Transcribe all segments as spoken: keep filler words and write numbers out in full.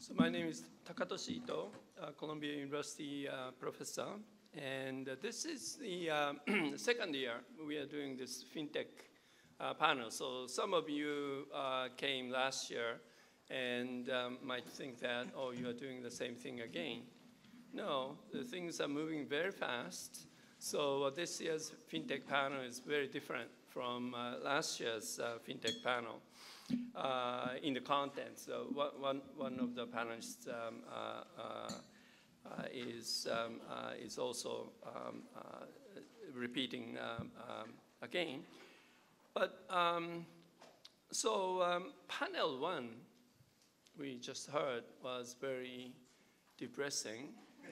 So my name is Takatoshi Ito, uh, Columbia University uh, professor, and uh, this is the uh, second year we are doing this FinTech uh, panel. So some of you uh, came last year and um, might think that, oh, you are doing the same thing again. No, the things are moving very fast. So uh, this year's FinTech panel is very different from uh, last year's uh, FinTech panel. Uh, in the content, so one, one of the panelists um, uh, uh, is, um, uh, is also um, uh, repeating um, um, again. But um, so um, panel one, we just heard, was very depressing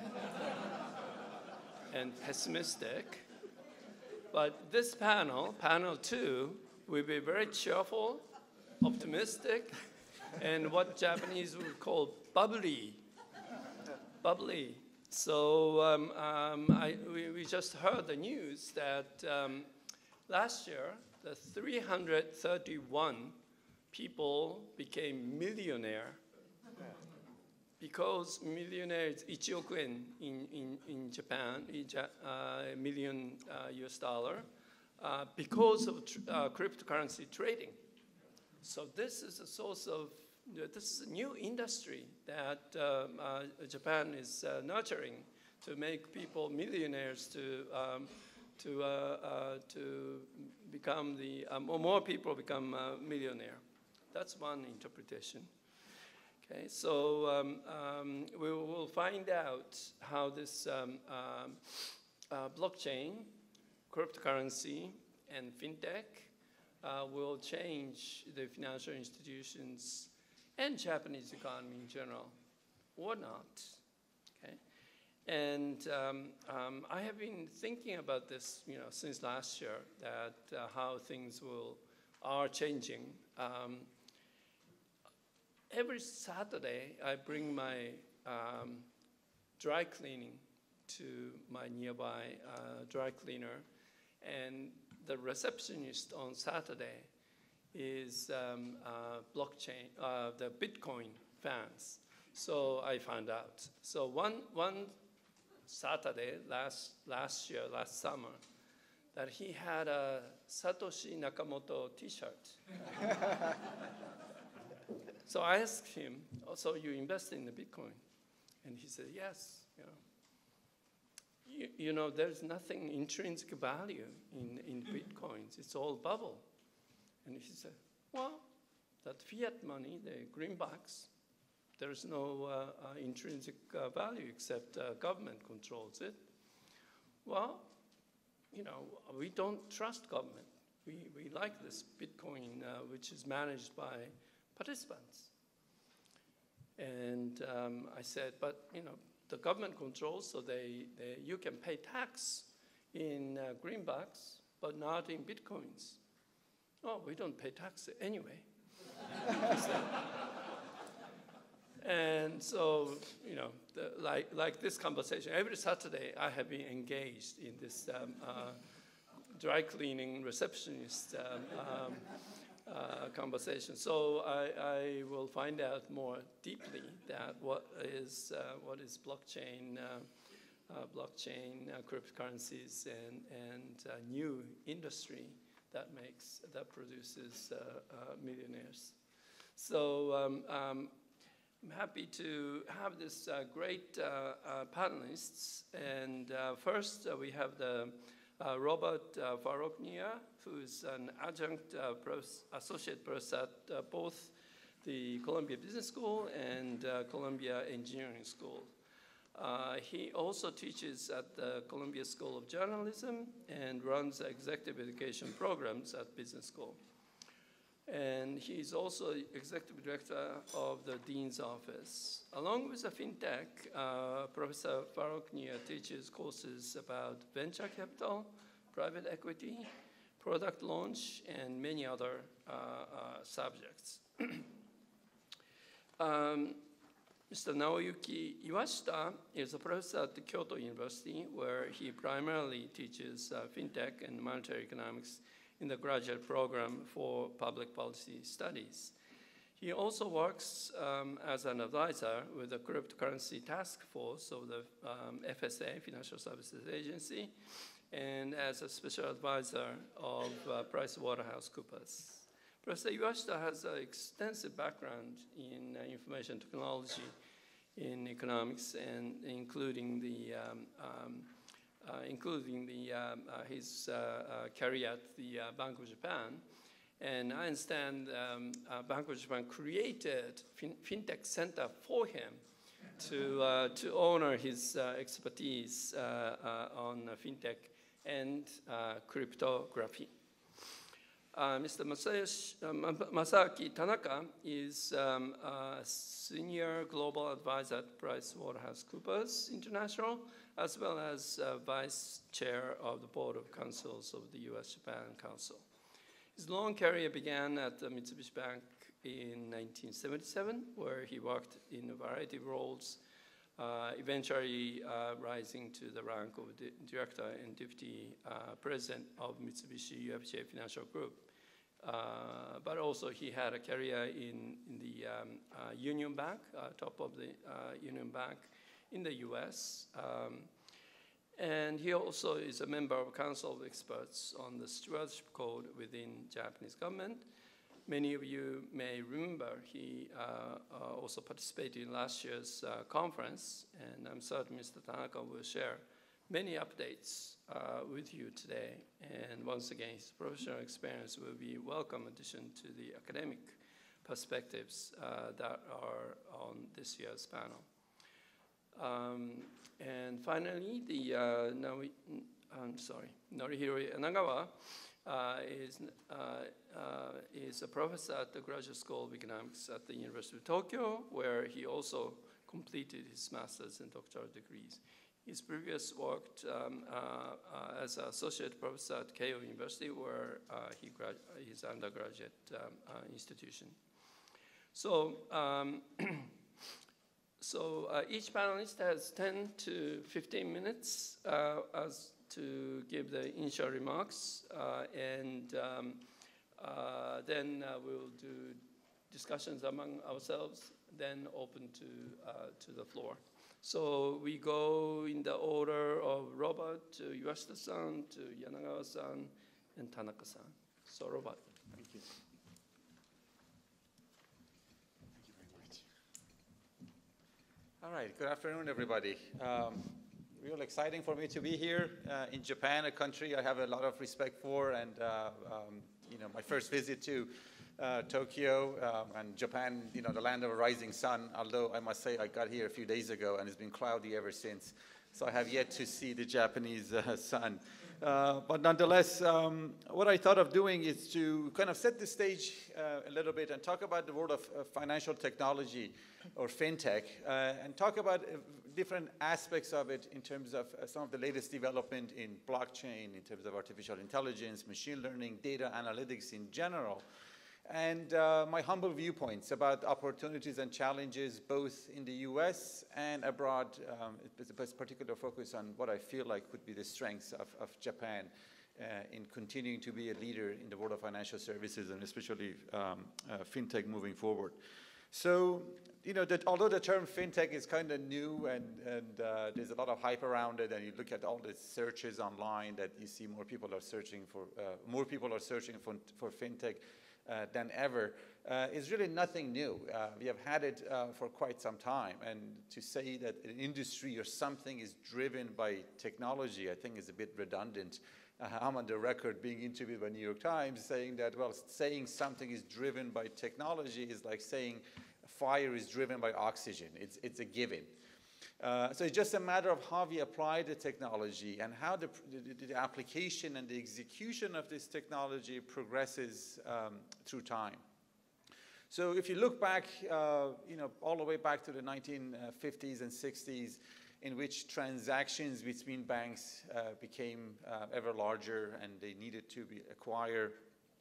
and pessimistic. But this panel, panel two, will be very cheerful, optimistic, and what Japanese would call bubbly. Bubbly. So um, um, I, we, we just heard the news that um, last year, the three hundred thirty-one people became millionaire because millionaire is ichioku yen in, in, in Japan, uh, million uh, U S dollar, uh, because of tr uh, cryptocurrency trading. So this is a source of, this is a new industry that um, uh, Japan is uh, nurturing to make people millionaires, to, um, to, uh, uh, to become the, um, or more people become uh, millionaire. That's one interpretation. Okay, so um, um, we will find out how this um, um, uh, blockchain, cryptocurrency, and fintech Uh, will change the financial institutions and Japanese economy in general, or not, okay? And um, um, I have been thinking about this, you know, since last year, that uh, how things will, are changing. Um, every Saturday, I bring my um, dry cleaning to my nearby uh, dry cleaner, and the receptionist on Saturday is um, uh, blockchain, uh, the Bitcoin fans. So I found out. So one, one Saturday last, last year, last summer, that he had a Satoshi Nakamoto t-shirt. So I asked him, oh, so you invest in the Bitcoin? And he said, yes. You know. You, you know, there's nothing intrinsic value in, in Bitcoins. It's all bubble. And he said, well, that fiat money, the greenbacks, there's no uh, uh, intrinsic uh, value except uh, government controls it. Well, you know, we don't trust government. We, we like this Bitcoin, uh, which is managed by participants. And um, I said, but, you know, the government controls, so they, they, you can pay tax in uh, greenbacks, but not in Bitcoins. Oh, we don't pay tax anyway. And so, you know, the, like, like this conversation, every Saturday I have been engaged in this um, uh, dry cleaning receptionist um, um, Uh, conversation. So I, I will find out more deeply that what is uh, what is blockchain, uh, uh, blockchain, uh, cryptocurrencies, and and uh, new industry that makes that produces uh, uh, millionaires. So um, um, I'm happy to have this uh, great uh, uh, panelists. And uh, first uh, we have the Uh, Robert uh, Faroknia, who is an adjunct uh, pros associate professor at uh, both the Columbia Business School and uh, Columbia Engineering School. Uh, he also teaches at the Columbia School of Journalism and runs executive education programs at Business School. And he's also executive director of the Dean's Office. Along with the FinTech, uh, Professor Faroknia teaches courses about venture capital, private equity, product launch, and many other uh, uh, subjects. um, Mister Naoyuki Iwashita is a professor at the Kyoto University, where he primarily teaches uh, FinTech and monetary economics in the graduate program for public policy studies. He also works um, as an advisor with the cryptocurrency task force of the um, F S A, Financial Services Agency, and as a special advisor of uh, PricewaterhouseCoopers. Professor Iwashita has an extensive background in uh, information technology, in economics, and including the um, um, uh, including the um, uh, his uh, uh, career at the uh, Bank of Japan. And I understand um, uh, Bank of Japan created fin FinTech Center for him to uh, to honor his uh, expertise uh, uh, on uh, FinTech and uh, cryptography. Uh, Mister Masayoshi, uh, Masaaki Tanaka is um, a senior global advisor at PricewaterhouseCoopers International, as well as uh, vice chair of the board of councils of the U S Japan Council. His long career began at the Mitsubishi Bank in nineteen seventy-seven, where he worked in a variety of roles, uh, eventually uh, rising to the rank of the director and deputy uh, president of Mitsubishi U F J Financial Group. Uh, but also he had a career in, in the um, uh, Union Bank, uh, top of the uh, Union Bank in the U S. Um, and he also is a member of a council of experts on the stewardship code within Japanese government. Many of you may remember he uh, uh, also participated in last year's uh, conference, and I'm certain Mister Tanaka will share many updates uh, with you today. And once again, his professional experience will be a welcome addition to the academic perspectives uh, that are on this year's panel. Um, and finally, the uh, Nori, I'm sorry, Norihiro Yanagawa uh, is, uh, uh, is a professor at the Graduate School of Economics at the University of Tokyo, where he also completed his master's and doctoral degrees. His previous worked um, uh, uh, as an associate professor at Keio University, where uh, he grad his undergraduate um, uh, institution. So, um, so uh, each panelist has ten to fifteen minutes uh, as to give the initial remarks, uh, and um, uh, then uh, we'll do discussions among ourselves, then open to uh, to the floor. So we go in the order of Robert to Iwashita-san, to Yanagawa-san, and Tanaka-san. So Robert. Thank you. Thank you very much. All right, good afternoon, everybody. Um, real exciting for me to be here uh, in Japan, a country I have a lot of respect for, and uh, um, you know, my first visit to Uh, Tokyo um, and Japan, you know, the land of a rising sun, although I must say I got here a few days ago and it's been cloudy ever since. So I have yet to see the Japanese uh, sun. Uh, but nonetheless, um, what I thought of doing is to kind of set the stage uh, a little bit and talk about the world of uh, financial technology or fintech uh, and talk about uh, different aspects of it in terms of uh, some of the latest development in blockchain, in terms of artificial intelligence, machine learning, data analytics in general. And uh, my humble viewpoints about opportunities and challenges both in the U S and abroad, um, with a particular focus on what I feel like would be the strengths of, of Japan uh, in continuing to be a leader in the world of financial services and especially um, uh, fintech moving forward. So, you know, that although the term fintech is kind of new and, and uh, there's a lot of hype around it, and you look at all the searches online that you see more people are searching for, uh, more people are searching for, for fintech Uh, than ever, uh, is really nothing new. Uh, we have had it uh, for quite some time, and to say that an industry or something is driven by technology, I think is a bit redundant. Uh, I'm on the record being interviewed by New York Times saying that, well, saying something is driven by technology is like saying fire is driven by oxygen. It's, it's a given. Uh, so it's just a matter of how we apply the technology and how the, the, the application and the execution of this technology progresses um, through time. So if you look back, uh, you know, all the way back to the nineteen fifties and sixties, in which transactions between banks uh, became uh, ever larger and they needed to be acquire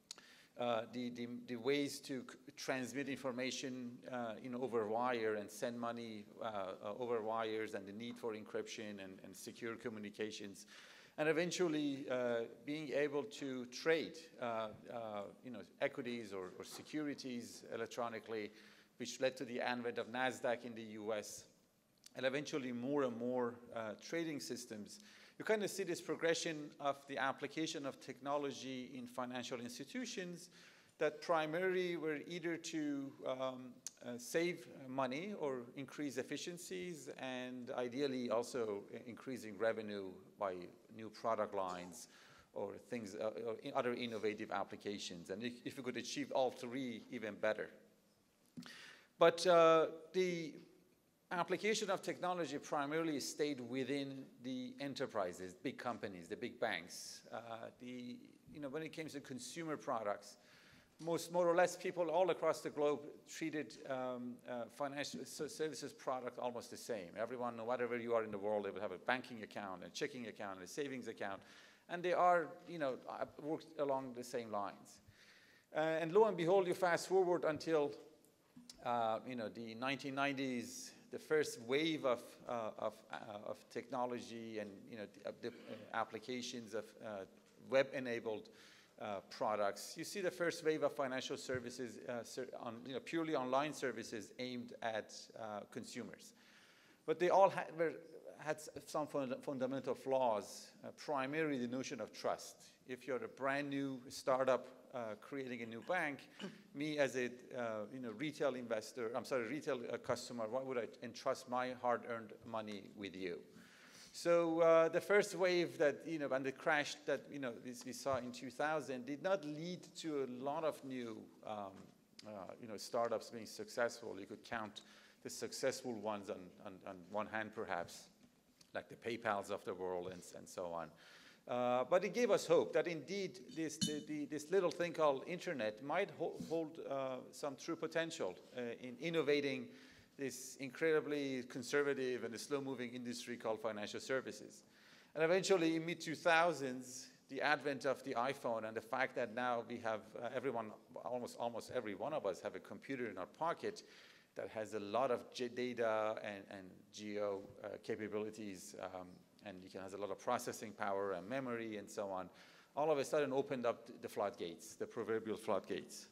Uh, the, the, the ways to transmit information uh, you know, over wire and send money uh, uh, over wires, and the need for encryption and, and secure communications. and eventually uh, being able to trade uh, uh, you know, equities or, or securities electronically, which led to the advent of NASDAQ in the U S, and eventually more and more uh, trading systems. You kind of see this progression of the application of technology in financial institutions that primarily were either to um, uh, save money or increase efficiencies, and ideally also increasing revenue by new product lines or things, uh, or other innovative applications. And if, if you could achieve all three, even better. But uh, the application of technology primarily stayed within the enterprises, big companies, the big banks. Uh, the, you know, when it came to consumer products, most, more or less, people all across the globe treated um, uh, financial services product almost the same. Everyone, no matter where you are in the world, they will have a banking account, a checking account, a savings account, and they are, you know, worked along the same lines. Uh, and lo and behold, you fast forward until, uh, you know, the nineteen nineties, the first wave of, uh, of, uh, of technology and, you know, the, the applications of uh, web-enabled Uh, products. You see the first wave of financial services, uh, ser on, you know, purely online services aimed at uh, consumers. But they all had, were, had some fund fundamental flaws, uh, primarily the notion of trust. If you're a brand new startup uh, creating a new bank, me as a uh, you know, retail investor, I'm sorry, retail uh, customer, why would I entrust my hard-earned money with you? So uh, the first wave that, you know, and the crash that, you know, this we saw in two thousand did not lead to a lot of new, um, uh, you know, startups being successful. You could count the successful ones on, on, on one hand, perhaps, like the PayPals of the world and, and so on. Uh, but it gave us hope that indeed this, the, the, this little thing called internet might ho hold uh, some true potential uh, in innovating this incredibly conservative and slow-moving industry called financial services. And eventually, in mid two thousands, the advent of the iPhone and the fact that now we have uh, everyone, almost, almost every one of us have a computer in our pocket that has a lot of G data and, and geo uh, capabilities, um, and it has a lot of processing power and memory and so on, all of a sudden opened up the floodgates, the proverbial floodgates.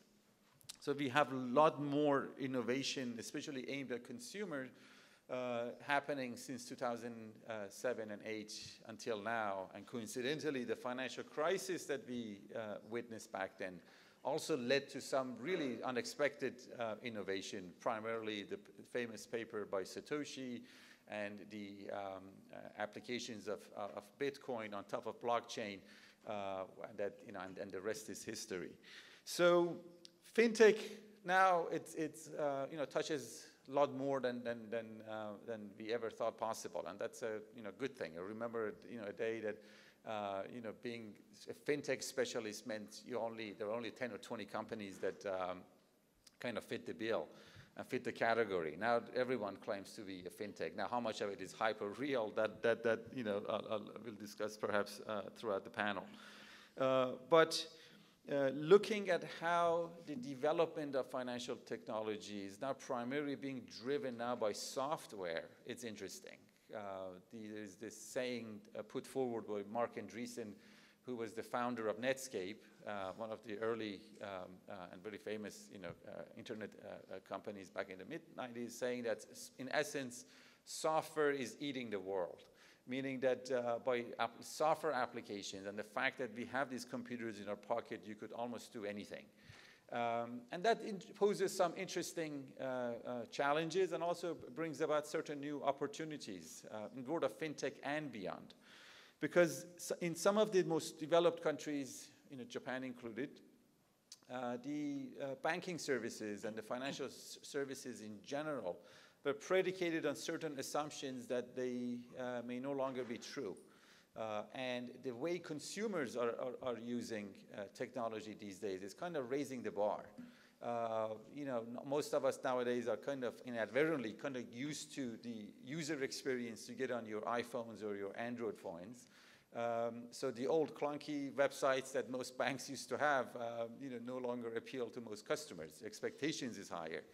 So we have a lot more innovation, especially aimed at consumers, uh, happening since two thousand seven and eight until now. And coincidentally, the financial crisis that we uh, witnessed back then also led to some really unexpected uh, innovation, primarily the famous paper by Satoshi and the um, uh, applications of, uh, of Bitcoin on top of blockchain, uh, that, you know, and, and the rest is history. So fintech now it's, it's uh, you know, touches a lot more than than than, uh, than we ever thought possible, and that's a you know good thing. I remember you know a day that uh, you know being a fintech specialist meant you only there were only ten or twenty companies that um, kind of fit the bill and fit the category. Now everyone claims to be a fintech. Now how much of it is hyper real? That that that you know I'll, I'll, we'll discuss perhaps uh, throughout the panel, uh, but. Uh, looking at how the development of financial technology is now primarily being driven now by software, it's interesting. Uh, the, there's this saying uh, put forward by Mark Andreessen, who was the founder of Netscape, uh, one of the early um, uh, and very famous you know, uh, internet uh, uh, companies back in the mid nineties, saying that in essence, software is eating the world. Meaning that uh, by app software applications and the fact that we have these computers in our pocket, you could almost do anything. Um, and that poses some interesting uh, uh, challenges and also brings about certain new opportunities uh, in the world of fintech and beyond. Because in some of the most developed countries, you know, Japan included, uh, the uh, banking services and the financial services in general but predicated on certain assumptions that they uh, may no longer be true. Uh, and the way consumers are, are, are using uh, technology these days is kind of raising the bar. Uh, you know, most of us nowadays are kind of inadvertently kind of used to the user experience you get on your iPhones or your Android phones. Um, so the old clunky websites that most banks used to have, uh, you know, no longer appeal to most customers. Expectations is higher.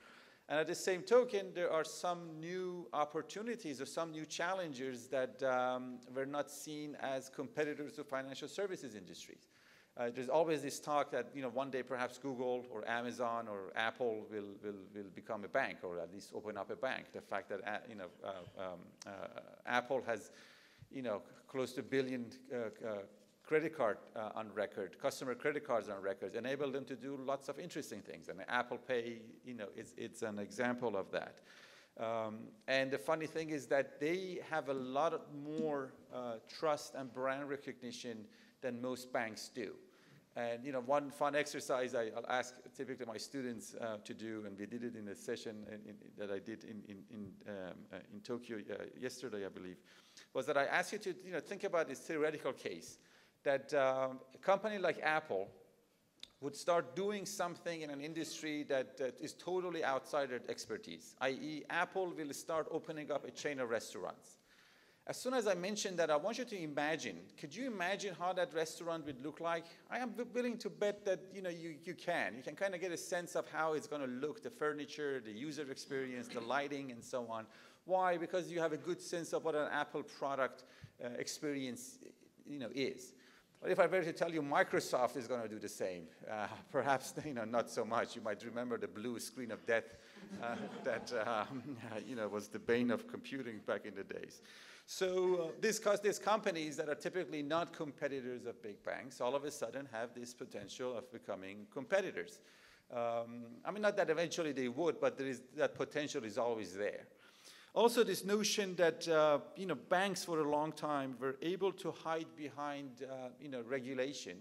And at the same token, there are some new opportunities or some new challengers that um, were not seen as competitors to financial services industries. Uh, there's always this talk that, you know, one day perhaps Google or Amazon or Apple will, will, will become a bank, or at least open up a bank. The fact that, uh, you know, uh, um, uh, Apple has, you know, close to a billion uh, uh, credit card uh, on record, customer credit cards on record, enable them to do lots of interesting things. And Apple Pay, you know, it's, it's an example of that. Um, and the funny thing is that they have a lot more uh, trust and brand recognition than most banks do. And, you know, one fun exercise I, I'll ask typically my students uh, to do, and we did it in a session in, in, that I did in, in, in, um, uh, in Tokyo uh, yesterday, I believe, was that I asked you to, you know, think about this theoretical case that um, a company like Apple would start doing something in an industry that, that is totally outside their expertise, that is Apple will start opening up a chain of restaurants. As soon as I mentioned that, I want you to imagine, could you imagine how that restaurant would look like? I am willing to bet that, you know, you, you can. You can kind of get a sense of how it's going to look, the furniture, the user experience, the lighting, and so on. Why? Because you have a good sense of what an Apple product uh, experience, you know, is. But if I were to tell you Microsoft is going to do the same, uh, perhaps, you know, not so much. You might remember the blue screen of death uh, that, um, you know, was the bane of computing back in the days. So uh, these, these companies that are typically not competitors of big banks all of a sudden have this potential of becoming competitors. Um, I mean, not that eventually they would, but there is, that potential is always there. Also, this notion that, uh, you know, banks for a long time were able to hide behind, uh, you know, regulation,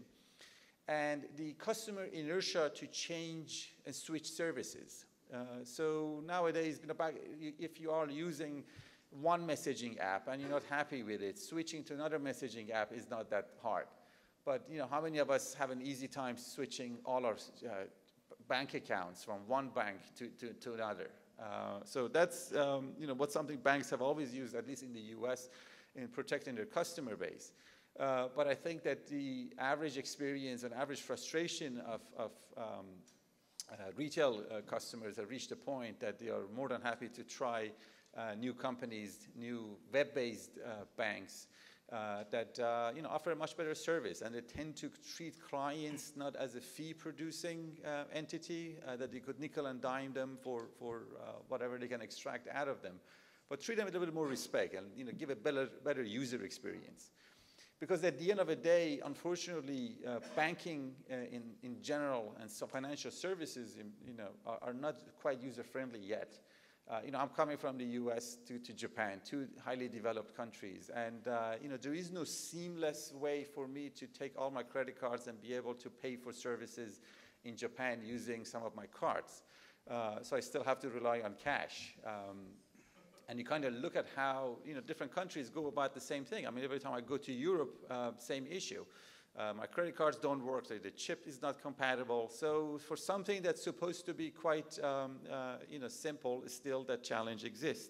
and the customer inertia to change and switch services. Uh, so nowadays, you know, back, if you are using one messaging app and you're not happy with it, switching to another messaging app is not that hard. But, you know, how many of us have an easy time switching all our uh, bank accounts from one bank to, to, to another? Uh, so that's, um, you know, what's something banks have always used, at least in the U S, in protecting their customer base. Uh, but I think that the average experience and average frustration of, of um, uh, retail uh, customers have reached a point that they are more than happy to try uh, new companies, new web-based uh, banks uh, that uh, you know, offer a much better service, and they tend to treat clients not as a fee-producing uh, entity uh, that they could nickel and dime them for, for uh, whatever they can extract out of them, but treat them with a little bit more respect and, you know, give a better, better user experience. Because at the end of the day, unfortunately, uh, banking uh, in, in general and so financial services, in, you know, are, are not quite user-friendly yet. Uh, you know, I'm coming from the U S to, to Japan, two highly developed countries, and uh, you know, there is no seamless way for me to take all my credit cards and be able to pay for services in Japan using some of my cards. Uh, so I still have to rely on cash. Um, and you kind of look at how, you know, different countries go about the same thing. I mean, every time I go to Europe, uh, same issue. Uh, my credit cards don't work, so the chip is not compatible. So for something that's supposed to be quite um, uh, you know, simple, still that challenge exists.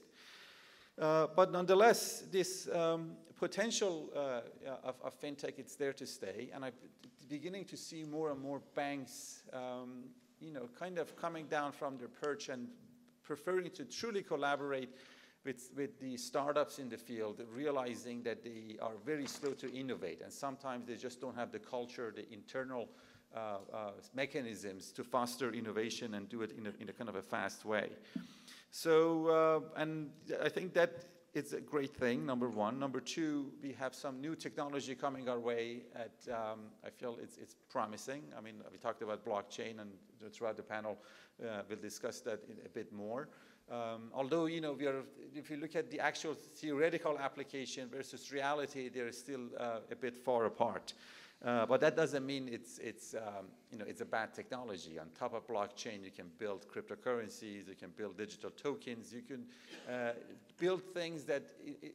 Uh, but nonetheless, this um, potential uh, of, of fintech, it's there to stay. And I'm beginning to see more and more banks um, you know, kind of coming down from their perch and preferring to truly collaborate With, with the startups in the field, realizing that they are very slow to innovate, and sometimes they just don't have the culture, the internal uh, uh, mechanisms to foster innovation and do it in a, in a kind of a fast way. So, uh, and I think that it's a great thing, number one. Number two, we have some new technology coming our way at, um, I feel it's, it's promising. I mean, we talked about blockchain, and throughout the panel, uh, we'll discuss that a bit more. Um, although, you know, we are, if you look at the actual theoretical application versus reality, they're still uh, a bit far apart. Uh, but that doesn't mean it's, it's, um, you know, it's a bad technology. On top of blockchain, you can build cryptocurrencies, you can build digital tokens, you can uh, build things that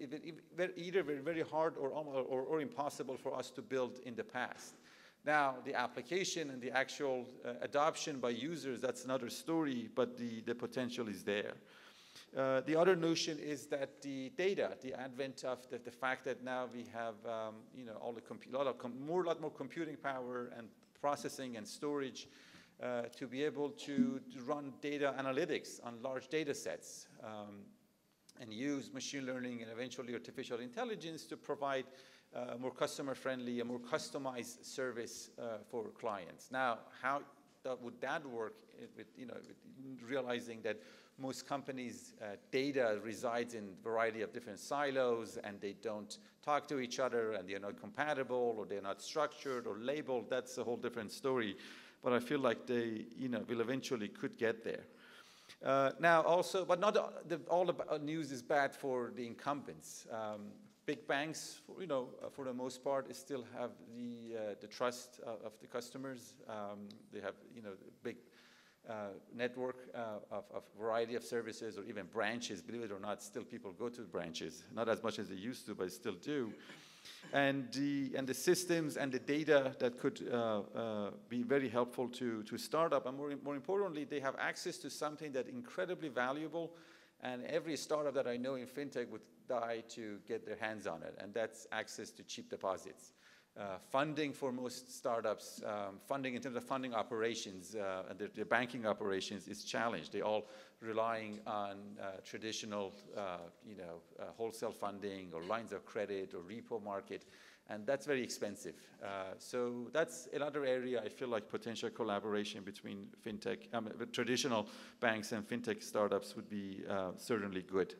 either were very hard or, or, or impossible for us to build in the past. Now, the application and the actual uh, adoption by users, that's another story, but the, the potential is there. Uh, the other notion is that the data, the advent of the, the fact that now we have, um, you know, all the lot of more, lot more computing power and processing and storage uh, to be able to, to run data analytics on large data sets um, and use machine learning and eventually artificial intelligence to provide uh, more customer-friendly, a more customized service uh, for clients. Now, how that, would that work with, you know, with realizing that most companies' uh, data resides in a variety of different silos and they don't talk to each other and they're not compatible or they're not structured or labeled? That's a whole different story. But I feel like they, you know, will eventually could get there. Uh, now also, but not all the, all the news is bad for the incumbents. Um, big banks, you know, for the most part, still have the uh, the trust of, of the customers. Um, they have, you know, big uh, network uh, of, of variety of services or even branches. Believe it or not, still people go to branches, not as much as they used to, but still do. And the, and the systems and the data that could uh, uh, be very helpful to, to startup, and more, more importantly, they have access to something that's incredibly valuable, and every startup that I know in fintech would die to get their hands on it, and that's access to cheap deposits. Uh, funding for most startups, um, funding in terms of funding operations, uh, and their, their banking operations is challenged. They're all relying on uh, traditional, uh, you know, uh, wholesale funding or lines of credit or repo market, and that's very expensive. Uh, so that's another area I feel like potential collaboration between fintech, um, traditional banks and fintech startups would be uh, certainly good.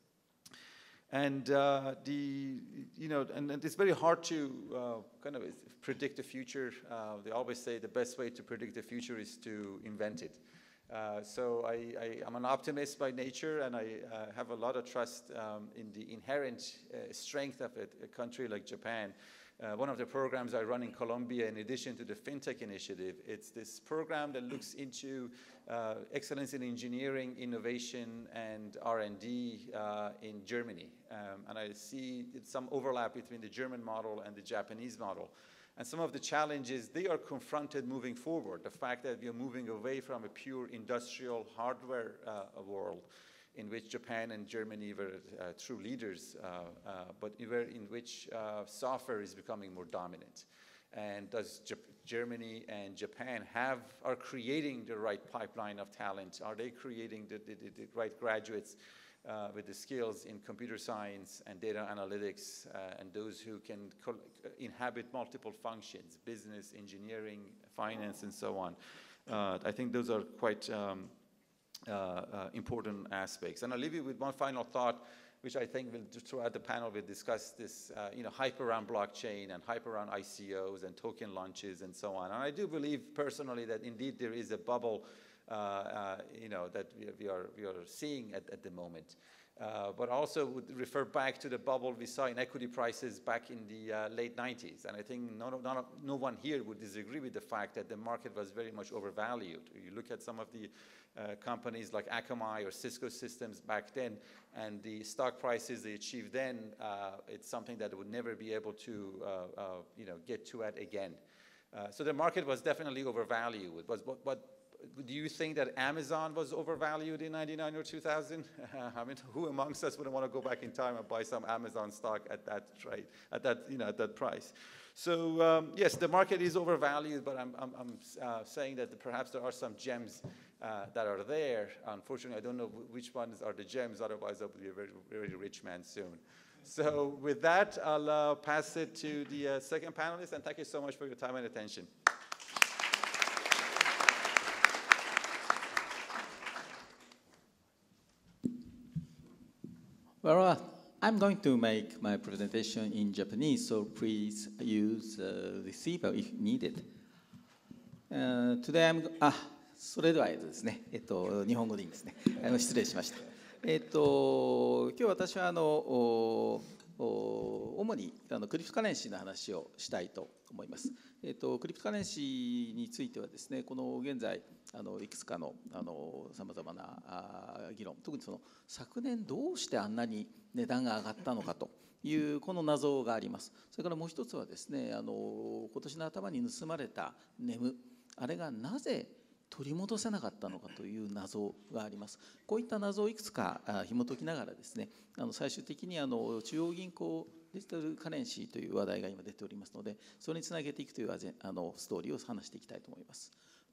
And uh, the, you know, and, and it's very hard to uh, kind of predict the future. Uh, they always say the best way to predict the future is to invent it. Uh, so I, I, I'm an optimist by nature, and I uh, have a lot of trust um, in the inherent uh, strength of a, a country like Japan. Uh, one of the programs I run in Colombia, in addition to the FinTech initiative, it's this program that looks into uh, excellence in engineering, innovation, and R and D uh, in Germany. Um, and I see some overlap between the German model and the Japanese model. And some of the challenges they are confronted moving forward, the fact that we are moving away from a pure industrial hardware uh, world, in which Japan and Germany were uh, true leaders, uh, uh, but in which uh, software is becoming more dominant. And does J Germany and Japan have, are creating the right pipeline of talent? Are they creating the, the, the right graduates uh, with the skills in computer science and data analytics, uh, and those who can inhabit multiple functions, business, engineering, finance, and so on? Uh, I think those are quite um, Uh, uh, important aspects. And I'll leave you with one final thought, which I think will, throughout the panel, we'll discuss this, uh, you know, hype around blockchain and hype around I C Os and token launches and so on. And I do believe personally that indeed there is a bubble, uh, uh, you know, that we, we, are, we are seeing at, at the moment. Uh, but also would refer back to the bubble we saw in equity prices back in the uh, late nineties. And I think no, no, no one here would disagree with the fact that the market was very much overvalued. You look at some of the uh, companies like Akamai or Cisco Systems back then, and the stock prices they achieved then, uh, it's something that would never be able to uh, uh, you know, get to it again. Uh, so the market was definitely overvalued. It was, but, but do you think that Amazon was overvalued in ninety-nine or two thousand? I mean, who amongst us wouldn't want to go back in time and buy some Amazon stock at that trade, at that, you know, at that price? So um, yes, the market is overvalued, but I'm, I'm, I'm uh, saying that perhaps there are some gems uh, that are there. Unfortunately, I don't know which ones are the gems. Otherwise, I would be a very, very rich man soon. So with that, I'll uh, pass it to the uh, second panelist, and thank you so much for your time and attention. Well, uh, I'm going to make my presentation in Japanese, so please use the receiver if needed. Uh, today I'm, あ、それではですね、えっと、日本語でいいんですね。あの、失礼しました。えっと、今日私はあの、おお主にあのクリプトカレンシーの話をしたいと思います。えっと、クリプトカレンシーについてはですね、この現在あのいくつかのあのさまざまなあ議論、特にその昨年どうしてあんなに値段が上がったのかというこの謎があります。それからもう一つはですね、あの今年の頭に盗まれたネム、あれがなぜ取り戻せなかったのかという謎があります。こういった謎をいくつか紐解きながらですね、あの最終的にあの中央銀行デジタルカレンシーという話題が今出ておりますので、それにつなげていくというあのストーリーを話していきたいと思います。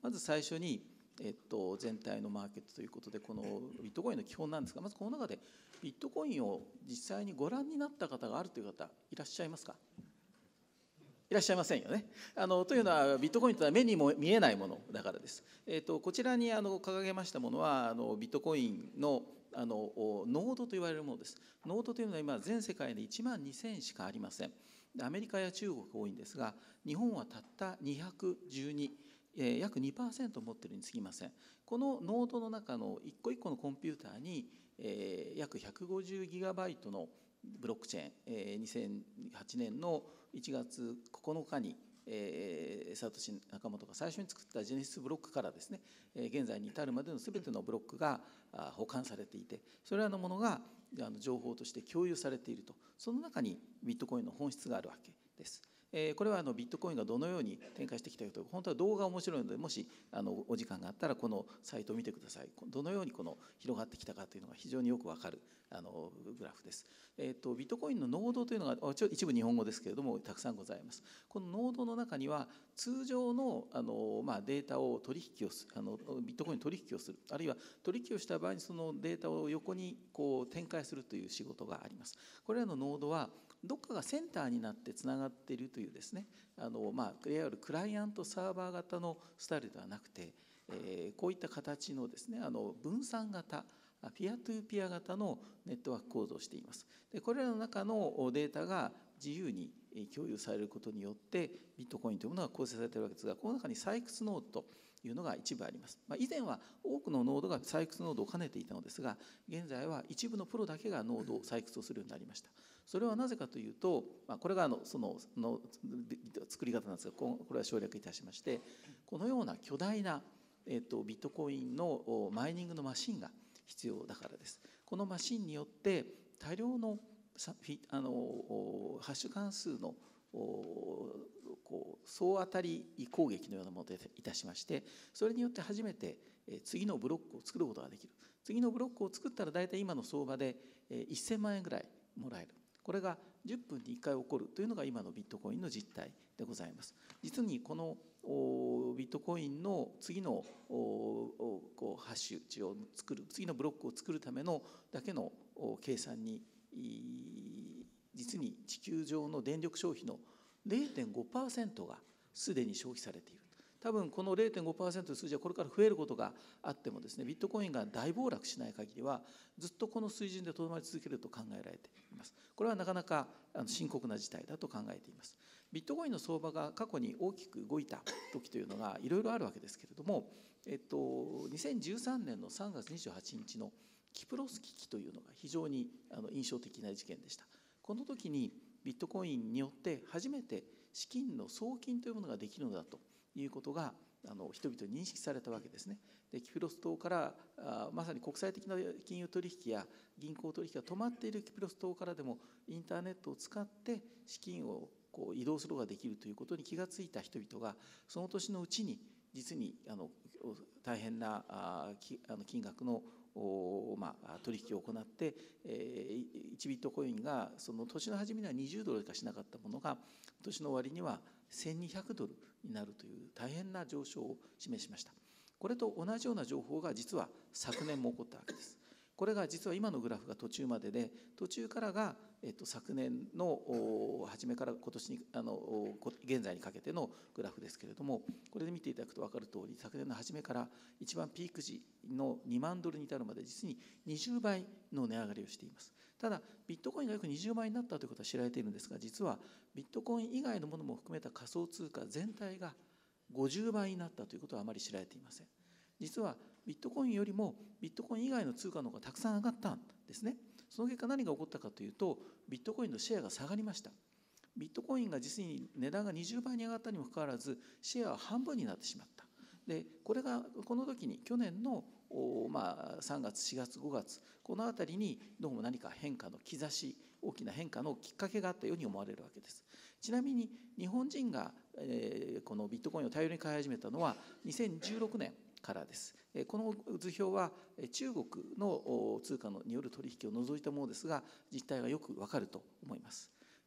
まず最初に、えっと、全体のマーケットということで、このビットコインの基本なんですが、まずこの中でビットコインを実際にご覧になった方があるという方いらっしゃいますか？いらっしゃいませんよね。あのというのはビットコインというのは目にも見えないものだからです。えっと、こちらにあの掲げましたものはあのビットコインのあのノードと言われるものです。ノードというのは今全世界でいちまんにせんしかありません。アメリカや中国が多いんですが、日本はたったにひゃくじゅうに、えー、約 にパーセント 持っているに過ぎません。このノードの中の一個一個のコンピューターに、えー、約ひゃくごじゅうギガバイトのブロックチェーン、えー、にせんはちねんのいちがつここのかに、えー、サトシ・ナカモトが最初に作ったジェネシスブロックからですね、えー、現在に至るまでの全てのブロックが保管されていて、それらのものがあの情報として共有されていると、その中にビットコインの本質があるわけです。えー、これはあのビットコインがどのように展開してきたかというと、本当は動画面白いので、もしあのお時間があったらこのサイトを見てください。どのようにこの広がってきたかというのが非常によくわかるあのグラフです。えー、とビットコインのノードというのがちょ一部日本語ですけれどもたくさんございます。このノードの中には通常のあの、まあ、データを取引をすあのビットコイン取引をする、あるいは取引をした場合にそのデータを横にこう展開するという仕事があります。これらのノードはどっかがセンターになってつながっているというですね、あの、まあ、いわゆるクライアントサーバー型のスタイルではなくて、えー、こういった形のですね、あの分散型ピアトゥーピア型のネットワーク構造をしています。でこれらの中のデータが自由に共有されることによってビットコインというものが構成されているわけですが、この中に採掘ノードというのが一部あります。まあ、以前は多くのノードが採掘ノードを兼ねていたのですが、現在は一部のプロだけがノードを採掘をするようになりました。それはなぜかというと、まあ、これがあのそのの作り方なんですが、これは省略いたしまして、このような巨大な、えっと、ビットコインのマイニングのマシンが必要だからです。このマシンによって多量のあのハッシュ関数のこう総当たり攻撃のようなものでいたしまして、それによって初めて次のブロックを作ることができる。次のブロックを作ったら大体今の相場でせんまんえんぐらいもらえる。これがじゅっぷんにいっかい起こるというのが今のビットコインの実態でございます。実にこのビットコインの次のこうハッシュ値を作る、次のブロックを作るためのだけの計算に実に地球上の電力消費の ゼロテンごパーセント がすでに消費されている。多分この ゼロテンごパーセント の数字はこれから増えることがあってもですね、ビットコインが大暴落しない限りはずっとこの水準でとどまり続けると考えられています。これはなかなか深刻な事態だと考えています。ビットコインの相場が過去に大きく動いた時というのがいろいろあるわけですけれども、えっと、にせんじゅうさんねんのさんがつにじゅうはちにちのキプロス危機というのが非常にあの印象的な事件でした。この時にビットコインによって初めて資金の送金というものができるのだということがあの人々に認識されたわけですね。でキプロス島からあまさに国際的な金融取引や銀行取引が止まっているキプロス島からでもインターネットを使って資金をこう移動することができるということに気がついた人々がその年のうちに実にあの大変なあきあの金額のまあ、取引を行って、えー、いちビットコインがその年の初めにはにじゅうドルしかしなかったものが年の終わりにはせんにひゃくドルになるという大変な上昇を示しました。これと同じような情報が実は昨年も起こったわけです。これが実は今のグラフが途中までで、途中からが、えっと、昨年の初めから今年にあの現在にかけてのグラフですけれども、これで見ていただくと分かる通り、昨年の初めから一番ピーク時のにまんドルに至るまで実ににじゅうばいの値上がりをしています。ただビットコインが約にじゅうばいになったということは知られているんですが、実はビットコイン以外のものも含めた仮想通貨全体がごじゅうばいになったということはあまり知られていません。実はビットコインよりもビットコイン以外の通貨の方がたくさん上がったんですね。その結果何が起こったかというと、ビットコインのシェアが下がりました。ビットコインが実に値段がにじゅうばいに上がったにもかかわらずシェアは半分になってしまった。でこれがこの時に去年のまあ、さんがつしがつごがつこのあたりにどうも何か変化の兆し、大きな変化のきっかけがあったように思われるわけです。ちなみに日本人が、えー、このビットコインを大量に買い始めたのはにせんじゅうろくねんからです。この図表は中国の通貨による取引を除いたものですが、実態がよくわかると思います。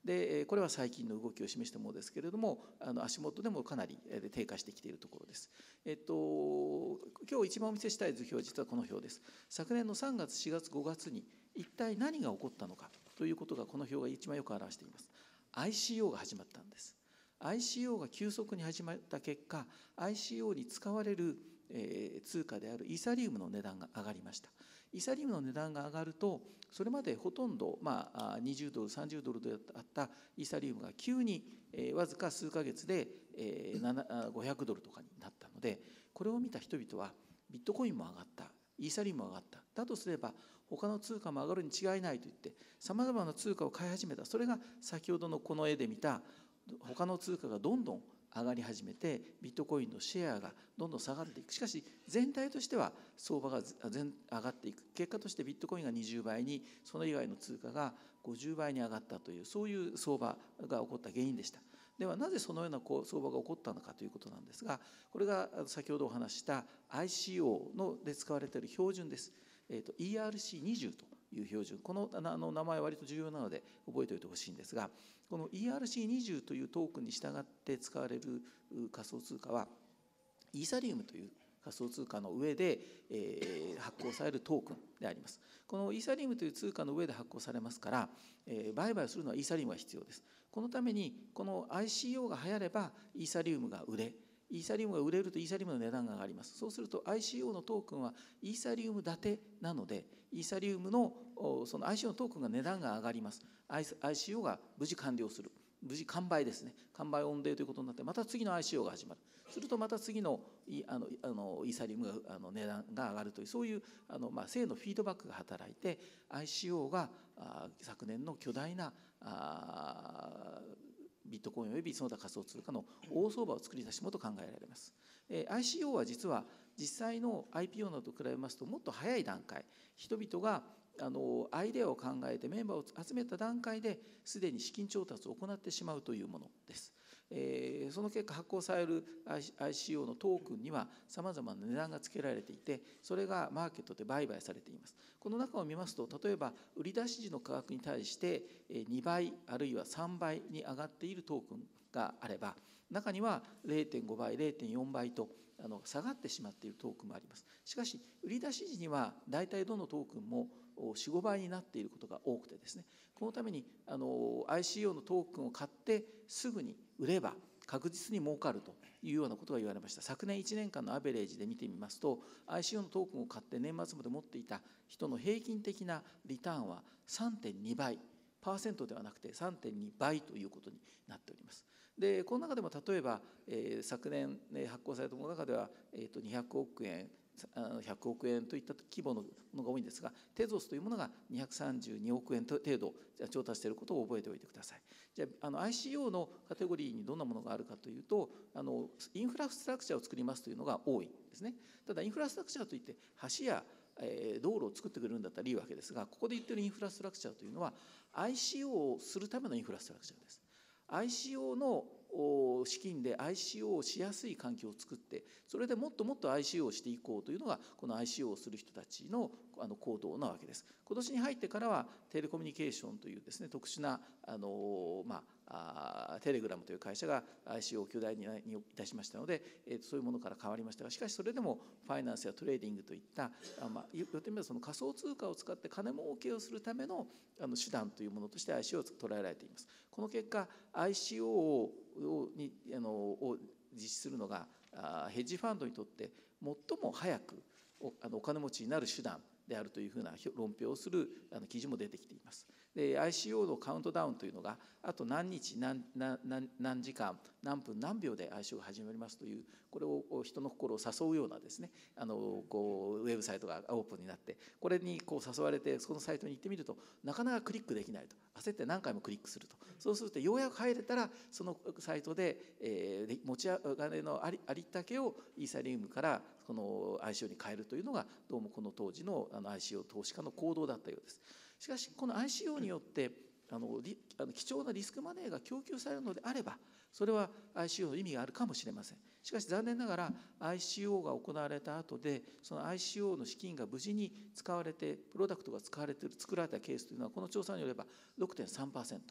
でこれは最近の動きを示したものですけれども、あの足元でもかなり低下してきているところです。えっと、今日一番お見せしたい図表は実はこの表です。昨年のさんがつ、しがつ、ごがつに一体何が起こったのかということがこの表が一番よく表しています。アイシーオー が始まったんです。アイシーオー が急速に始まった結果、アイシーオー に使われる、えー、通貨であるイーサリウムの値段が上がりました。イーサリウムの値段が上がると、それまでほとんど、まあ、にじゅうドル、さんじゅうドルであったイーサリウムが急に、えー、わずか数ヶ月で、えー、ごひゃくドルとかになったので、これを見た人々は、ビットコインも上がった、イーサリウムも上がった、だとすれば、他の通貨も上がるに違いないと言って、さまざまな通貨を買い始めた。それが先ほどのこの絵で見た、他の通貨がどんどん上がり始めて、ビットコインのシェアがどんどん下がっていく。しかし全体としては相場が上がっていく。結果としてビットコインがにじゅうばいに、その以外の通貨がごじゅうばいに上がったという、そういう相場が起こった原因でした。ではなぜそのような相場が起こったのかということなんですが、これが先ほどお話しした アイシーオー ので使われている標準です。えーと、イーアールシーにじゅう という標準、このあの名前は割と重要なので覚えておいてほしいんですが、この イーアールシーにじゅう というトークンに従って使われる仮想通貨は、イーサリウムという仮想通貨の上で、えー、発行されるトークンであります。このイーサリウムという通貨の上で発行されますから、えー、売買するのはイーサリウムが必要です。このために、この アイシーオー が流行れば、イーサリウムが売れ、イーサリウムが売れるとイーサリウムの値段が上がります。そうすると アイシーオー のトークンはイーサリウム建てなので、イーサリウムのその アイシーオー のトークンが値段が上がります。アイシーオー が無事完了する。無事完売ですね。完売オンデーということになって、また次の アイシーオー が始まる。するとまた次のあのあのイーサリウムがあの値段が上がるという、そういうあの、まあ、正のフィードバックが働いて、アイシーオー があ昨年の巨大なあビットコインおよびその他仮想通貨の大相場を作り出しもと考えられます。えー、アイシーオー は実は実際の アイピーオー などと比べますともっと早い段階、人々があのアイデアを考えてメンバーを集めた段階ですでに資金調達を行ってしまうというものです。えー、その結果発行される アイシーオー のトークンにはさまざまな値段がつけられていて、それがマーケットで売買されています。この中を見ますと、例えば売り出し時の価格に対してにばいあるいはさんばいに上がっているトークンがあれば、中には れいてんごばい、れいてんよんばいとあの下がってしまっているトークンもあります。しかし売り出し時には大体どのトークンもよん、ごばいになっていることが多くてですね、このためにあの アイシーオー のトークンを買ってすぐに売れば確実に儲かるというようなことが言われました。昨年いちねんかんのアベレージで見てみますと、 アイシーオー のトークンを買って年末まで持っていた人の平均的なリターンは さんてんにばい、パーセントではなくて さんてんにばいということになっております。でこの中でも例えば、えー、昨年、ね、発行されたものの中では、えー、とにひゃくおくえん、ひゃくおくえんといった規模のものが多いんですが、テゾスというものがにひゃくさんじゅうにおくえん程度調達していることを覚えておいてください。じゃあ、あの アイシーオー のカテゴリーにどんなものがあるかというと、あのインフラストラクチャーを作りますというのが多いですね。ただインフラストラクチャーといって橋やえー、道路を作ってくれるんだったらいいわけですが、ここで言ってるインフラストラクチャーというのは アイシーオー をするためのインフラストラクチャーです。アイシーオー の資金で アイシーオー をしやすい環境を作って、それでもっともっと アイシーオー をしていこうというのがこの アイシーオー をする人たちのあの行動なわけです。今年に入ってからはテレコミュニケーションというですね、特殊なあの、まあ、あテレグラムという会社が アイシーオー を巨大にいたしましたので、えー、そういうものから変わりましたが、しかしそれでもファイナンスやトレーディングといったあ、まあ、言ってみればその仮想通貨を使って金儲けをするためのあの手段というものとして アイシーオー を捉えられています。この結果 アイシーオー をにあのを実施するのがヘッジファンドにとって最も早く お, あのお金持ちになる手段であるというふうな論評をするあの記事も出てきています。で アイシーオー のカウントダウンというのがあと何日 何, 何, 何時間何分何秒で アイシーオー が始まりますという、これを人の心を誘うようなですね、あのこうウェブサイトがオープンになって、これにこう誘われてそのサイトに行ってみるとなかなかクリックできないと、焦って何回もクリックすると、そうするとようやく入れたらそのサイトで、えー、持ち金のありありったけをイーサリウムからこの アイシーオー に変えるというのがどうもこの当時のあの アイシーオー 投資家の行動だったようです。しかしこの アイシーオー によってあのあの貴重なリスクマネーが供給されるのであれば、それは アイシーオー の意味があるかもしれません。しかし残念ながら アイシーオー が行われた後でその アイシーオー の資金が無事に使われてプロダクトが使われている作られたケースというのはこの調査によれば ろくてんさんパーセント、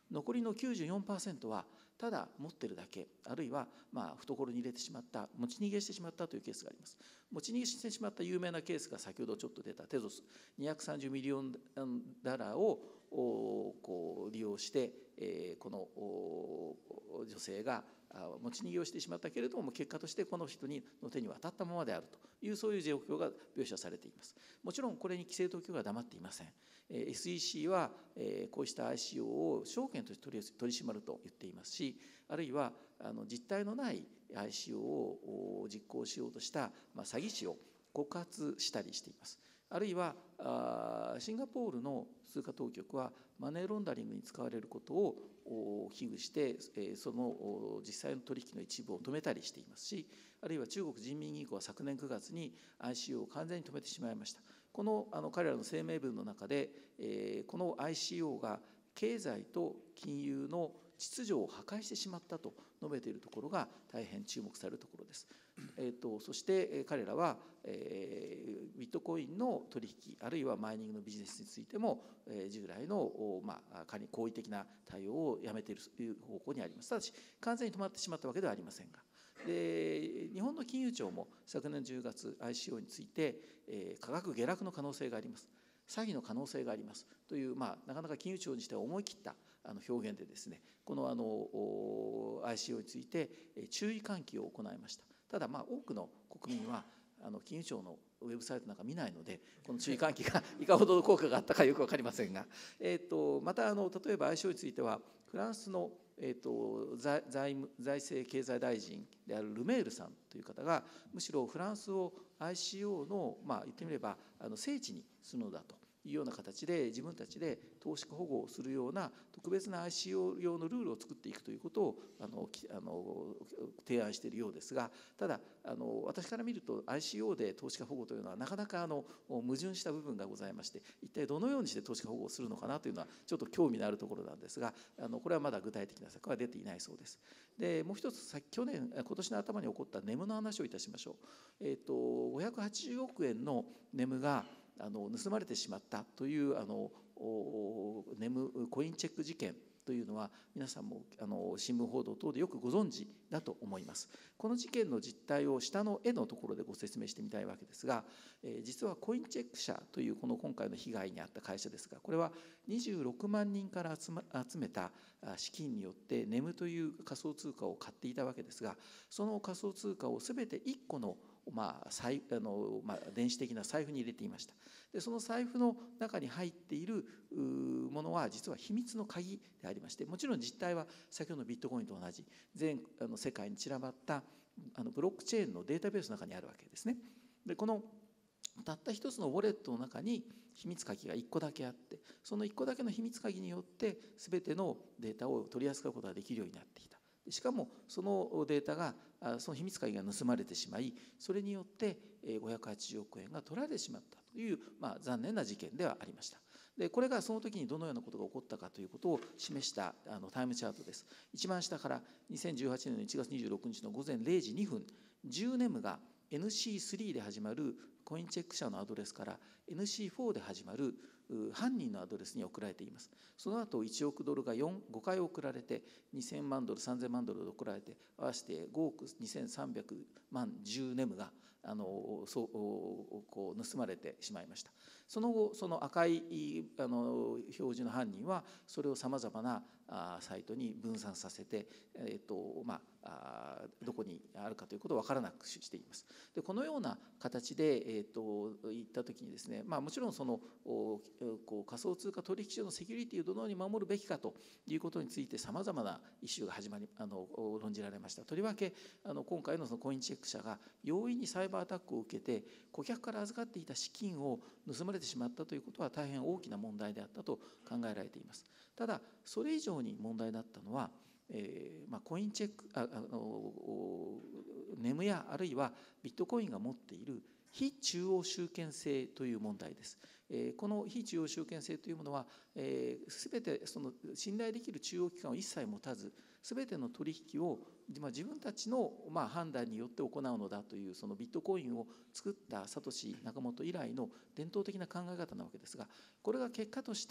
残りの きゅうじゅうよんパーセント はただ持ってるだけ、あるいはまあ懐に入れてしまった、持ち逃げしてしまったというケースがあります。持ち逃げしてしまった有名なケースが先ほどちょっと出たテゾスにひゃくさんじゅうミリオンダラーをこう利用して、えー、この女性が持ち逃げをしてしまったけれども、結果としてこの人にの手に渡ったままであるという、そういう状況が描写されています。もちろんこれに規制当局は黙っていません。 エスイーシー はこうした アイシーオー を証券として取り締まると言っていますし、あるいはあの実態のない アイシーオー を実行しようとしたまあ詐欺師を告発したりしています。あるいはシンガポールの通貨当局はマネーロンダリングに使われることを危惧してその実際の取引の一部を止めたりしていますし、あるいは中国人民銀行は昨年くがつに アイシーオー を完全に止めてしまいました。このあの彼らの声明文の中で、えー、この アイシーオー が経済と金融の秩序を破壊してしまったと述べているところが大変注目されるところです。えー、とそして彼らは、えー、ビットコインの取引あるいはマイニングのビジネスについても、えー、従来の、まあ、仮に好意的な対応をやめているという方向にあります。ただし完全に止まってしまったわけではありませんが、で日本の金融庁も昨年じゅうがつ アイシーオー について、えー、価格下落の可能性があります、詐欺の可能性がありますという、まあ、なかなか金融庁にしては思い切ったあの表現でですね、このあの アイシーオー について注意喚起を行いました。ただまあ多くの国民はあの金融庁のウェブサイトなんか見ないので、この注意喚起がいかほどの効果があったかよく分かりませんが、えー、とまたあの例えば アイシーオー についてはフランスのえー、と 財, 財, 務財政経済大臣であるルメールさんという方が、むしろフランスを アイシーオー の、まあ、言ってみればあの聖地にするのだというような形で自分たちで投資家保護をするような特別な アイシーオー 用のルールを作っていくということをあのあの提案しているようですが、ただあの私から見ると アイシーオー で投資家保護というのはなかなかあの矛盾した部分がございまして、一体どのようにして投資家保護をするのかなというのはちょっと興味のあるところなんですが、あのこれはまだ具体的な策は出ていないそうです。でもう一つ、去年今年の頭に起こったネムの話をいたしましょう。えー、とごひゃくはちじゅうおくえんのネムがあの盗まれてしまったというあのネムコインチェック事件というのは皆さんもあの新聞報道等でよくご存知だと思います。この事件の実態を下の絵のところでご説明してみたいわけですが、えー、実はコインチェック社というこの今回の被害に遭った会社ですが、これはにじゅうろくまんにんから集めた資金によってネムという仮想通貨を買っていたわけですが、その仮想通貨を全ていっこのまあ、財あのまあ、電子的な財布に入れていました。でその財布の中に入っているものは実は秘密の鍵でありまして、もちろん実態は先ほどのビットコインと同じ全あの世界に散らばったあのブロックチェーンのデータベースの中にあるわけですね。でこのたった一つのウォレットの中に秘密鍵がいっこだけあって、そのいっこだけの秘密鍵によって全てのデータを取り扱うことができるようになっていた。しかもそのデータがその秘密鍵が盗まれてしまい、それによってごひゃくはちじゅうおくえんが取られてしまったという、まあ、残念な事件ではありました。でこれがその時にどのようなことが起こったかということを示したあのタイムチャートです。一番下からにせんじゅうはちねんのいちがつにじゅうろくにちのごぜんれいじにふん、じゅうネムが エヌシースリー で始まるコインチェック社のアドレスから エヌシーフォー で始まる犯人のアドレスに送られています。その後いちおくドルがごかい送られて、にせんまんドルさんぜんまんドル送られて、合わせてごおくにせんさんびゃくまんじゅうネムがあのそうこう盗まれてしまいました。その後その赤いあの表示の犯人はそれをさまざまなあサイトに分散させて、えーとまあ、どこにあるかということを分からなくしています。でこのような形で、えー、といったときにですね、まあ、もちろんそのこう仮想通貨取引所のセキュリティをどのように守るべきかということについてさまざまなイシューが始まりあの論じられました。とりわけあの今回のそのコインチェック社が容易にサイバーアタックを受けて顧客から預かっていた資金を盗まれてしまったということは大変大きな問題であったと考えられています。ただそれ以上に問題だったのは、えーまあ、コインチェックああのネムやあるいはビットコインが持っている非中央集権性という問題です。えー、この非中央集権性というものは、えー、全てその信頼できる中央機関を一切持たず、全ての取引を、まあ、自分たちの、まあ、判断によって行うのだという、そのビットコインを作ったサトシ・ナカモト以来の伝統的な考え方なわけですが、これが結果として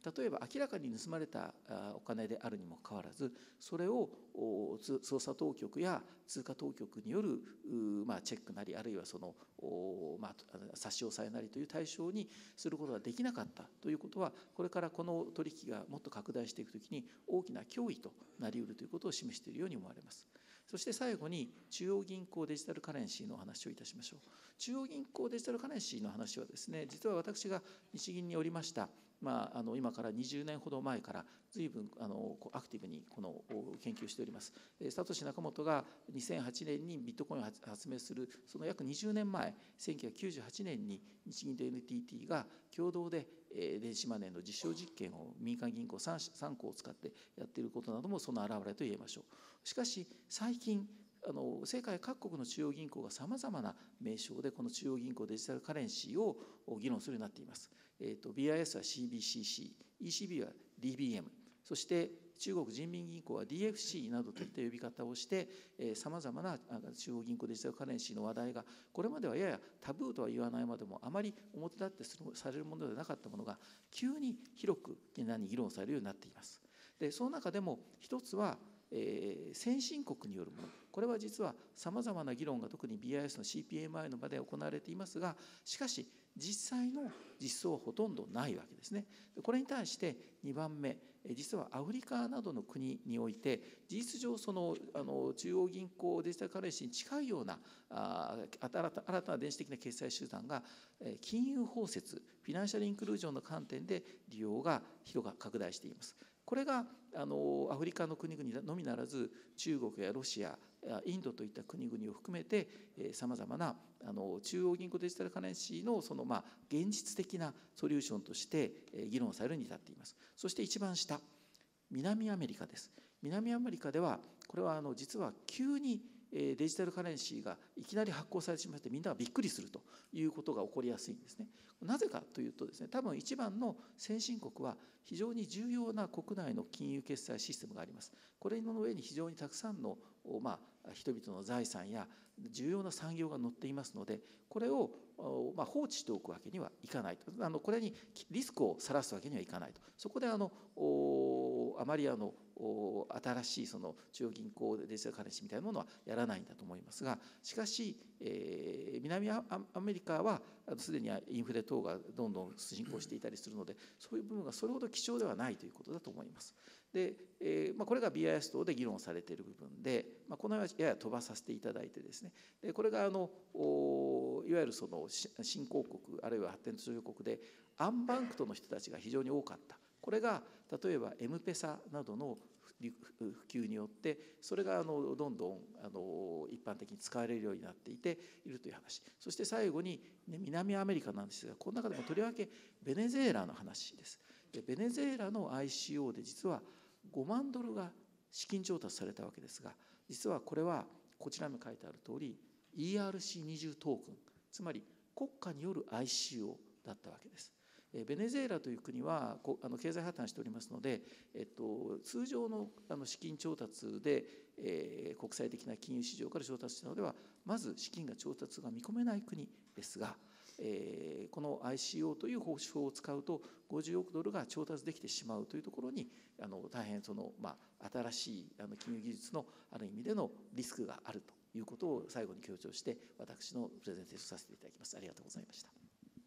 例えば明らかに盗まれたお金であるにもかかわらず、それを捜査当局や通貨当局による、まあ、チェックなり、あるいはその、まあ、差し押さえなりという対象にすることができなかったということは、これからこの取引がもっと拡大していくときに大きな脅威となりうるということを示しているように思われます。そして最後に中央銀行デジタルカレンシーのお話をいたしましょう。中央銀行デジタルカレンシーの話はですね、実は私が日銀におりました、まあ、あの今からにじゅうねんほど前から随分あのアクティブにこの研究しております。サトシ・ナカモトがにせんはちねんにビットコインを発明するその約にじゅうねんまえ、せんきゅうひゃくきゅうじゅうはちねんに日銀と エヌティーティー が共同で電子マネーの実証実験を民間銀行 3, 3行を使ってやっていることなどもその表れと言えましょう。しかし最近あの世界各国の中央銀行がさまざまな名称でこの中央銀行デジタルカレンシーを議論するようになっています。えー、と ビーアイエス は シービーシーシー、イーシービー は ディービーエム、そして中国人民銀行は ディーエフシー などといった呼び方をしてさまざまな中央銀行デジタルカレンシーの話題がこれまではややタブーとは言わないまでもあまり表立ってされるものではなかったものが急に広く何議論されるようになっています。でその中でも一つはえー、先進国によるもの、これは実はさまざまな議論が特に ビーアイエス の シーピーエムアイ の場で行われていますが、しかし実際の実装はほとんどないわけですね。これに対してにばんめ、実はアフリカなどの国において事実上そのあの中央銀行デジタルカレンシーに近いようなあ新た新たな電子的な決済手段が金融包摂、フィナンシャルインクルージョンの観点で利用が広が拡大しています。これがあのアフリカの国々のみならず中国やロシア、インドといった国々を含めてさまざまなあの中央銀行デジタルカレンシーのそのまあ現実的なソリューションとして議論されるに至っています。そして一番下、南アメリカです。南アメリカではこれはあの実は急にデジタルカレンシーがいきなり発行されてしまってみんながびっくりするということが起こりやすいんですね。なぜかというとですね、多分一番の先進国は非常に重要な国内の金融決済システムがあります。これの上に非常にたくさんの、まあ、人々の財産や重要な産業が載っていますので、これを、まあ、放置しておくわけにはいかないと。あのこれにリスクをさらすわけにはいかないと。そこであのあまりあの新しいその中央銀行デジタルカレンシーみたいなものはやらないんだと思いますが、しかし、えー、南アメリカはすでにインフレ等がどんどん進行していたりするので、そういう部分がそれほど貴重ではないということだと思います。で、えーまあ、これが ビーアイエス 等で議論されている部分で、まあ、この辺はやや飛ばさせていただいてですね、でこれがあのいわゆるその新興国あるいは発展途上国でアンバンクトの人たちが非常に多かった。これが例えば エムペサ などの普及によってそれがあのどんどんあの一般的に使われるようになっていているという話。そして最後に、ね、南アメリカなんですが、この中でもとりわけベネズエラの話です。でベネズエラの アイシーオー で実はごまんドルが資金調達されたわけですが、実はこれはこちらに書いてある通り イーアールシーにじゅう トークン、つまり国家による アイシーオー だったわけです。ベネズエラという国はあの経済破綻しておりますので、えっと、通常のあの資金調達で、えー、国際的な金融市場から調達したのではまず資金が調達が見込めない国ですが、えー、この アイシーオー という方法を使うとごじゅうおくドルが調達できてしまうというところにあの大変その、まあ、新しいあの金融技術のある意味でのリスクがあるということを最後に強調して私のプレゼンテーションさせていただきます。ありがとうございました。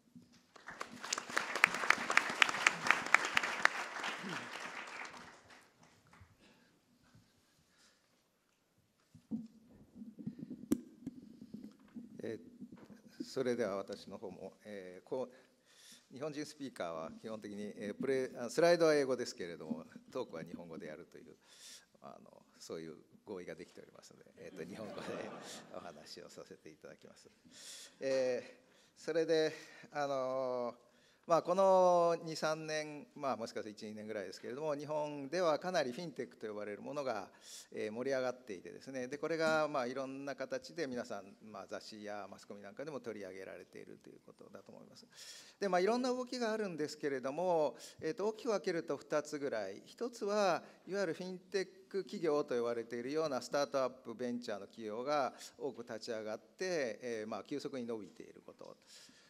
えー、それでは私の方も、えー、こう日本人スピーカーは基本的に、えー、プレスライドは英語ですけれどもトークは日本語でやるというあのそういう合意ができておりますので、えー、と日本語でお話をさせていただきます。えー、それであのーまあ、このにさんねん、まあ、もしかしたらいちにねんぐらいですけれども、日本ではかなりフィンテックと呼ばれるものが盛り上がっていてですね、でこれがまあいろんな形で皆さん、まあ、雑誌やマスコミなんかでも取り上げられているということだと思います。で、まあ、いろんな動きがあるんですけれども、えー、と大きく分けるとふたつぐらい。ひとつはいわゆるフィンテック企業と呼ばれているようなスタートアップベンチャーの企業が多く立ち上がって、えー、まあ急速に伸びていること。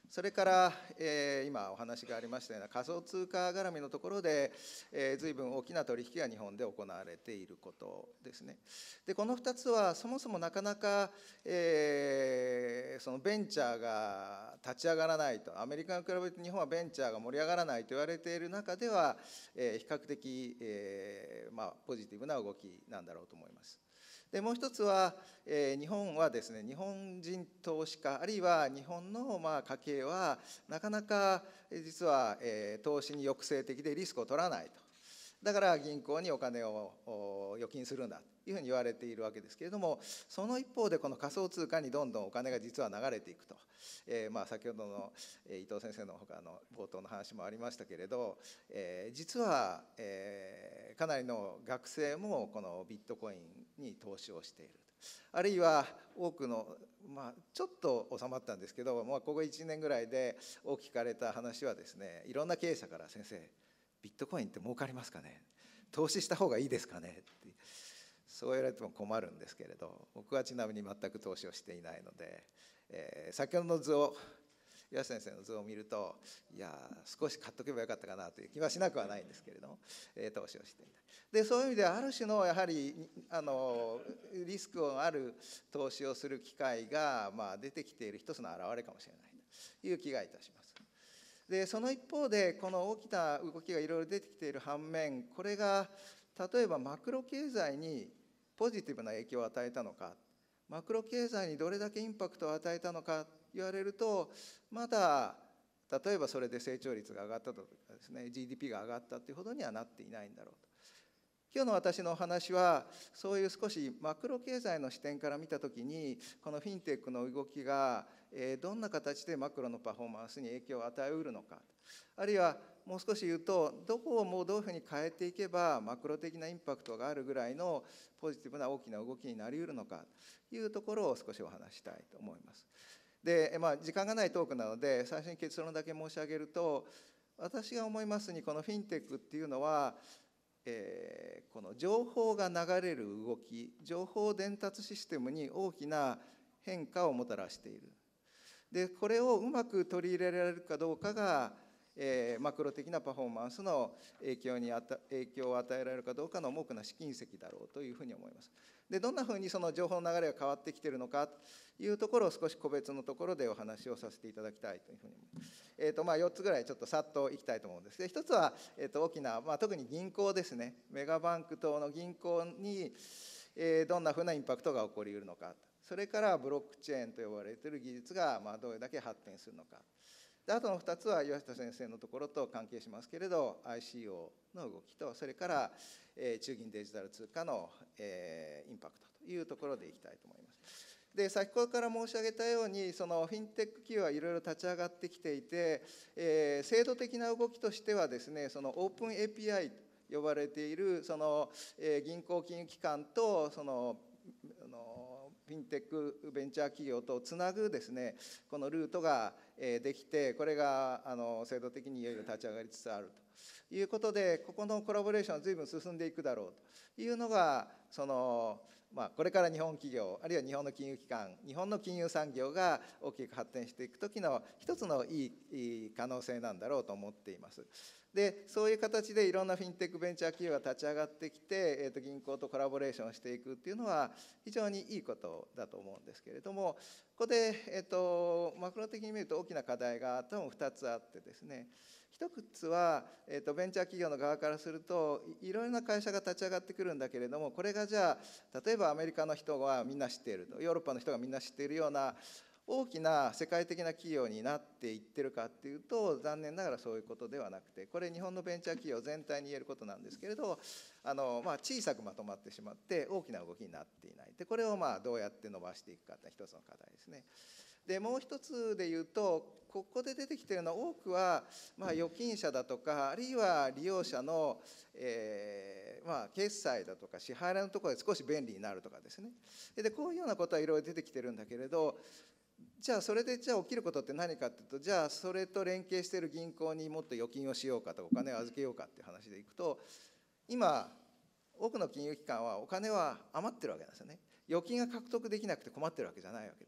それから、えー、今お話がありましたような仮想通貨絡みのところで、えー、随分大きな取引が日本で行われていることですね。でこのふたつはそもそもなかなか、えー、そのベンチャーが立ち上がらないと、アメリカに比べて日本はベンチャーが盛り上がらないと言われている中では、えー、比較的、えーまあ、ポジティブな動きなんだろうと思います。でもう一つは、えー、日本はですね、日本人投資家あるいは日本のまあ家計はなかなか実は、えー、投資に抑制的でリスクを取らないと。だから銀行にお金を預金するんだというふうに言われているわけですけれども、その一方でこの仮想通貨にどんどんお金が実は流れていくと、えー、まあ先ほどの伊藤先生のほかの冒頭の話もありましたけれど、えー、実は、えー、かなりの学生もこのビットコインに投資をしている。あるいは多くの、まあ、ちょっと収まったんですけど、まあ、ここいちねんぐらいで大きく聞かれた話はですね、いろんな経営者から先生ビットコインって儲かりますかね、投資した方がいいですかねってそう言われても困るんですけれど、僕はちなみに全く投資をしていないので、えー、先ほどの図を岩瀬先生の図を見ると、いや少し買っとけばよかったかなという気はしなくはないんですけれども、えー、投資をしていない。でそういう意味ではある種のやはりあのリスクのある投資をする機会が、まあ、出てきている一つの表れかもしれないという気がいたします。でその一方でこの大きな動きがいろいろ出てきている反面、これが例えばマクロ経済にポジティブな影響を与えたのか、マクロ経済にどれだけインパクトを与えたのか言われると、まだ例えばそれで成長率が上がったとかですね、 ジーディーピー が上がったというほどにはなっていないんだろうと。今日の私のお話はそういう少しマクロ経済の視点から見たときに、このフィンテックの動きがどんな形でマクロのパフォーマンスに影響を与えうるのか、あるいはもう少し言うとどこをもうどういうふうに変えていけばマクロ的なインパクトがあるぐらいのポジティブな大きな動きになりうるのかというところを少しお話したいと思います。で、まあ、時間がないトークなので最初に結論だけ申し上げると、私が思いますにこのフィンテックっていうのは、えー、この情報が流れる動き、情報伝達システムに大きな変化をもたらしている。でこれをうまく取り入れられるかどうかが、えー、マクロ的なパフォーマンスの影響にあた影響を与えられるかどうかの重くな試金石だろうというふうに思います。でどんなふうにその情報の流れが変わってきているのかというところを少し個別のところでお話をさせていただきたいというふうに思います。えーとまあ、よっつぐらいちょっとさっといきたいと思うんですけど、一つは、えーと大きな、まあ、特に銀行ですね、メガバンク等の銀行に、えー、どんなふうなインパクトが起こりうるのか、それからブロックチェーンと呼ばれている技術がまあどれだけ発展するのか。であとのふたつは岩下先生のところと関係しますけれど アイシーオー の動きと、それから、えー、中銀デジタル通貨の、えー、インパクトというところでいきたいと思います。で先ほどから申し上げたように、そのフィンテック企業はいろいろ立ち上がってきていて、えー、制度的な動きとしてはですね、そのオープン エーピーアイ と呼ばれているその、えー、銀行金融機関とそのあのフィンテックベンチャー企業とつなぐですね、このルートができて、これがあの制度的にいよいよ立ち上がりつつあるということで、ここのコラボレーションは随分進んでいくだろうというのが、そのまあこれから日本企業あるいは日本の金融機関、日本の金融産業が大きく発展していく時の一つのいい可能性なんだろうと思っています。でそういう形でいろんなフィンテックベンチャー企業が立ち上がってきて、えー、と銀行とコラボレーションしていくっていうのは非常にいいことだと思うんですけれども、ここで、えー、とマクロ的に見ると大きな課題が多分ふたつあってですね、一つは、えー、とベンチャー企業の側からするといろいろな会社が立ち上がってくるんだけれども、これがじゃあ例えばアメリカの人はみんな知っていると、ヨーロッパの人がみんな知っているような大きな世界的な企業になっていってるかっていうと、残念ながらそういうことではなくて、これ日本のベンチャー企業全体に言えることなんですけれど、あの、まあ、小さくまとまってしまって大きな動きになっていない。でこれをまあどうやって伸ばしていくかって一つの課題ですね。でもう一つで言うと、ここで出てきているのは多くは、まあ、預金者だとか、あるいは利用者の、えーまあ、決済だとか支払いのところで少し便利になるとかですね。でこういうようなことはいろいろ出てきてるんだけれど、じゃあそれでじゃあ起きることって何かっていうと、じゃあそれと連携している銀行にもっと預金をしようかとかお金を預けようかっていう話でいくと、今多くの金融機関はお金は余ってるわけなんですよね。預金が獲得できなくて困ってるわけじゃないわけです。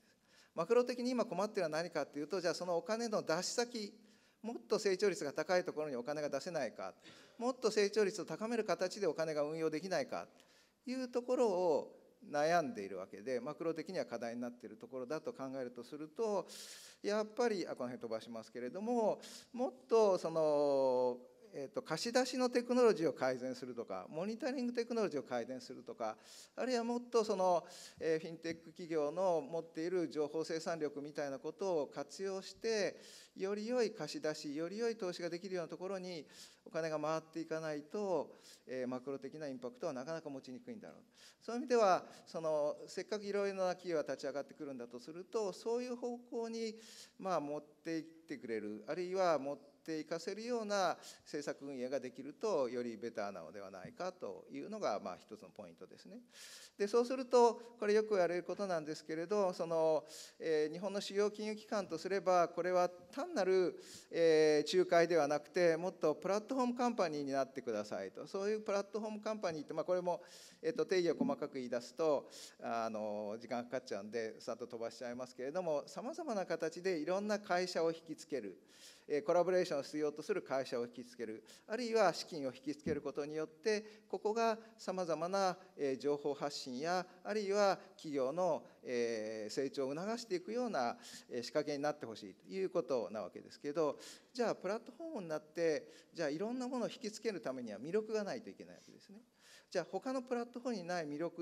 マクロ的に今困っているのは何かというと、じゃあそのお金の出し先、もっと成長率が高いところにお金が出せないか、もっと成長率を高める形でお金が運用できないかというところを悩んでいるわけで、マクロ的には課題になっているところだと考えるとすると、やっぱりあこの辺飛ばしますけれども、もっとそのえー、と貸し出しのテクノロジーを改善するとか、モニタリングテクノロジーを改善するとか、あるいはもっとその、えー、フィンテック企業の持っている情報生産力みたいなことを活用して、より良い貸し出し、より良い投資ができるようなところにお金が回っていかないと、えー、マクロ的なインパクトはなかなか持ちにくいんだろう。そういう意味では、そのせっかくいろいろな企業が立ち上がってくるんだとすると、そういう方向にまあ持っていってくれる、あるいは持っていかせるような政策運営ができると、よりベターなのではないかというのがまあ一つのポイントですね。でそうすると、これよく言われることなんですけれど、その、えー、日本の主要金融機関とすれば、これは単なる、えー、仲介ではなくて、もっとプラットフォームカンパニーになってくださいと。そういうプラットフォームカンパニーって、まあ、これも、えー、と定義を細かく言い出すとあの時間かかっちゃうんでさっと飛ばしちゃいますけれども、さまざまな形でいろんな会社を引きつける、コラボレーションを必要とする会社を引きつける、あるいは資金を引きつけることによって、ここがさまざまな情報発信や、あるいは企業の成長を促していくような仕掛けになってほしいということなわけですけど、じゃあプラットフォームになって、じゃあいろんなものを引きつけるためには魅力がないといけないわけですね。じゃあ他のプラットフォームにない魅力って、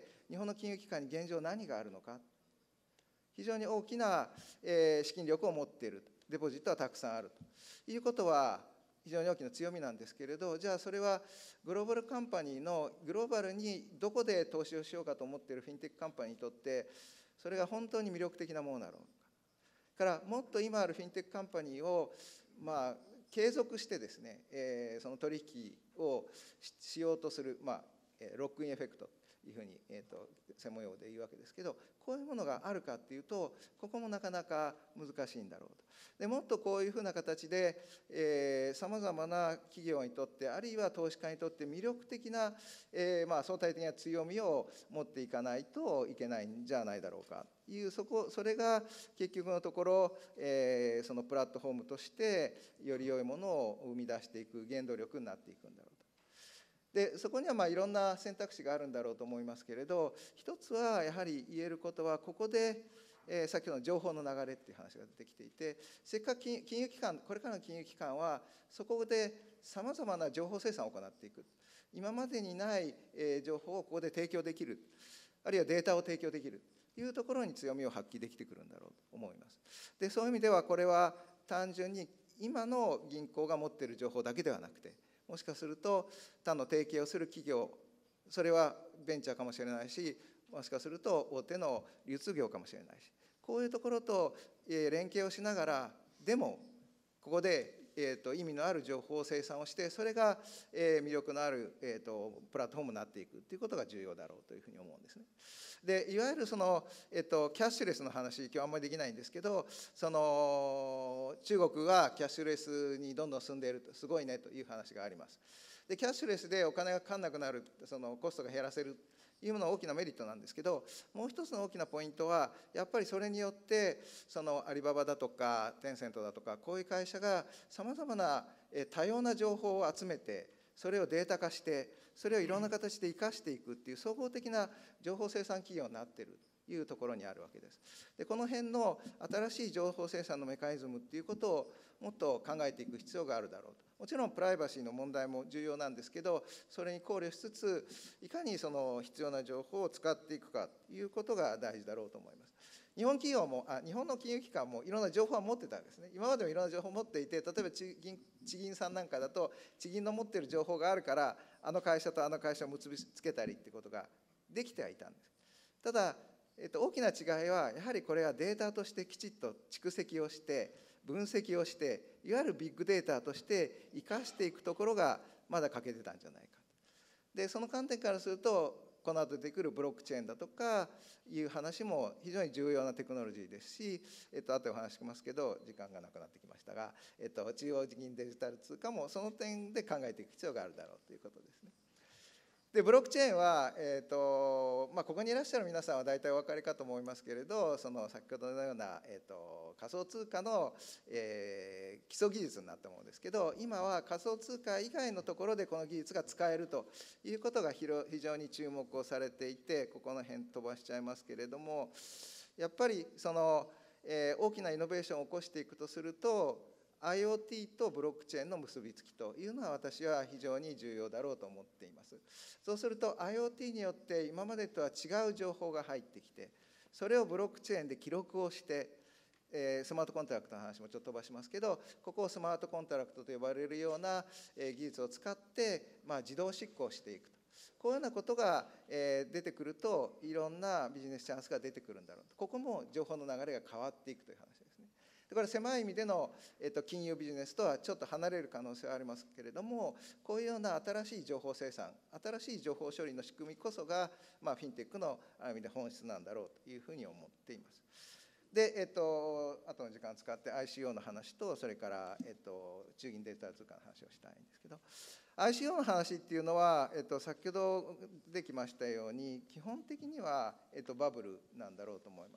日本の金融機関に現状何があるのか。非常に大きな資金力を持っている、デポジットはたくさんあるということは非常に大きな強みなんですけれど、じゃあそれはグローバルカンパニーのグローバルにどこで投資をしようかと思っているフィンテックカンパニーにとって、それが本当に魅力的なものなのか。からもっと今あるフィンテックカンパニーをまあ継続してですね、えー、その取引をしようとする、まあ、ロックインエフェクトというふうに、えー、と専門用語で言うわけですけど、こういうものがあるかっていうと、ここもなかなか難しいんだろうと。でもっとこういうふうな形でさまざまな企業にとって、あるいは投資家にとって魅力的な、えー、まあ相対的な強みを持っていかないといけないんじゃないだろうかという、そこそれが結局のところ、えー、そのプラットフォームとしてより良いものを生み出していく原動力になっていくんだろうと。でそこにはまあいろんな選択肢があるんだろうと思いますけれど、一つはやはり言えることは、ここで、えー、先ほどの情報の流れっていう話が出てきていて、せっかく金融機関、これからの金融機関はそこでさまざまな情報生産を行っていく、今までにない、えー、情報をここで提供できる、あるいはデータを提供できるというところに強みを発揮できてくるんだろうと思います。でそういう意味では、これは単純に今の銀行が持っている情報だけではなくて、もしかすると他の提携をする企業、それはベンチャーかもしれないし、もしかすると大手の流通業かもしれないし、こういうところと連携をしながら、でもここでえー、と意味のある情報を生産をして、それが、えー、魅力のある、えー、とプラットフォームになっていくということが重要だろうというふうに思うんですね。でいわゆるその、えー、とキャッシュレスの話、今日あんまりできないんですけど、その中国はキャッシュレスにどんどん進んでいると、すごいねという話があります。でキャッシュレスでお金がかかんなくなる、そのコストが減らせるいうのは大きなメリットなんですけど、もう一つの大きなポイントは、やっぱりそれによってそのアリババだとかテンセントだとか、こういう会社がさまざまな多様な情報を集めて、それをデータ化して、それをいろんな形で生かしていくっていう総合的な情報生産企業になっているというところにあるわけです。でこの辺の新しい情報生産のメカニズムっていうことをもっと考えていく必要があるだろうと。もちろんプライバシーの問題も重要なんですけど、それに考慮しつつ、いかにその必要な情報を使っていくかということが大事だろうと思います。日本企業もあ日本の金融機関もいろんな情報は持ってたんですね。今までもいろんな情報を持っていて、例えば地銀地銀さんなんかだと、地銀の持っている情報があるから、あの会社とあの会社を結びつけたりってことができてはいたんです。ただ、えっと、大きな違いは、やはりこれはデータとしてきちっと蓄積をして、分析をして、いわゆるビッグデータとして生かしていくところがまだ欠けてたんじゃないか。でその観点からすると、この後出てくるブロックチェーンだとかいう話も非常に重要なテクノロジーですし、えっと後でお話しますけど時間がなくなってきましたが、えっと中央銀デジタル通貨もその点で考えていく必要があるだろうということですね。 でブロックチェーンは、えーとまあ、ここにいらっしゃる皆さんは大体お分かりかと思いますけれど、その先ほどのような、えーと仮想通貨の、えー基礎技術になったものですけど、今は仮想通貨以外のところでこの技術が使えるということが非常に注目をされていて、ここの辺飛ばしちゃいますけれども、やっぱりその、えー大きなイノベーションを起こしていくとすると、IoT とブロックチェーンの結びつきというのは私は非常に重要だろうと思っています。そうすると IoT によって今までとは違う情報が入ってきて、それをブロックチェーンで記録をして、えースマートコントラクトの話もちょっと飛ばしますけど、ここをスマートコントラクトと呼ばれるような、えー技術を使って、まあ、自動執行していくと。こういうようなことが、えー出てくると、いろんなビジネスチャンスが出てくるんだろうと。ここも情報の流れが変わっていくという話ですね。これ狭い意味での、えっと、金融ビジネスとはちょっと離れる可能性はありますけれども、こういうような新しい情報生産、新しい情報処理の仕組みこそが、まあ、フィンテックのある意味で本質なんだろうというふうに思っています。で、えっと、後の時間を使って アイシーオー の話と、それから、えっと、中銀デジタル通貨の話をしたいんですけど、アイシーオー の話っていうのは、えっと、先ほどできましたように、基本的には、えっと、バブルなんだろうと思います。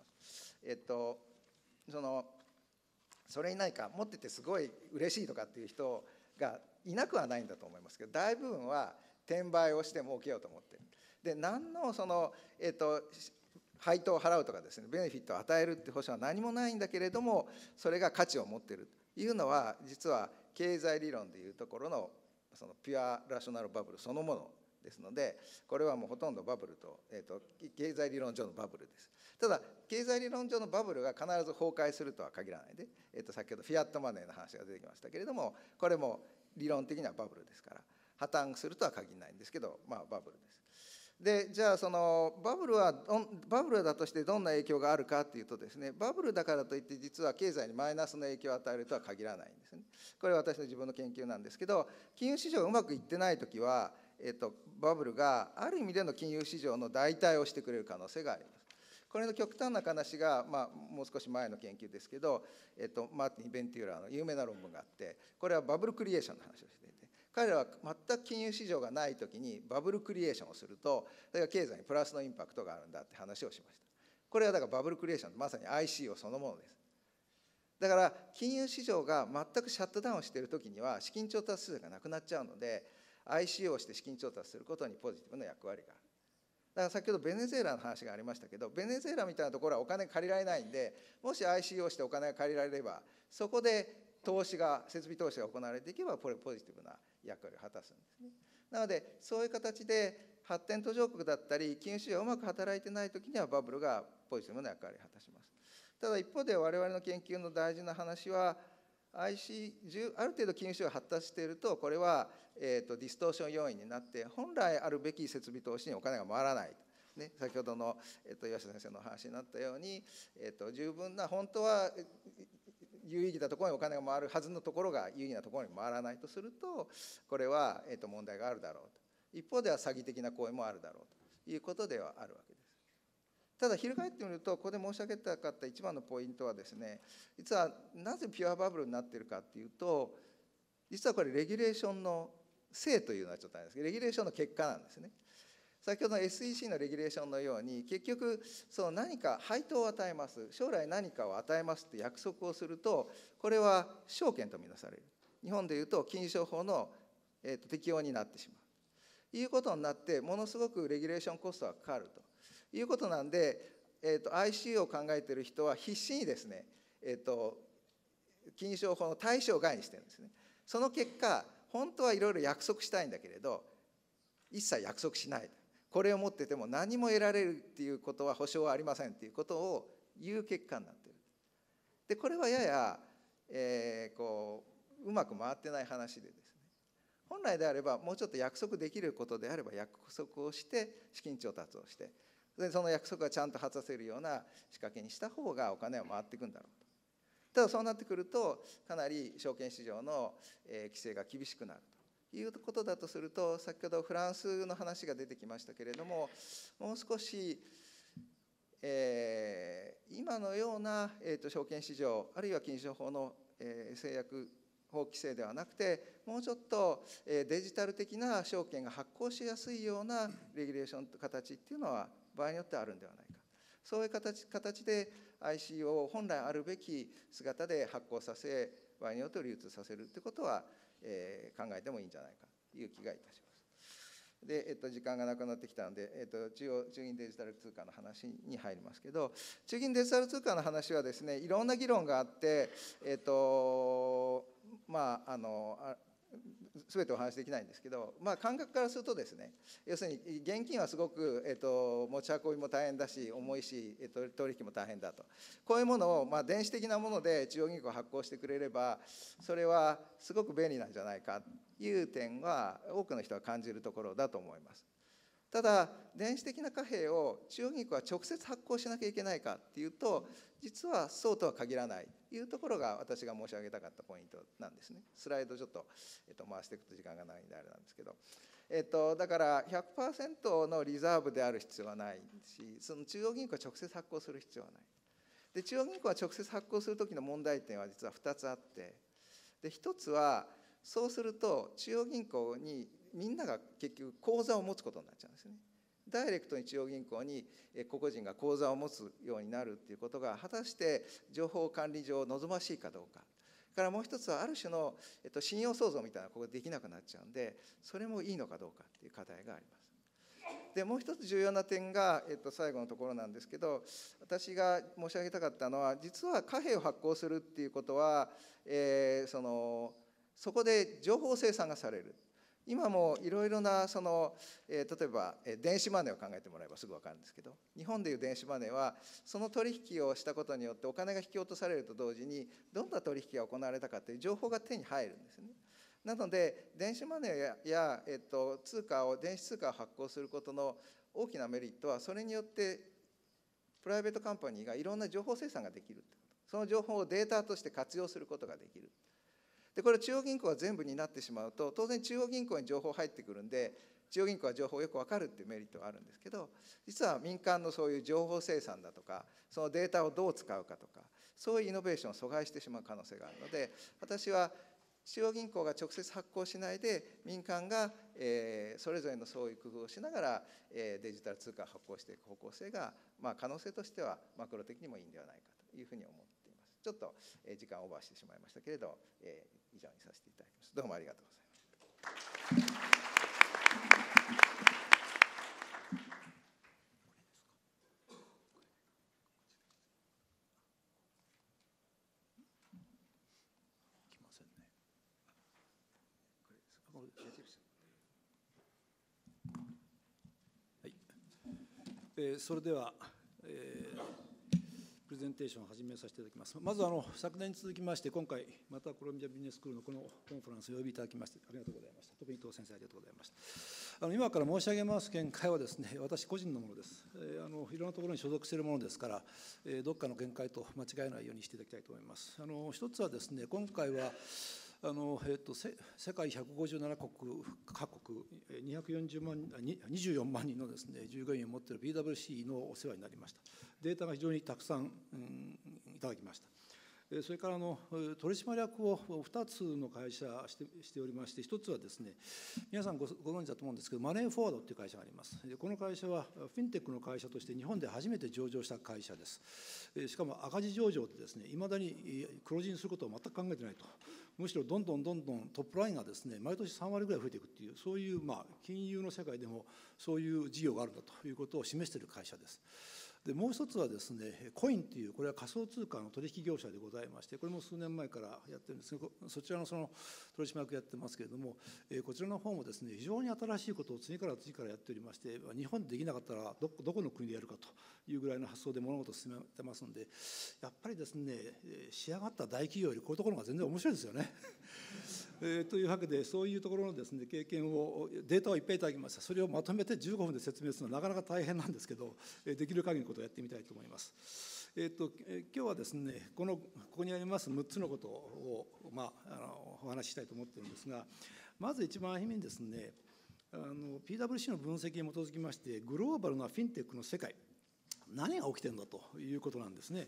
えっと、そのそれに何か持っててすごい嬉しいとかっていう人がいなくはないんだと思いますけど、大部分は転売をして儲けようと思っている。で、何のその、えっと、配当を払うとかですね、ベネフィットを与えるって保証は何もないんだけれども、それが価値を持っているというのは、実は経済理論でいうところのそのピュアラショナルバブルそのものですので、これはもうほとんどバブルと、えーと、経済理論上のバブルです。ただ、経済理論上のバブルが必ず崩壊するとは限らないで、えーと、先ほどフィアットマネーの話が出てきましたけれども、これも理論的にはバブルですから、破綻するとは限らないんですけど、まあ、バブルです。で、じゃあそのバブルはバブルだとしてどんな影響があるかっていうとですね、バブルだからといって実は経済にマイナスの影響を与えるとは限らないんですね。これは私の自分の研究なんですけど、金融市場がうまくいってないときは、えっと、バブルがある意味での金融市場の代替をしてくれる可能性があります。これの極端な話が、まあ、もう少し前の研究ですけど、えっと、マーティン・ベンテューラーの有名な論文があって、これはバブルクリエーションの話をしていて、彼らは全く金融市場がないときにバブルクリエーションをすると、それが経済にプラスのインパクトがあるんだって話をしました。これはだからバブルクリエーション、まさに アイシーオー そのものです。だから金融市場が全くシャットダウンしているときには資金調達数がなくなっちゃうので、 アイシーオー をして資金調達することにポジティブな役割がある。だから先ほどベネズエラの話がありましたけど、ベネズエラみたいなところはお金借りられないんで、もし アイシーオー してお金が借りられれば、そこで投資が設備投資が行われていけば、これポジティブな役割を果たすんですね。なのでそういう形で発展途上国だったり金融市場がうまく働いてないときにはバブルがポジティブな役割を果たします。ただ一方で我々の研究の大事な話は、 アイシー、ある程度金融市場が発達していると、これは、えーと、ディストーション要因になって本来あるべき設備投資にお金が回らない、ね、先ほどの、えーと、岩下先生の話になったように、えーと、十分な本当は有意義なところにお金が回るはずのところが有意義なところに回らないとすると、これは、えーと、問題があるだろうと。一方では詐欺的な行為もあるだろうということではあるわけです。ただ翻ってみると、ここで申し上げたかった一番のポイントはですね、実はなぜピュアバブルになっているかっていうと、実はこれレギュレーションのせいというのはちょっとあれですけど、レギュレーションの結果なんですね。先ほどの エスイーシー のレギュレーションのように、結局その何か配当を与えます、将来何かを与えますって約束をすると、これは証券とみなされる。日本でいうと金融商法の、えーと適用になってしまうということになって、ものすごくレギュレーションコストがかかるということなんで、えーと アイシーオー を考えている人は必死にですね、えーと金融商法の対象外にしてるんですね。その結果、本当はいろいろ約束したいんだけれど、一切約束しない。これを持ってても何も得られるっていうことは保証はありませんっていうことを言う結果になっている。で、これはやや、えー、こううまく回ってない話でですね、本来であればもうちょっと約束できることであれば約束をして資金調達をして、でその約束がちゃんと果たせるような仕掛けにした方がお金は回っていくんだろうと。ただそうなってくると、かなり証券市場の規制が厳しくなるということだとすると、先ほどフランスの話が出てきましたけれども、もう少し、えー、今のような、えーと、証券市場あるいは金融商法の、えー、制約法規制ではなくて、もうちょっとデジタル的な証券が発行しやすいようなレギュレーションと形っていうのは場合によってはあるんではないか。そういう形形で アイシーオー を本来あるべき姿で発行させ、場合によって流通させるということは、えー、考えてもいいんじゃないかという気がいたします。で、えっと、時間がなくなってきたので、えっと、中央中銀デジタル通貨の話に入りますけど、中銀デジタル通貨の話はですね、いろんな議論があって、えっとまああのあすべてお話しできないんですけど、まあ、感覚からするとですね、要するに現金はすごく、えっと、持ち運びも大変だし、重いし、えっと、取引も大変だと、こういうものを、まあ、電子的なもので中央銀行が発行してくれれば、それはすごく便利なんじゃないかという点は、多くの人が感じるところだと思います。ただ、電子的な貨幣を中央銀行は直接発行しなきゃいけないかっていうと、実はそうとは限らないというところが私が申し上げたかったポイントなんですね。スライドちょっと、えっと、回していくと時間がないんであれなんですけど、えっと、だから ひゃくパーセント のリザーブである必要はないし、その中央銀行は直接発行する必要はない。で、中央銀行は直接発行する時の問題点は実はふたつあって、でひとつはそうすると中央銀行にみんなが結局口座を持つことになっちゃうんですね。ダイレクトに中央銀行に個々人が口座を持つようになるっていうことが果たして情報管理上望ましいかどうか。からもう一つはある種の、えっと、信用創造みたいなここできなくなっちゃうんで、それもいいのかどうかっていう課題があります。でもう一つ重要な点が、えっと、最後のところなんですけど、私が申し上げたかったのは、実は貨幣を発行するっていうことは、えー、そのそこで情報生産がされる。今もいろいろなその、えー、例えば、えー、電子マネーを考えてもらえばすぐ分かるんですけど、日本でいう電子マネーはその取引をしたことによってお金が引き落とされると同時にどんな取引が行われたかという情報が手に入るんですね。なので電子マネーや、やえっと、通貨を電子通貨を発行することの大きなメリットは、それによってプライベートカンパニーがいろんな情報生産ができる、その情報をデータとして活用することができる。でこれ中央銀行が全部になってしまうと、当然中央銀行に情報入ってくるんで、中央銀行は情報をよく分かるっていうメリットがあるんですけど、実は民間のそういう情報生産だとか、そのデータをどう使うかとか、そういうイノベーションを阻害してしまう可能性があるので、私は中央銀行が直接発行しないで、民間が、えー、それぞれのそういう工夫をしながら、えー、デジタル通貨を発行していく方向性が、まあ、可能性としてはマクロ的にもいいんではないかというふうに思っています。ちょっと、えー、時間をオーバーしてしまいましたけれど、えー以上にさせていただきます。どうもありがとうございます。 はい、えー、それでは、えープレゼンテーションを始めさせていただきます。まずあの昨年に続きまして、今回またコロンビアビジネススクールのこのコンファレンスをお呼びいただきましてありがとうございました。特に伊藤先生ありがとうございました。あの今から申し上げます見解はですね、私個人のものです。えー、あのいろんなところに所属しているものですから、えー、どっかの見解と間違えないようにしていただきたいと思います。あの一つはですね、今回はあのえー、と世界ひゃくごじゅうななこく各国にひゃくよんじゅうまんにじゅうよんまんにんのですね従業員を持っている ピーダブリューシー のお世話になりました。データが非常にたくさん、うん、いただきました。それからあの取締役をふたつの会社してしておりまして、ひとつはですね、皆さん ご, ご存知だと思うんですけど、マネーフォワードという会社があります。でこの会社はフィンテックの会社として日本で初めて上場した会社です。しかも赤字上場でですね、いまだに黒字にすることを全く考えてないと。むしろどんどんどんどんトップラインがですね、毎年さんわりぐらい増えていくっていう、そういうまあ金融の世界でもそういう事業があるんだということを示している会社です。でもう一つはですね、コインというこれは仮想通貨の取引業者でございまして、これも数年前からやってるんですけど、そちらのその取締役やってますけれども、こちらの方もですね非常に新しいことを次から次からやっておりまして、日本でできなかったらどどこの国でやるかというぐらいの発想で物事を進めてますんで、やっぱりですね仕上がった大企業よりこういうところが全然面白いですよね。えー、というわけで、そういうところのですね経験をデータをいっぱいいただきました。それをまとめてじゅうごふんで説明するのはなかなか大変なんですけど、できる限りのことをやってみたいと思います。えー、と今日はですねこのここにありますむっつのことを、まあ、あのお話ししたいと思っているんですが、まず一番初めにですね、あの ピーダブリューシー の分析に基づきまして、グローバルなフィンテックの世界、何が起きてるんだということなんですね。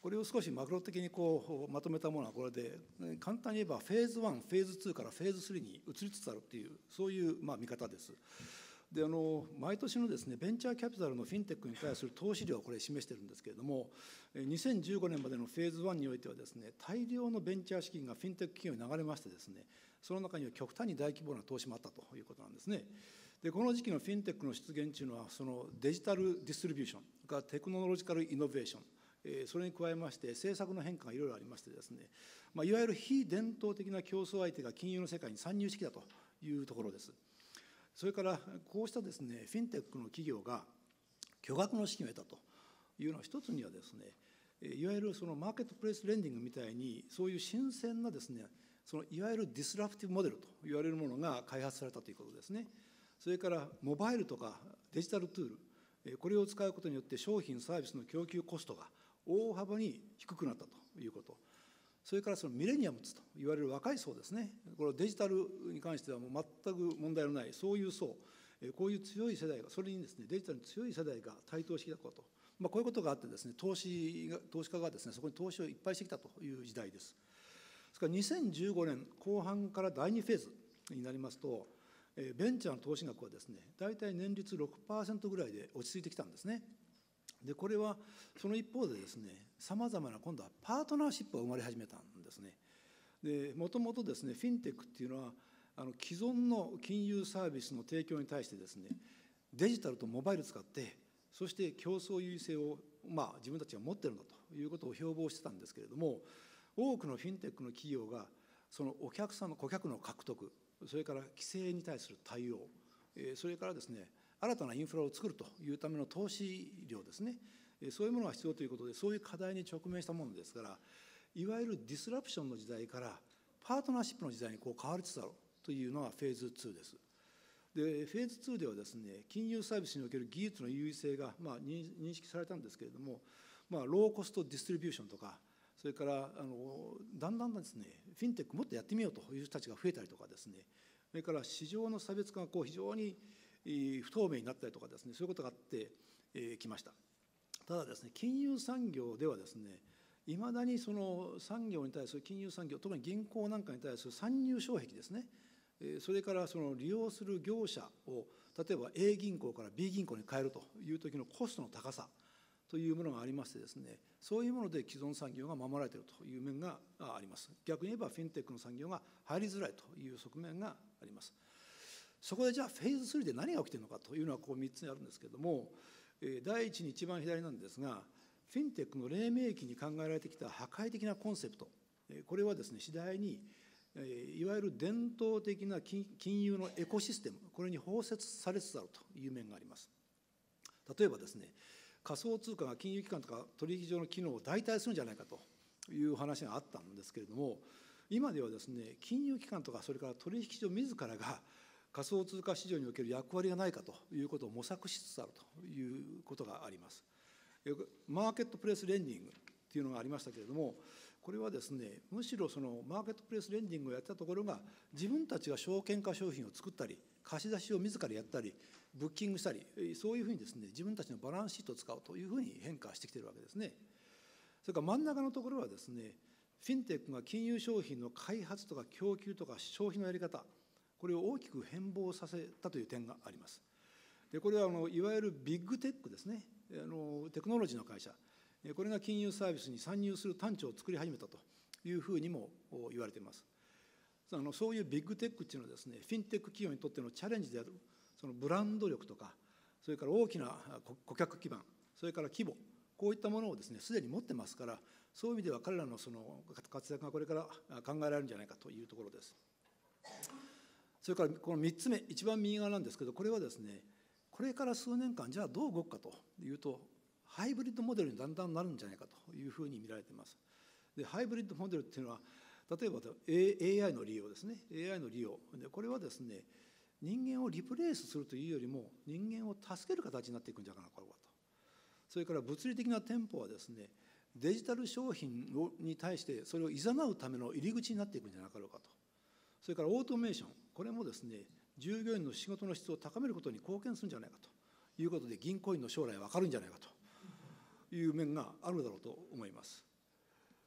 これを少しマクロ的にこうまとめたものはこれで、簡単に言えばフェーズワン、フェーズツーからフェーズスリーに移りつつあるという、そういうまあ見方です。であの毎年のですねベンチャーキャピタルのフィンテックに対する投資量をこれ示しているんですけれども、にせんじゅうごねんまでのフェーズワンにおいてはですね、大量のベンチャー資金がフィンテック企業に流れましてですね、その中には極端に大規模な投資もあったということなんですね。でこの時期のフィンテックの出現というのは、そのデジタルディストリビューションがテクノロジカルイノベーション、えー、それに加えまして政策の変化がいろいろありましてですね、まあ、いわゆる非伝統的な競争相手が金融の世界に参入してきたというところです。それからこうしたですねフィンテックの企業が巨額の資金を得たというのは、一つにはですね、いわゆるそのマーケットプレイスレンディングみたいに、そういう新鮮なですね、そのいわゆるディスラプティブモデルと言われるものが開発されたということですね。それからモバイルとかデジタルツール、これを使うことによって商品サービスの供給コストが大幅に低くなったということ。それからそのミレニアムズと言われる若い層ですね、これデジタルに関してはもう全く問題のない、そういう層、こういう強い世代が、それにですねデジタルに強い世代が台頭してきたこと、まあ、こういうことがあってですね、投資が投資家がですねそこに投資をいっぱいしてきたという時代です。ですからにせんじゅうごねんこう半からだいにフェーズになりますと、ベンチャーの投資額はですね大体年率 ろくパーセント ぐらいで落ち着いてきたんですね。でこれはその一方でですね、さまざまな今度はパートナーシップが生まれ始めたんですね。でもともとですねフィンテックっていうのは、あの既存の金融サービスの提供に対してですね、デジタルとモバイルを使って、そして競争優位性を、まあ、自分たちが持ってるんだということを標榜してたんですけれども、多くのフィンテックの企業がそのお客さんの顧客の獲得、それから規制に対する対応、それからですね新たなインフラを作るというための投資量ですね、そういうものが必要ということで、そういう課題に直面したものですから、いわゆるディスラプションの時代からパートナーシップの時代にこう変わりつつあるというのがフェーズツーです。でフェーズツーではですね、金融サービスにおける技術の優位性がまあ認識されたんですけれども、まあ、ローコストディストリビューションとか、それからあのだんだんですねフィンテックもっとやってみようという人たちが増えたりとかですね、それから市場の差別化がこう非常に不透明になったりとかですね、そういうことがあってきました。ただですね、金融産業ではですね、いまだにその産業に対する金融産業、特に銀行なんかに対する参入障壁ですね、それからその利用する業者を例えば A 銀行から B 銀行に変えるという時のコストの高さというものがありましてですね、そういうもので既存産業が守られているという面があります。逆に言えばフィンテックの産業が入りづらいという側面があります。そこでじゃあフェーズスリーで何が起きているのかというのはこうみっつにあるんですけれども、第一に一番左なんですが、フィンテックの黎明期に考えられてきた破壊的なコンセプト、これはですね次第にいわゆる伝統的な金融のエコシステム、これに包摂されつつあるという面があります。例えばですね、仮想通貨が金融機関とか取引所の機能を代替するんじゃないかという話があったんですけれども、今ではですね金融機関とかそれから取引所自らが仮想通貨市場における役割がないかということを模索しつつあるということがあります。マーケットプレイスレンディングというのがありましたけれども、これはですねむしろそのマーケットプレイスレンディングをやったところが、自分たちが証券化商品を作ったり、貸し出しを自らやったり、ブッキングしたり、そういうふうにですね自分たちのバランスシートを使うというふうに変化してきているわけですね。それから真ん中のところはですね、フィンテックが金融商品の開発とか供給とか消費のやり方、これを大きく変貌させたという点があります。でこれはあのいわゆるビッグテックですね、あのテクノロジーの会社、これが金融サービスに参入する端緒を作り始めたというふうにも言われています。あのそういうビッグテックっていうのはですね、フィンテック企業にとってのチャレンジであるそのブランド力とか、それから大きな顧客基盤、それから規模、こういったものをですねすでに持ってますから、そういう意味では彼らのその活躍がこれから考えられるんじゃないかというところです。それからこのみっつめ、一番右側なんですけど、これはですねこれから数年間じゃあどう動くかというと、ハイブリッドモデルにだんだんなるんじゃないかというふうに見られています。でハイブリッドモデルっていうのは、例えば エーアイ の利用ですね、 エーアイ の利用で、これはですね人間をリプレイスするというよりも人間を助ける形になっていくんじゃないかと。それから物理的な店舗はですねデジタル商品に対してそれを誘うための入り口になっていくんじゃなかろうかと。それからオートメーション、これもですね従業員の仕事の質を高めることに貢献するんじゃないかということで、銀行員の将来は分かるんじゃないかという面があるだろうと思います。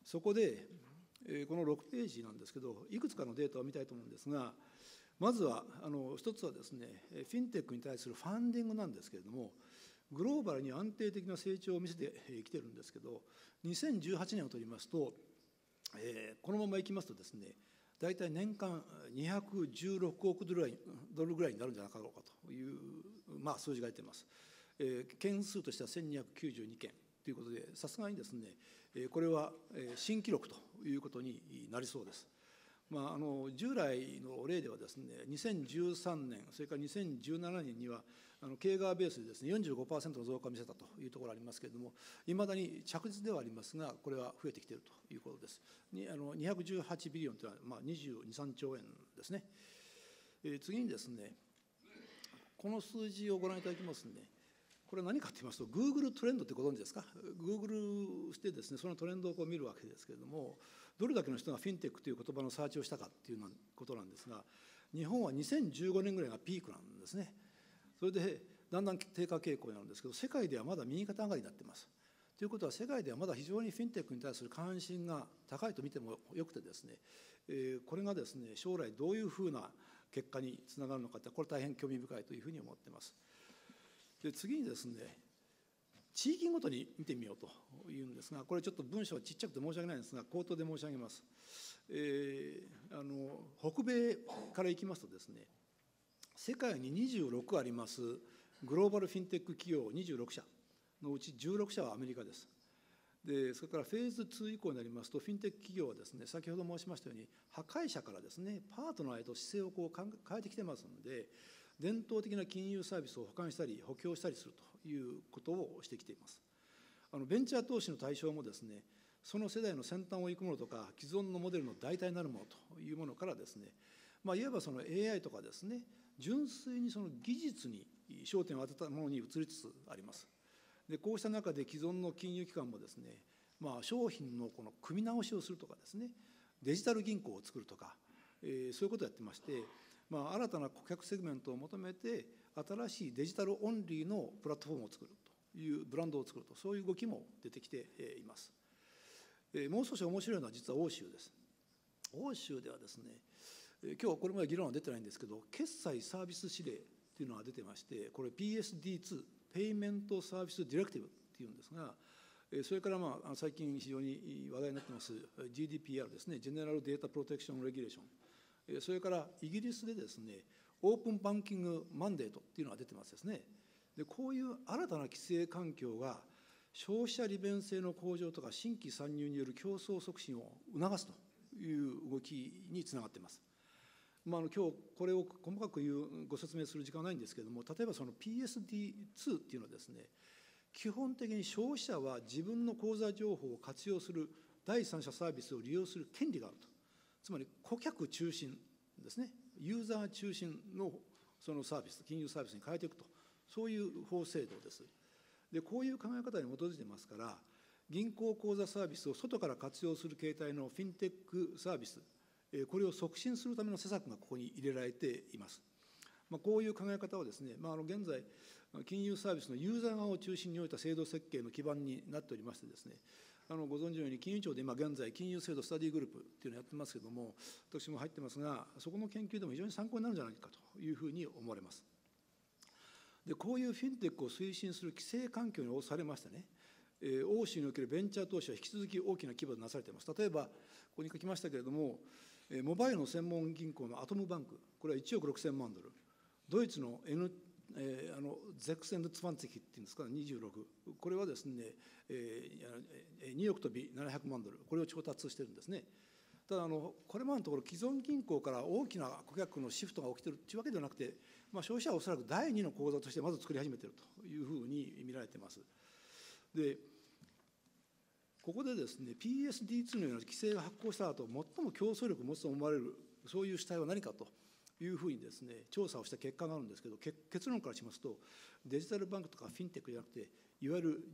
そこで、えーこのろくページなんですけど、いくつかのデータを見たいと思うんですが、まずはあの一つはですね、フィンテックに対するファンディングなんですけれども、グローバルに安定的な成長を見せてきてるんですけど、にせんじゅうはちねんを取りますと、えーこのままいきますとですね、大体年間にひゃくじゅうろくおくドルぐらいドルぐらいになるんじゃなかろうかという、まあ、数字が出ています。えー件数としてはせんにひゃくきゅうじゅうにけんということで、さすがにですね、えーこれはえー新記録ということになりそうです。まあ、あの従来の例ではですね、にせんじゅうさんねん、それからにせんじゅうななねんには、あの経過ベースでですね、よんじゅうごパーセントの増加を見せたというところがありますけれども、いまだに着実ではありますが、これは増えてきているということです。にあのにひゃくじゅうはちビリオンというのは、まあ、にじゅうに、さんちょうえんですね。えー次にですね、この数字をご覧いただきますね。これは何かと言いますと、Google トレンドってご存知ですか。Google してですね、そのトレンドをこう見るわけですけれども、どれだけの人がフィンテックという言葉のサーチをしたかっていうことなんですが、日本はにせんじゅうごねんぐらいがピークなんですね。それでだんだん低下傾向になるんですけど、世界ではまだ右肩上がりになっています。ということは、世界ではまだ非常にフィンテックに対する関心が高いと見てもよくてですね、えーこれがですね、将来どういうふうな結果につながるのかって、これ大変興味深いというふうに思っています。で次にですね、地域ごとに見てみようというんですが、これちょっと文章はちっちゃくて申し訳ないんですが、口頭で申し上げます。えーあの北米からいきますとですね、世界ににじゅうろくありますグローバルフィンテック企業にじゅうろくしゃのうちじゅうろくしゃはアメリカです。でそれからフェーズツー以降になりますと、フィンテック企業はですね、先ほど申しましたように、破壊者からですね、パートナーへと姿勢をこうかん変えてきてますので、伝統的な金融サービスを補完したり補強したりするということをしてきています。あのベンチャー投資の対象もですね、その世代の先端を行くものとか、既存のモデルの代替になるものというものからですね、まあ、いわばその エーアイ とかですね、純粋にその技術に焦点を当てたものに移りつつあります。でこうした中で既存の金融機関もですね、まあ、商品のこの組み直しをするとかですね、デジタル銀行を作るとか、えーそういうことをやってまして、まあ、新たな顧客セグメントを求めて、新しいデジタルオンリーのプラットフォームを作るというブランドを作ると、そういう動きも出てきています。えーもう少し面白いのは実は欧州です。欧州ではですね、えー今日はこれまで議論は出てないんですけど、決済サービス指令というのが出てまして、これ ピーエスディーツー、ペイメントサービスディレクティブっていうんですが、えーそれからまあ最近非常に話題になってます ジーディーピーアール ですね、ジェネラルデータプロテクションレギュレーション、えーそれからイギリスでですね、オープンバンキングマンデートっていうのが出てますですね。でこういう新たな規制環境が消費者利便性の向上とか新規参入による競争促進を促すという動きにつながっています。まあ、あの今日これを細かく言うご説明する時間はないんですけれども、例えばその ピーエスディーツー っていうのはですね、基本的に消費者は自分の口座情報を活用する第三者サービスを利用する権利があると。つまり顧客中心ですね、ユーザー中心のそのサービス、金融サービスに変えていくと、そういう法制度です。でこういう考え方に基づいてますから、銀行口座サービスを外から活用する形態のフィンテックサービス、これを促進するための施策がここに入れられています。まあ、こういう考え方はですね、まあ、あの現在金融サービスのユーザー側を中心においた制度設計の基盤になっておりましてですね、あのご存知のように金融庁で今現在金融制度スタディグループっていうのをやってますけれども、私も入ってますが、そこの研究でも非常に参考になるんじゃないかというふうに思われます。でこういうフィンテックを推進する規制環境に応されましてね、えー、欧州におけるベンチャー投資は引き続き大きな規模でなされています。例えばここに書きましたけれども、えー、モバイルの専門銀行のアトムバンク、これはいちおくろくせんまんドル、ドイツの N、えー、あのゼクセンドツバンツィキっていうんですか、にじゅうろく、これはですね、えー、におく飛びななひゃくまんドル、これを調達してるんですね。ただあのこれまでのところ、既存銀行から大きな顧客のシフトが起きているというわけではなくて、まあ、消費者はおそらくだいにの口座としてまず作り始めているというふうに見られています。でここでですね、ピーエスディーツー のような規制が発行した後、最も競争力を持つと思われるそういう主体は何かというふうにですね、調査をした結果があるんですけど、結論からしますと、デジタルバンクとかフィンテックじゃなくて、いわゆる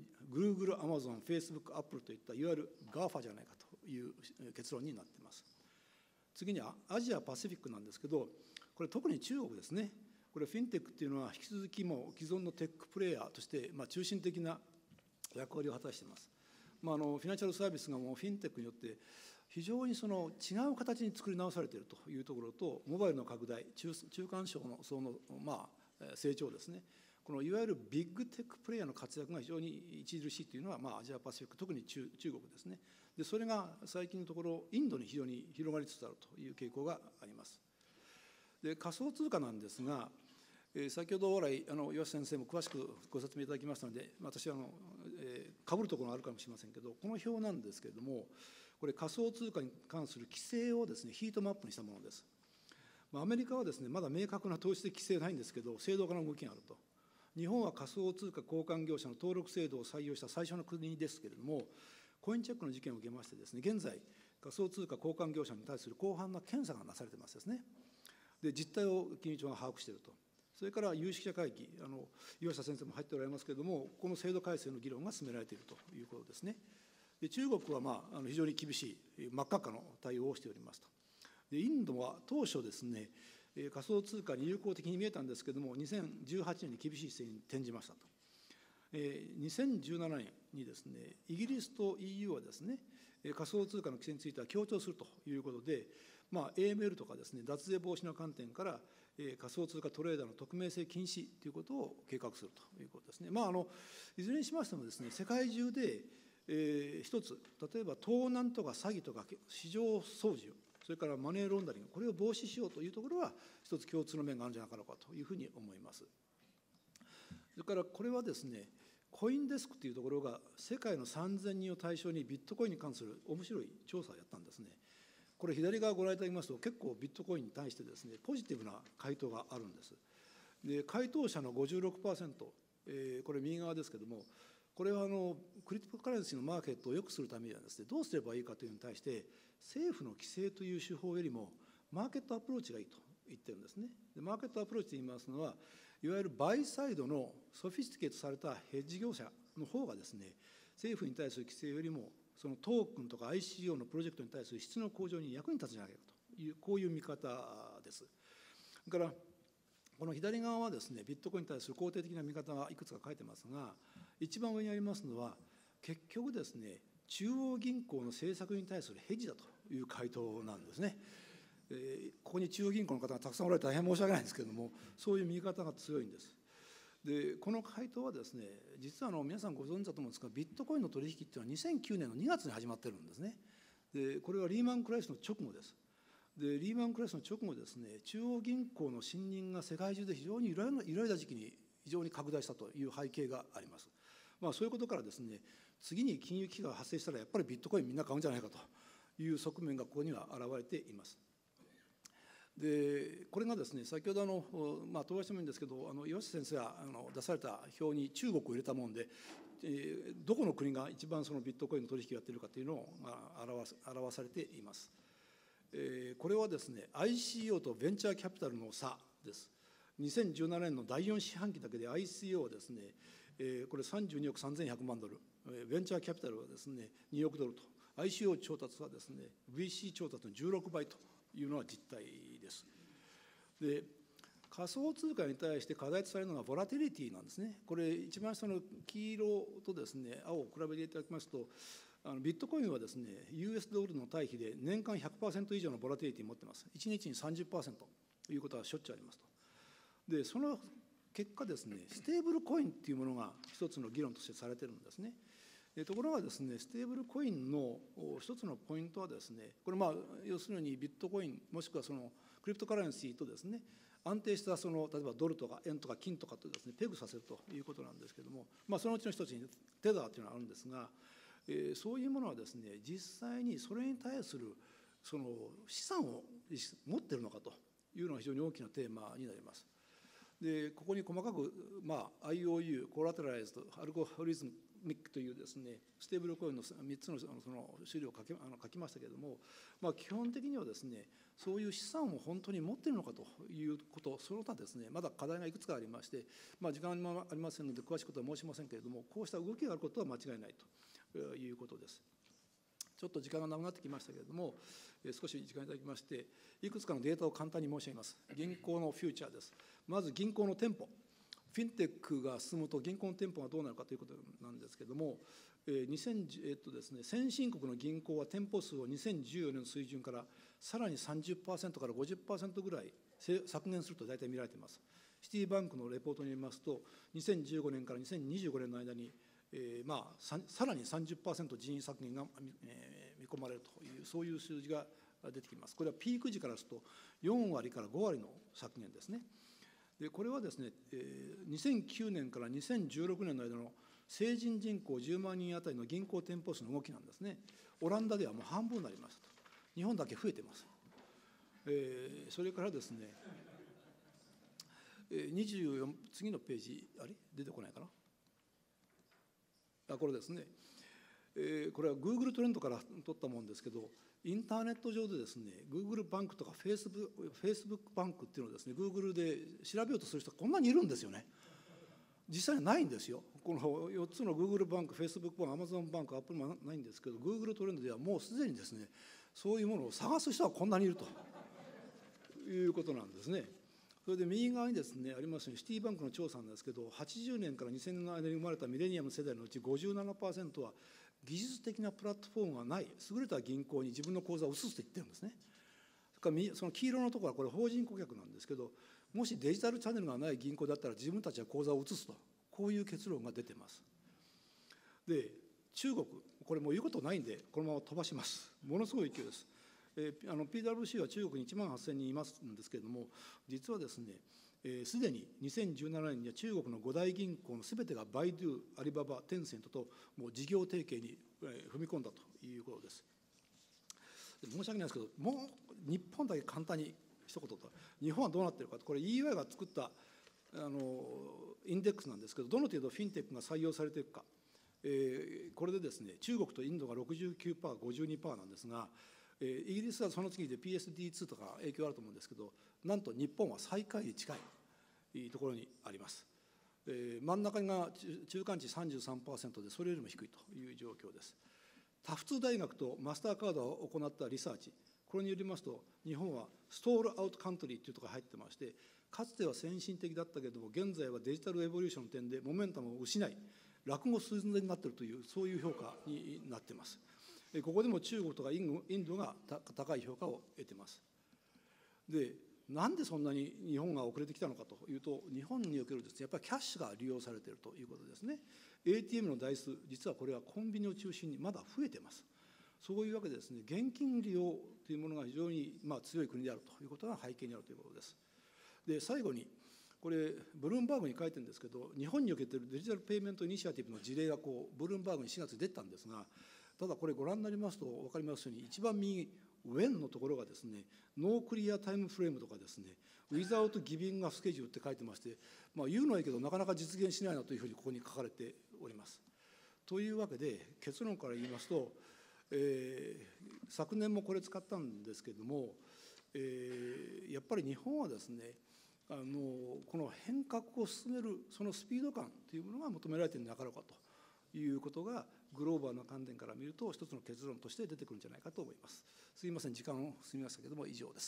Google、Amazon、Facebook、Apple といったいわゆる ガーファ じゃないかという結論になっています。次にアジアパシフィックなんですけど、これ特に中国ですね。これフィンテックっていうのは引き続きも既存のテックプレイヤーとして、まあ、中心的な役割を果たしています。 まあ、あのフィナンシャルサービスがもうフィンテックによって非常にその違う形に作り直されているというところと、モバイルの拡大、中中間層のその、まあ、成長ですね、このいわゆるビッグテックプレイヤーの活躍が非常に著しいというのは、まあ、アジアパシフィック、特に 中, 中国ですね。でそれが最近のところインドに非常に広がりつつあるという傾向があります。で仮想通貨なんですが、えー、先ほど来あの岩瀬先生も詳しくご説明いただきましたので、私はあの、えー、被るところがあるかもしれませんけど、この表なんですけれども、これ仮想通貨に関する規制をですねヒートマップにしたものです。まあ、アメリカはですねまだ明確な統一的規制ないんですけど、制度化の動きがあると。日本は仮想通貨交換業者の登録制度を採用した最初の国ですけれども、コインチェックの事件を受けましてですね、現在仮想通貨交換業者に対する広範な検査がなされてますですね。で実態を金融庁が把握していると。それから有識者会議、あの岩下先生も入っておられますけれども、この制度改正の議論が進められているということですね。で中国は、まあ、あの非常に厳しい真っ赤っかの対応をしておりますと。でインドは当初ですね、仮想通貨に友好的に見えたんですけれども、にせんじゅうはちねんに厳しい姿勢に転じましたと。にせんじゅうななねんにですね、イギリスと イーユー はですね、仮想通貨の規制については強調するということで、まあ、エーエムエル とかですね、脱税防止の観点から、仮想通貨トレーダーの匿名性禁止ということを計画するということですね。まあ、あのいずれにしましてもですね、世界中で、えー、一つ、例えば盗難とか詐欺とか市場操縦、それからマネーロンダリング、これを防止しようというところは、一つ共通の面があるんじゃないかというふうに思います。それからこれはですね、コインデスクというところが世界のさんぜんにんを対象にビットコインに関する面白い調査をやったんですね。これ左側ご覧いただきますと、結構ビットコインに対してですね、ポジティブな回答があるんです。で回答者の ごじゅうろくパーセント、えー、これ右側ですけれども、これはあのクリプトカレンシーのマーケットを良くするためにはですね、どうすればいいかというのに対して、政府の規制という手法よりもマーケットアプローチがいいと言ってるんですね。でマーケットアプローチといいますのは、いわゆるバイサイドのソフィスティケートされたヘッジ業者の方がですね、政府に対する規制よりもそのトークンとか アイシーオー のプロジェクトに対する質の向上に役に立つんじゃないかという、こういう見方です。それからこの左側はですね、ビットコインに対する肯定的な見方がいくつか書いてますが、一番上にありますのは、結局ですね、中央銀行の政策に対するヘッジだという回答なんですね。えー、ここに中央銀行の方がたくさんおられて大変申し訳ないんですけれども、そういう見方が強いんです。でこの回答はですね、実はあの皆さんご存知だと思うんですが、ビットコインの取引っていうのはにせんきゅうねんのにがつに始まってるんですね。でこれはリーマンクライシスの直後です。でリーマンクライシスの直後ですね、中央銀行の信任が世界中で非常に揺らいだ時期に非常に拡大したという背景があります。まあ、そういうことからですね、次に金融危機が発生したらやっぱりビットコインみんな買うんじゃないかという側面がここには現れています。でこれがですね、先ほどあの、まあ、飛ばしてもいいんですけど、あの岩下先生があの出された表に中国を入れたもんで、えー、どこの国が一番そのビットコインの取引をやっているかというのを、まあ、表表されています。えー、これはですね、アイシーオー とベンチャーキャピタルの差です。にせんじゅうななねんのだいよん四半期だけで アイシーオー はですね、えー、これさんじゅうにおくさんぜんひゃくまんドル、ベンチャーキャピタルはですねにおくドルと、 アイシーオー 調達はですね ブイシー 調達のじゅうろくばいというのは実態です。で仮想通貨に対して課題とされるのがボラティリティなんですね。これ一番下の黄色とですね青を比べていただきますと、あのビットコインはですね ユーエス ドルの対比で年間 ひゃくパーセント 以上のボラティリティを持っています。いちにちに さんじゅっパーセント ということはしょっちゅうありますと。でその結果ですね、ステーブルコインっていうものが一つの議論としてされてるんですね。ところがですね、ステーブルコインの一つのポイントはですね、これまあ要するにビットコインもしくはそのクリプトカレンシーとですね、安定したその例えばドルとか円とか金とかとですねペグさせるということなんですけれども、まあ、そのうちの一つにテザーというのがあるんですが、えー、そういうものはですね、実際にそれに対するその資産を持っているのかというのが非常に大きなテーマになります。でここに細かく、まあ、アイオーユー、コラテラライズド、アルゴリズミックというですね、ステーブルコインのみっつのその種類を書き、あの書きましたけれども、まあ、基本的にはですね、そういう資産を本当に持っているのかということ、その他ですね、まだ課題がいくつかありまして、まあ、時間もありませんので詳しいことは申しませんけれども、こうした動きがあることは間違いないということです。ちょっと時間が長くなってきましたけれども、少し時間いただきまして、いくつかのデータを簡単に申し上げます。銀行のフューチャーです。まず銀行の店舗。 フィンテックが進むと銀行の店舗がどうなるかということなんですけれども、えーにせんえっとですね、先進国の銀行は店舗数をにせんじゅうよねんの水準からさらに さんじゅっパーセント から ごじゅっパーセント ぐらい削減すると大体見られています。シティバンクのレポートによりますと、にせんじゅうごねんからにせんにじゅうごねんの間に、えーまあ、さ, さらに さんじゅっパーセント 人員削減が、えー、見込まれるという、そういう数字が出てきます。これはピーク時からするとよんわりからごわりの削減ですね。でこれはですね、えー、にせんきゅうねんからにせんじゅうろくねんの間の成人人口じゅうまんにんあたりの銀行店舗数の動きなんですね。オランダではもう半分になりましたと。日本だけ増えてます。えー、それからですね、えー、にじゅうよん次のページ、あれ出てこないかな。あこれですね、えー、これは Google トレンドから取ったものですけど、インターネット上でですね、Google バンクとか Facebook, Facebook バンクっていうのをですね、Google で調べようとする人がこんなにいるんですよね。実際にないんですよ。このよっつの Google バンク、Facebook バンク、Amazon バンク、Apple もないんですけど、Google トレンドではもうすでにですね、そういうものを探す人はこんなにいるということなんですね。それで右側にですねありますように、シティバンクの調査なんですけど、はちじゅうねんからにせんねんの間に生まれたミレニアム世代のうち ごじゅうななパーセント は技術的なプラットフォームがない優れた銀行に自分の口座を移すと言ってるんですね。それからその黄色のところはこれ法人顧客なんですけど、もしデジタルチャンネルがない銀行だったら自分たちは口座を移すと、こういう結論が出てます。で中国、これもう言うことないんでこのまま飛ばします。ものすごい勢いです。えー、あの ピーダブリューシー は中国にいちまんはっせんにんいますんですけれども、実はですね、すで、えー、ににせんじゅうななねんには中国の五大銀行のすべてがバイドゥ、アリババ、テンセントともう事業提携に、えー、踏み込んだということです。で申し訳ないですけど、もう日本だけ簡単に一言と、日本はどうなっているかと、これ イーユーアイ が作ったあのインデックスなんですけど、どの程度フィンテックが採用されているか、えー、これでですね、中国とインドが ろくじゅうきゅうパーセント、ごじゅうにパーセント なんですが、えー、イギリスはその次で ピーエスディーツー とか影響あると思うんですけど、なんと日本は最下位に近いところにあります。えー、真ん中が中間値 さんじゅうさんパーセント で、それよりも低いという状況です。タフツ大学とマスターカードを行ったリサーチ、これによりますと、日本はストールアウトカントリーというところが入ってまして、かつては先進的だったけれども、現在はデジタルエボリューションの点でモメンタムを失い、落後寸前になっているという、そういう評価になっています。ここでも中国とかインドが高い評価を得ています。で、なんでそんなに日本が遅れてきたのかというと、日本におけるですね、やっぱりキャッシュが利用されているということですね。エーティーエム の台数、実はこれはコンビニを中心にまだ増えています。そういうわけでですね、現金利用というものが非常にまあ強い国であるということが背景にあるということです。で、最後に、これ、ブルームバーグに書いてるんですけど、日本におけるデジタルペイメントイニシアティブの事例がこうブルームバーグにしがつに出たんですが、ただこれご覧になりますと分かりますように、一番右、ウェンのところがですね、ノークリアタイムフレームとかですね、ウィザウトギビングスケジュールって書いてまして、まあ、言うのはいいけど、なかなか実現しないなというふうにここに書かれております。というわけで、結論から言いますと、えー、昨年もこれ使ったんですけれども、えー、やっぱり日本はですね、あのこの変革を進めるそのスピード感というものが求められているんじゃなかろうかということが、グローバルな観点から見ると一つの結論として出てくるんじゃないかと思います。すみません、時間を過ぎましたけれども、以上です。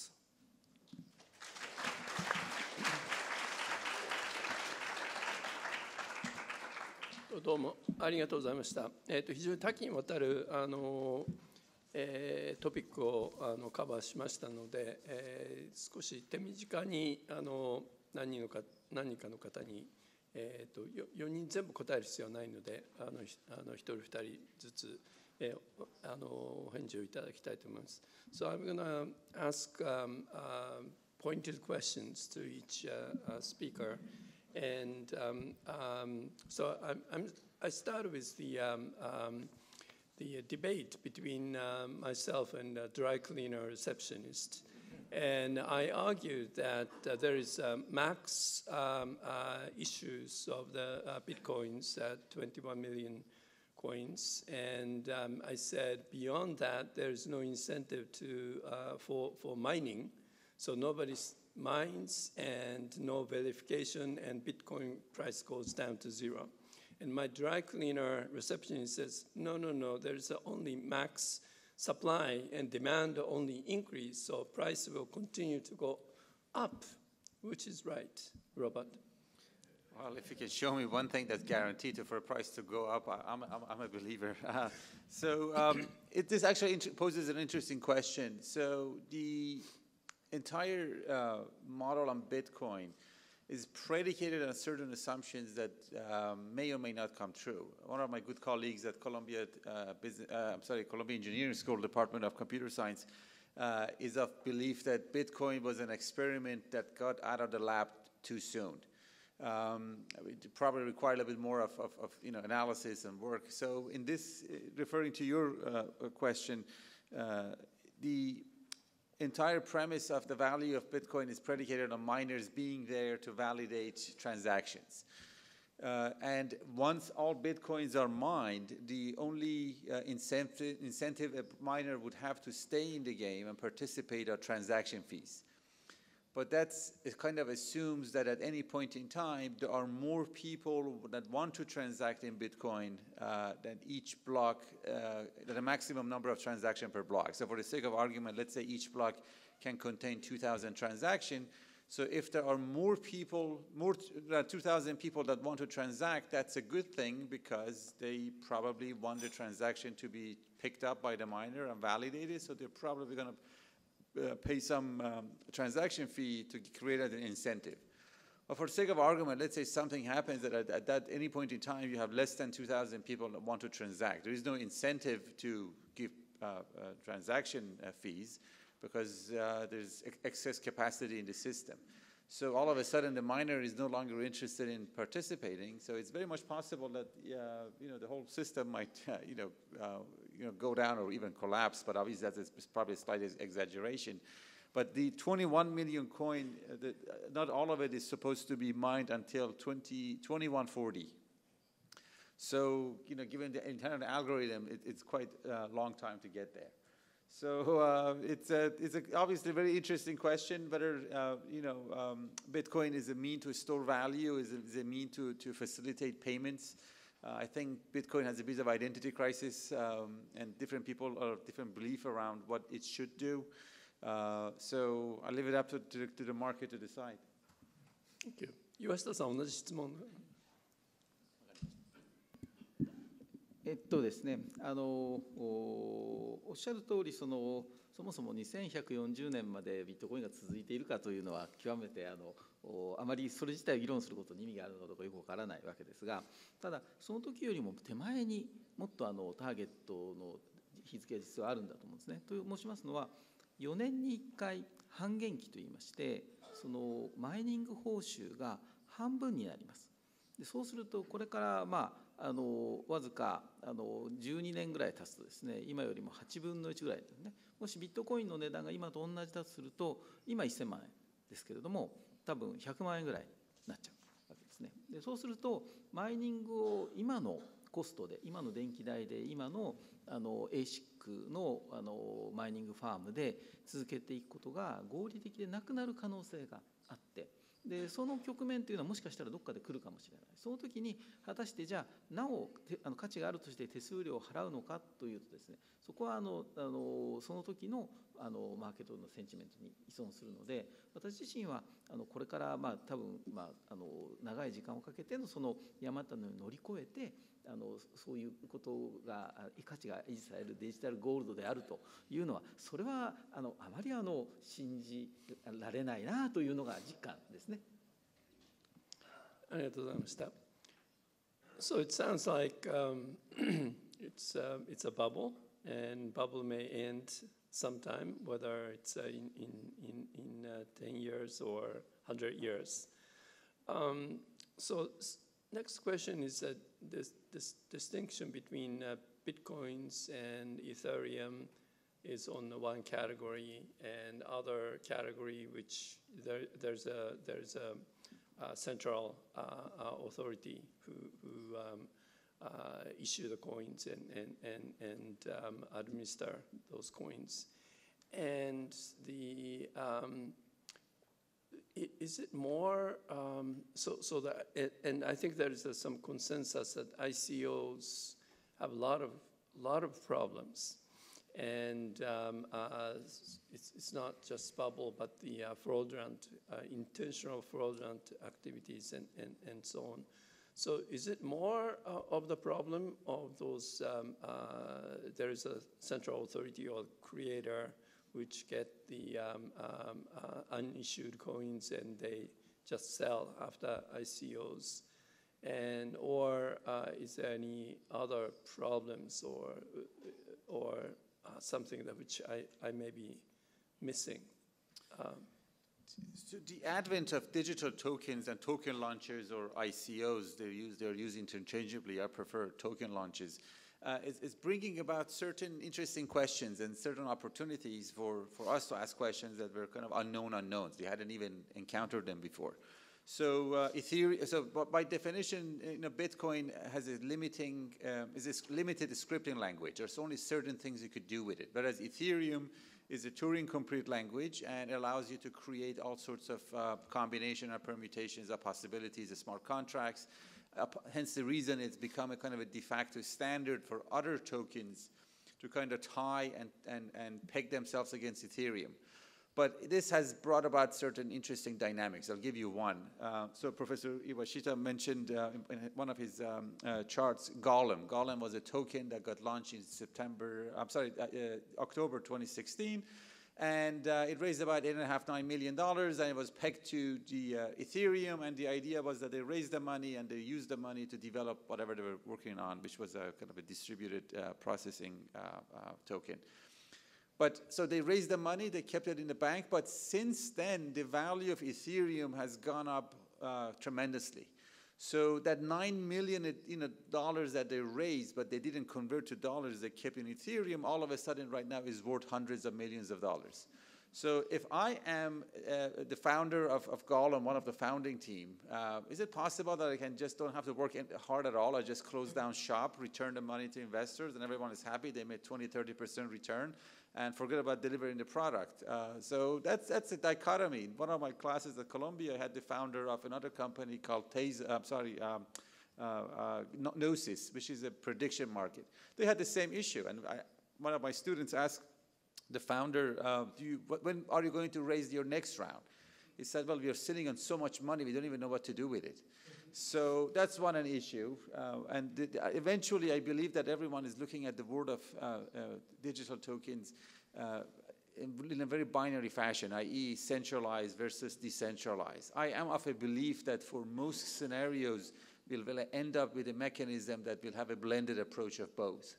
どうもありがとうございました。えー、と非常に多岐にわたるあの、えー、トピックをあのカバーしましたので、えー、少し手短にあの何人のか何人かの方に、えー、とよにん全部答える必要はないので、あのあのひとりふたりずつ、えー、あのお返事をいただきたいと思います。So I'm going to ask um, uh, pointed questions to each uh, uh, speaker. And um, um, so I'm, I'm, I start with the, um, um, the debate between uh, myself and a dry cleaner receptionist. And I argued that uh, there is uh, max um, uh, issues of the uh, Bitcoins at twenty-one million coins. And um, I said beyond that, there is no incentive to, uh, for, for mining. So nobody's mines and no verification, and Bitcoin price goes down to zero. And my dry cleaner receptionist says, no, no, no, there's only max supply and demand only increase, so price will continue to go up, which is right, Robert. Well, if you can show me one thing that's guaranteed to, for a price to go up, I, I'm, I'm, I'm a believer. Uh, so um, it, this actually int- poses an interesting question. So the entire uh, model on Bitcoin is predicated on certain assumptions that um, may or may not come true. One of my good colleagues at Columbia uh, Business, uh, I'm sorry, Columbia Engineering School, Department of Computer Science, uh, is of belief that Bitcoin was an experiment that got out of the lab too soon. Um, it probably require a little bit more of, of, of you know, analysis and work. So in this, uh, referring to your uh, question, uh, the entire premise of the value of Bitcoin is predicated on miners being there to validate transactions. Uh, and once all Bitcoins are mined, the only uh, incentive, incentive a miner would have to stay in the game and participate are transaction fees. But that's, it kind of assumes that at any point in time, there are more people that want to transact in Bitcoin uh, than each block, uh, than a maximum number of transactions per block. So for the sake of argument, let's say each block can contain two thousand transactions. So if there are more people, more uh, two thousand people that want to transact, that's a good thing because they probably want the transaction to be picked up by the miner and validated. So they're probably going to Uh, pay some um, transaction fee to create an incentive. But for the sake of argument, let's say something happens that at, at that any point in time you have less than two thousand people that want to transact. There is no incentive to give uh, uh, transaction uh, fees because uh, there's ex excess capacity in the system. So all of a sudden the miner is no longer interested in participating. So it's very much possible that uh, you know, the whole system might uh, you know, uh, you know, go down or even collapse, but obviously that's probably a slight exaggeration. But the twenty-one million coin, uh, the, uh, not all of it is supposed to be mined until twenty-one forty. So, you know, given the internal algorithm, it, it's quite a long time to get there. So uh, it's, a, it's a obviously a very interesting question, whether, uh, you know, um, Bitcoin is a mean to store value, is a, is a mean to, to facilitate payments. Uh, I think Bitcoin has a bit of identity crisis, um, and different people have different belief around what it should do. Uh, so I leave it up to, to, to the market to decide. Thank you. 岩下さん、同じ質問。 えっとですね、あのおおっしゃる通り、そのそもそもにせんひゃくよんじゅうねんまでビットコインが続いているかというのは極めてあのあまりそれ自体を議論することに意味があるのかどうかよくわからないわけですが、ただその時よりも手前にもっとあのターゲットの日付が実はあるんだと思うんですね。と申しますのは、よねんにいっかい半減期といいまして、そのマイニング報酬が半分になります。でそうするとこれからまああのわずかあのじゅうにねんぐらい経つとですね、今よりもはちぶんのいちぐらいですね。もしビットコインの値段が今と同じだとすると、今せんまんえんですけれども、多分ひゃくまんえんぐらいになっちゃうわけですね。でそうするとマイニングを今のコストで、今の電気代で、今のあの エーシック の, あのマイニングファームで続けていくことが合理的でなくなる可能性があって、でその局面というのはもしかしたらどっかで来るかもしれない。その時に果たしてじゃあなおあの価値があるとして手数料を払うのかというとですね、そこはあのあのその時のあのマーケットのセンチメントに依存するので、私自身はあのこれからまあ多分まああの長い時間をかけてのその山田の乗り越えて、あのそういうことが価値が維持されるデジタルゴールドであるというのは、それはあのあまりあの信じられないなというのが実感ですね。 ありがとうございました。So it sounds like um, it's um, it's a bubble, and bubble may end sometime, whether it's uh, in in in, in uh, ten years or one hundred years. Um, so next question is that this this distinction between uh, Bitcoins and Ethereum is on the one category, and other category which there there's a there's a Uh, central uh, uh, authority who, who um, uh, issue the coins and, and, and, and um, administer those coins. And the um, is it more, um, so, so that, and I think there is uh, some consensus that I C Os have a lot of, lot of problems. And um, uh, it's, it's not just bubble, but the uh, fraudulent, uh, intentional fraudulent activities and, and, and so on. So is it more uh, of the problem of those, um, uh, there is a central authority or creator which get the um, um, uh, unissued coins and they just sell after I C Os? And or uh, is there any other problems or, or uh, something that which I, I may be missing? Um, So the advent of digital tokens and token launchers or I C Os, they're used, they're used interchangeably. I prefer token launches. Uh, is, is bringing about certain interesting questions and certain opportunities for, for us to ask questions that were kind of unknown unknowns. We hadn't even encountered them before. So uh, Ethereum, so by definition, you know, Bitcoin has a limiting, um, is a limited scripting language. There's only certain things you could do with it. Whereas Ethereum is a Turing-complete language and allows you to create all sorts of uh, combination or permutations of possibilities of smart contracts. Uh, hence the reason it's become a kind of a de facto standard for other tokens to kind of tie and, and, and peg themselves against Ethereum. But this has brought about certain interesting dynamics. I'll give you one. Uh, so Professor Iwashita mentioned uh, in one of his um, uh, charts, Golem. Golem was a token that got launched in September, I'm sorry, uh, uh, October twenty sixteen. And uh, it raised about eight and a half, nine million dollars, and it was pegged to the uh, Ethereum. And the idea was that they raised the money and they used the money to develop whatever they were working on, which was a kind of a distributed uh, processing uh, uh, token. But so they raised the money, they kept it in the bank, but since then, the value of Ethereum has gone up uh, tremendously. So that nine million you know, dollars that they raised, but they didn't convert to dollars, they kept in Ethereum, all of a sudden right now is worth hundreds of millions of dollars. So if I am uh, the founder of, of Golem, one of the founding team, uh, is it possible that I can just don't have to work hard at all? I just close down shop, return the money to investors, and everyone is happy. They made twenty, thirty percent return, and forget about delivering the product. Uh, so that's that's a dichotomy. In one of my classes at Columbia, I had the founder of another company called Teza, I'm sorry, um, uh, uh, Gnosis, which is a prediction market. They had the same issue, and I, one of my students asked the founder, uh, do you, when are you going to raise your next round? He said, well, we are sitting on so much money, we don't even know what to do with it. So that's one an issue. Uh, and th eventually, I believe that everyone is looking at the world of uh, uh, digital tokens uh, in, in a very binary fashion, that is centralized versus decentralized. I am of a belief that for most scenarios, we'll, we'll end up with a mechanism that will have a blended approach of both.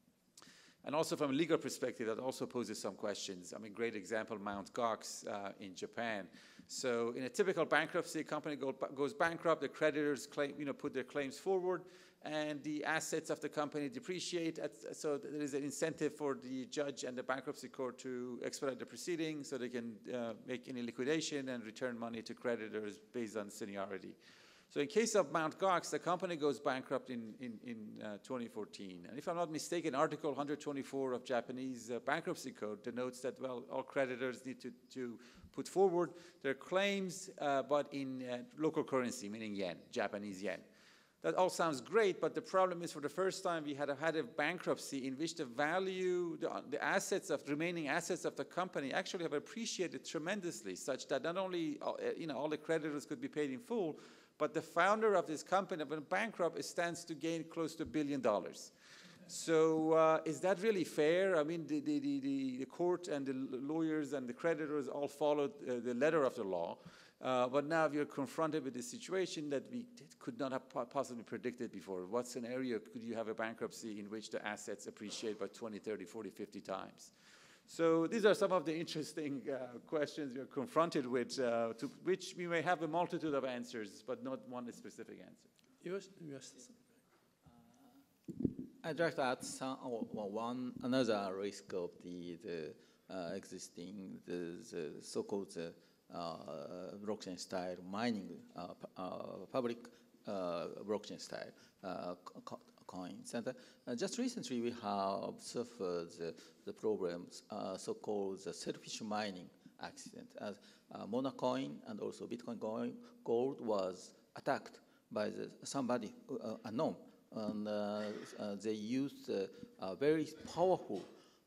And also from a legal perspective, that also poses some questions. I mean, great example, Mount Gox uh, in Japan. So in a typical bankruptcy, a company go, goes bankrupt, the creditors claim, you know, put their claims forward, and the assets of the company depreciate. At, so there is an incentive for the judge and the bankruptcy court to expedite the proceedings so they can uh, make any liquidation and return money to creditors based on seniority. So in case of Mount Gox, the company goes bankrupt in, in, in uh, twenty fourteen. And if I'm not mistaken, Article one twenty-four of Japanese uh, bankruptcy code denotes that, well, all creditors need to, to put forward their claims, uh, but in uh, local currency, meaning yen, Japanese yen. That all sounds great, but the problem is for the first time we had a, had a bankruptcy in which the value, the, the assets of, remaining assets of the company actually have appreciated tremendously, such that not only uh, you know, all the creditors could be paid in full, but the founder of this company, when bankrupt, stands to gain close to a billion dollars. So uh, is that really fair? I mean, the, the, the, the court and the lawyers and the creditors all followed uh, the letter of the law. Uh, but now we are confronted with a situation that we could not have possibly predicted before. What scenario could you have a bankruptcy in which the assets appreciate by twenty, thirty, forty, fifty times? So these are some of the interesting uh, questions you're confronted with, uh, to which we may have a multitude of answers, but not one specific answer. Yes, yes. I'd like to add some, or, or one another risk of the, the uh, existing the, the so-called uh, blockchain style mining, uh, uh, public uh, blockchain style uh, co coins. And uh, just recently we have suffered the, the problems, uh, so-called the selfish mining accident, as uh, Monacoin and also Bitcoin Gold was attacked by the, somebody uh, unknown. And uh, uh, they used uh, a very powerful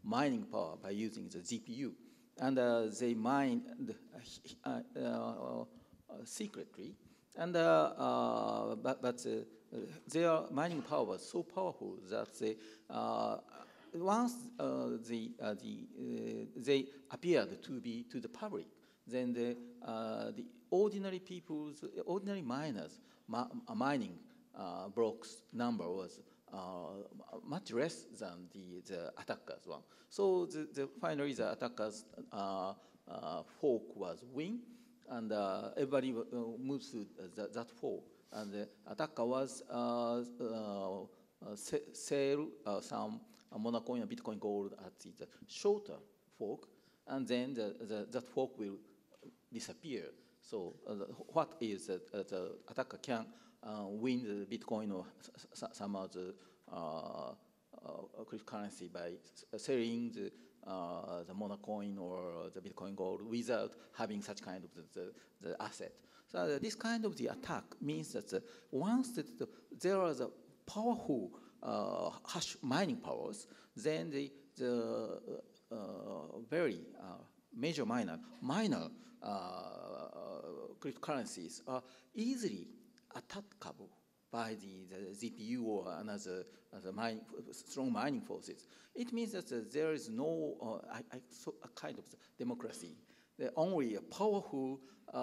mining power by using the G P U. And uh, they mine the, uh, uh, uh, secretly. And uh, uh, but, but uh, their mining power was so powerful that they, uh, once uh, the, uh, the, uh, they appeared to be to the public, then the, uh, the ordinary people's, ordinary miners ma mining uh, blocks number was uh, much less than the, the attackers one. So the, the finally the attackers uh, uh, fork was win, and uh, everybody uh, moves to that, that fork. And the attacker was uh, uh, uh, sell uh, some uh, Monacoin and Bitcoin Gold at the, the shorter fork, and then the, the, that fork will disappear. So uh, what is uh, the attacker can uh, win the Bitcoin or some other uh, uh, cryptocurrency by selling the, uh, the Monacoin or the Bitcoin Gold without having such kind of the, the, the asset. So uh, this kind of the attack means that uh, once that the, there are the powerful uh, hash mining powers, then the, the uh, very uh, major minor, minor uh, cryptocurrencies are easily attackable by the, the G P U or another, another mine, strong mining forces. It means that uh, there is no uh, I, I, so a kind of democracy. The only a powerful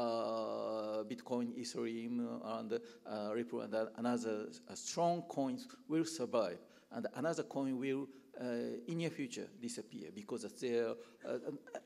uh, Bitcoin, Ethereum, and uh, Ripple, and another uh, strong coins will survive, and another coin will, uh, in near future, disappear because there uh,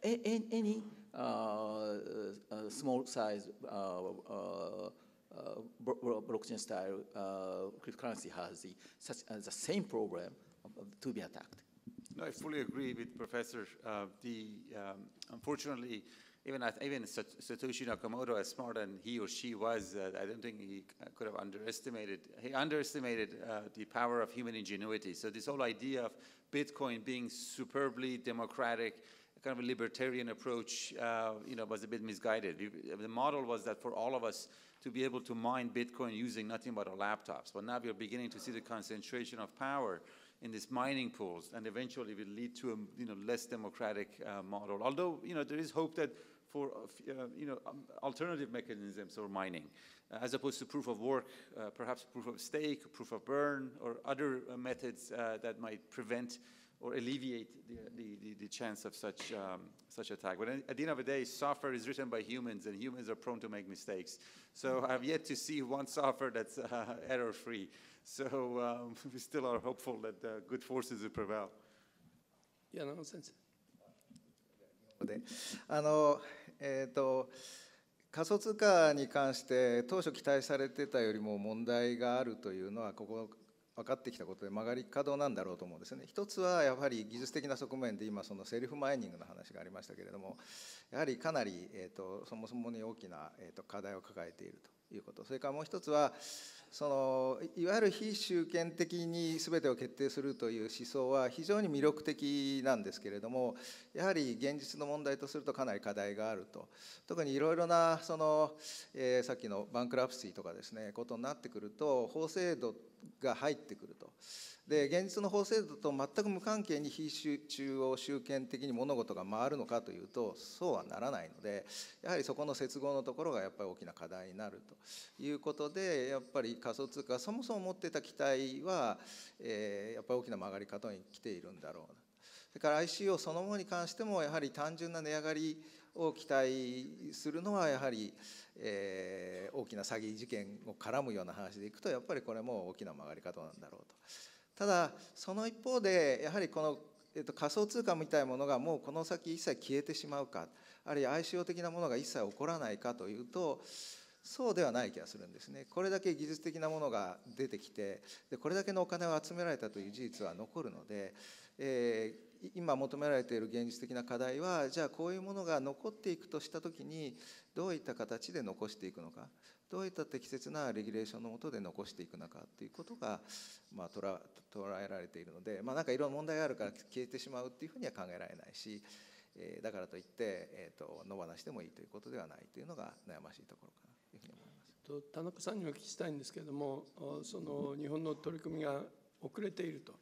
any uh, uh, small size uh, uh, uh, blockchain style uh, cryptocurrency has the, such, uh, the same problem to be attacked. No, I fully agree with Professor. Uh, the um, unfortunately, even at, even Satoshi Nakamoto, as smart as he or she was, uh, I don't think he could have underestimated. He underestimated uh, the power of human ingenuity. So this whole idea of Bitcoin being superbly democratic, kind of a libertarian approach, uh, you know, was a bit misguided. The model was that for all of us to be able to mine Bitcoin using nothing but our laptops, but now we're beginning to see the concentration of power in these mining pools, and eventually will lead to a you know less democratic uh, model. Although you know there is hope that for uh, you know um, alternative mechanisms or mining, uh, as opposed to proof of work, uh, perhaps proof of stake, proof of burn, or other uh, methods uh, that might prevent or alleviate the, the, the, the chance of such um, such attack. But at the end of the day, software is written by humans, and humans are prone to make mistakes. So I've yet to see one software that's uh, error-free. So um, we still are hopeful that uh, good forces will prevail. Yeah, no sense. で、あのえっと仮想通貨に関して当初期待されてたよりも問題があるというのはここ分かってきたことで曲がり角なんだろうと思うんですね。一つはやはり技術的な側面で今そのセルフマイニングの話がありましたけれども、やはりかなり、えー、とそもそもに大きな、えー、と課題を抱えているということ。それからもう一つはそのいわゆる非集権的に全てを決定するという思想は非常に魅力的なんですけれども、やはり現実の問題とするとかなり課題があると。特にいろいろなその、えー、さっきのバンクラプシーとかですねことになってくると法制度が入ってくると。で現実の法制度と全く無関係に非中央集権的に物事が回るのかというとそうはならないので、やはりそこの接合のところがやっぱり大きな課題になるということで、やっぱり仮想通貨そもそも持ってた期待は、えー、やっぱり大きな曲がり角に来ているんだろうな。それから アイシーオー そのものに関してもやはり単純な値上がりを期待するのはやはり、えー、大きな詐欺事件を絡むような話でいくとやっぱりこれも大きな曲がり方なんだろうと。ただその一方でやはりこの、えー、と仮想通貨みたいなものがもうこの先一切消えてしまうか、あるいは アイシーオー 的なものが一切起こらないかというとそうではない気がするんですね。これだけ技術的なものが出てきてでこれだけのお金を集められたという事実は残るので、えー、今求められている現実的な課題はじゃあこういうものが残っていくとしたときにどういった形で残していくのか、どういった適切なレギュレーションの下で残していくのかということが、まあ、捉えられているので、まあ、なんかいろんな問題があるから消えてしまうというふうには考えられないし、えー、だからといって、えー、と野放しでもいいということではないというのが悩ましいところかなというふうに思います。 田中さんにお聞きしたいんですけれども、その日本の取り組みが遅れていると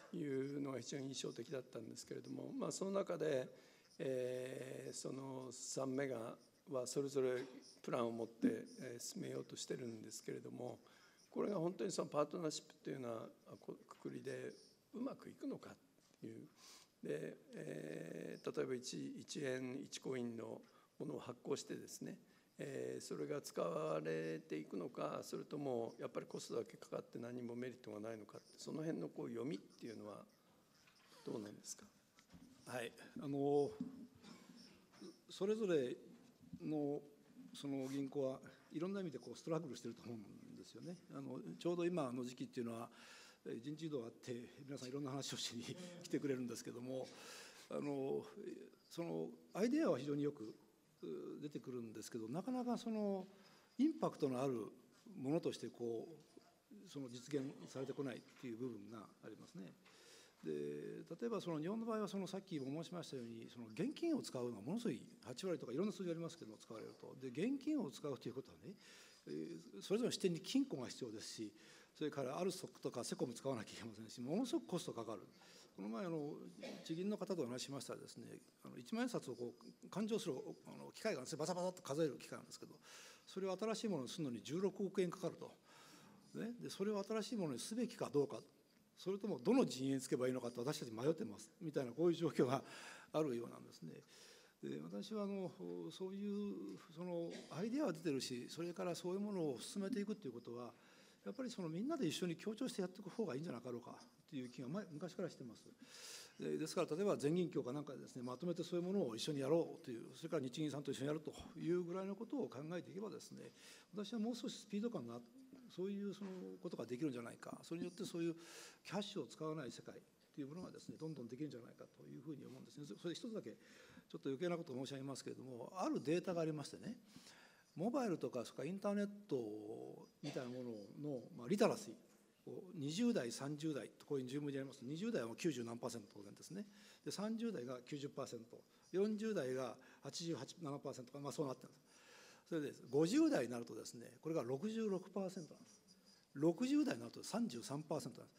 いうのが非常に印象的だったんですけれども、まあ、その中で、えー、そのさんメガはそれぞれプランを持って、えー、進めようとしてるんですけれども、これが本当にそのパートナーシップというようなくくりでうまくいくのかという。で、えー、例えば 1, 1円いちコインのものを発行してですね、えー、それが使われていくのか、それともやっぱりコストだけかかって何もメリットがないのか、その辺のこう読みっていうのはどうなんですか。 はい、あのそれぞれのその銀行はいろんな意味でこうストラグルしていると思うんですよね。あのちょうど今の時期っていうのは人事異動があって皆さんいろんな話をしに来てくれるんですけども、あのそのアイデアは非常によく出てくるんですけど、なかなかそのインパクトのあるものとしてこうその実現されてこないっていう部分がありますね。で例えばその日本の場合はそのさっきも申しましたように、その現金を使うのがものすごいはち割とかいろんな数字ありますけども使われると。で現金を使うということはね、それぞれの視点に金庫が必要ですし、それからアルソックとかセコム使わなきゃいけませんし、ものすごくコストかかる。この前あの地銀の方とお話ししましたらですね、あのいちまん円札をこう勘定するあの機械があるんですね。バサバサと数える機械なんですけど、それを新しいものにするのにじゅうろくおくえんかかると、ね、でそれを新しいものにすべきかどうか、それともどの陣営につけばいいのかと私たち迷ってますみたいな、こういう状況があるようなんですね。で私はあのそういうそのアイデアは出てるし、それからそういうものを進めていくっていうことはやっぱりそのみんなで一緒に協調してやっていく方がいいんじゃなかろうかという気が前昔からしてます。でですから例えば全銀協かなんかでですね、まとめてそういうものを一緒にやろうという、それから日銀さんと一緒にやるというぐらいのことを考えていけばですね、私はもう少しスピード感がそういうそのことができるんじゃないか、それによってそういうキャッシュを使わない世界というものがですねどんどんできるんじゃないかというふうに思うんですね。それで一つだけちょっと余計なことを申し上げますけれども、あるデータがありましてね、モバイルとかそれからインターネットみたいなものの、まあ、リテラシー、にじゅう代さんじゅう代とこういう順番でやりますと、にじゅう代はきゅうじゅう何パーセント当然ですね。でさんじゅう代がきゅうじゅっパーセント、よんじゅう代がはちじゅうななパーセントか、まあ、そうなってるんです。それでごじゅう代になるとですね、これが ろくじゅうろくパーセント なんです。ろくじゅう代になると さんじゅうさんパーセント なんです。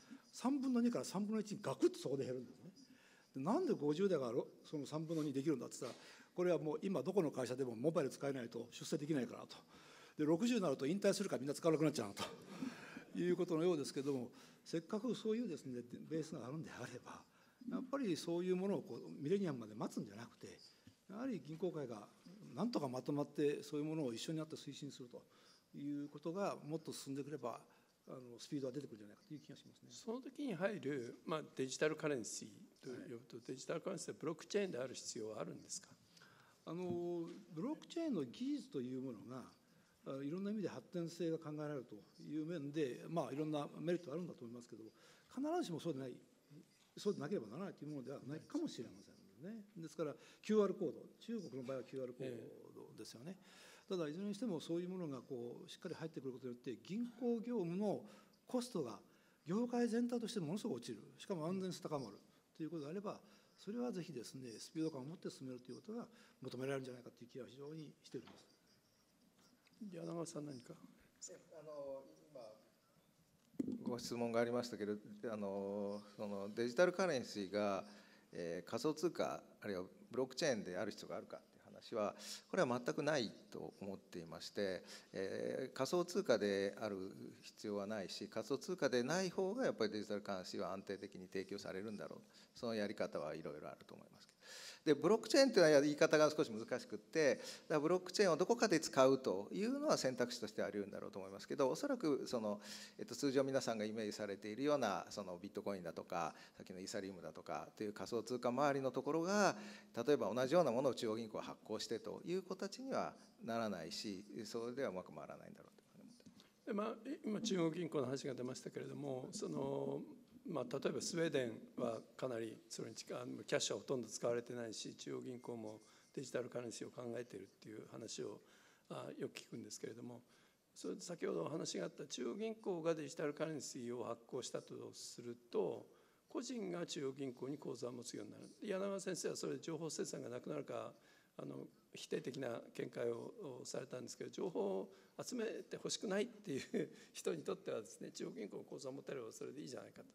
さんぶんのにからさんぶんのいちにガクッとそこで減るんですね。でなんでごじゅう代がそのさんぶんのにできるんだって言ったら、これはもう今どこの会社でもモバイル使えないと出世できないからと。でろくじゅうになると引退するからみんな使わなくなっちゃうということのようですけども、せっかくそういうですねベースがあるんであれば、やっぱりそういうものをこうミレニアムまで待つんじゃなくて、やはり銀行界がなんとかまとまってそういうものを一緒になって推進するということがもっと進んでくれば、あのスピードが出てくるんじゃないかという気がしますね。 その時に入る、まあ、デジタルカレンシーと呼ぶと、はい、デジタルカレンシーはブロックチェーンである必要はあるんですか。 あのブロックチェーンの技術というものがいろんな意味で発展性が考えられるという面で、まあ、いろんなメリットがあるんだと思いますけど、必ずしもそうでない、そうでなければならないというものではないかもしれませんね。ですから キューアール コード、中国の場合は キューアール コードですよね。ただいずれにしてもそういうものがこうしっかり入ってくることによって銀行業務のコストが業界全体としてものすごく落ちる、しかも安全性高まるということであれば、それはぜひですねスピード感を持って進めるということが求められるんじゃないかという気は非常にしております。 柳川さん何か。 あの今ご質問がありましたけど、あのそのデジタルカレンシーが、えー、仮想通貨あるいはブロックチェーンである必要があるかという話は、これは全くないと思っていまして、えー、仮想通貨である必要はないし、仮想通貨でない方がやっぱりデジタルカレンシーは安定的に提供されるんだろう、そのやり方はいろいろあると思います。でブロックチェーンというのは言い方が少し難しくって、だからブロックチェーンをどこかで使うというのは選択肢としてあり得るんだろうと思いますけど、おそらくその、えっと、通常皆さんがイメージされているようなそのビットコインだとかさっきのイーサリウムだとかという仮想通貨周りのところが、例えば同じようなものを中央銀行が発行してという形にはならないし、それではうまく回らないんだろうと思ってで、まあ、今中央銀行の話が出ましたけれども、そのまあ、例えばスウェーデンはかなりそれに近い、キャッシュはほとんど使われてないし、中央銀行もデジタルカレンシーを考えているっていう話をあよく聞くんですけれども、それ先ほどお話があった中央銀行がデジタルカレンシーを発行したとすると、個人が中央銀行に口座を持つようになる。柳川先生はそれで情報生産がなくなるかあの否定的な見解をされたんですけど、情報を集めてほしくないっていう人にとってはですね、中央銀行の口座を持てればそれでいいじゃないかと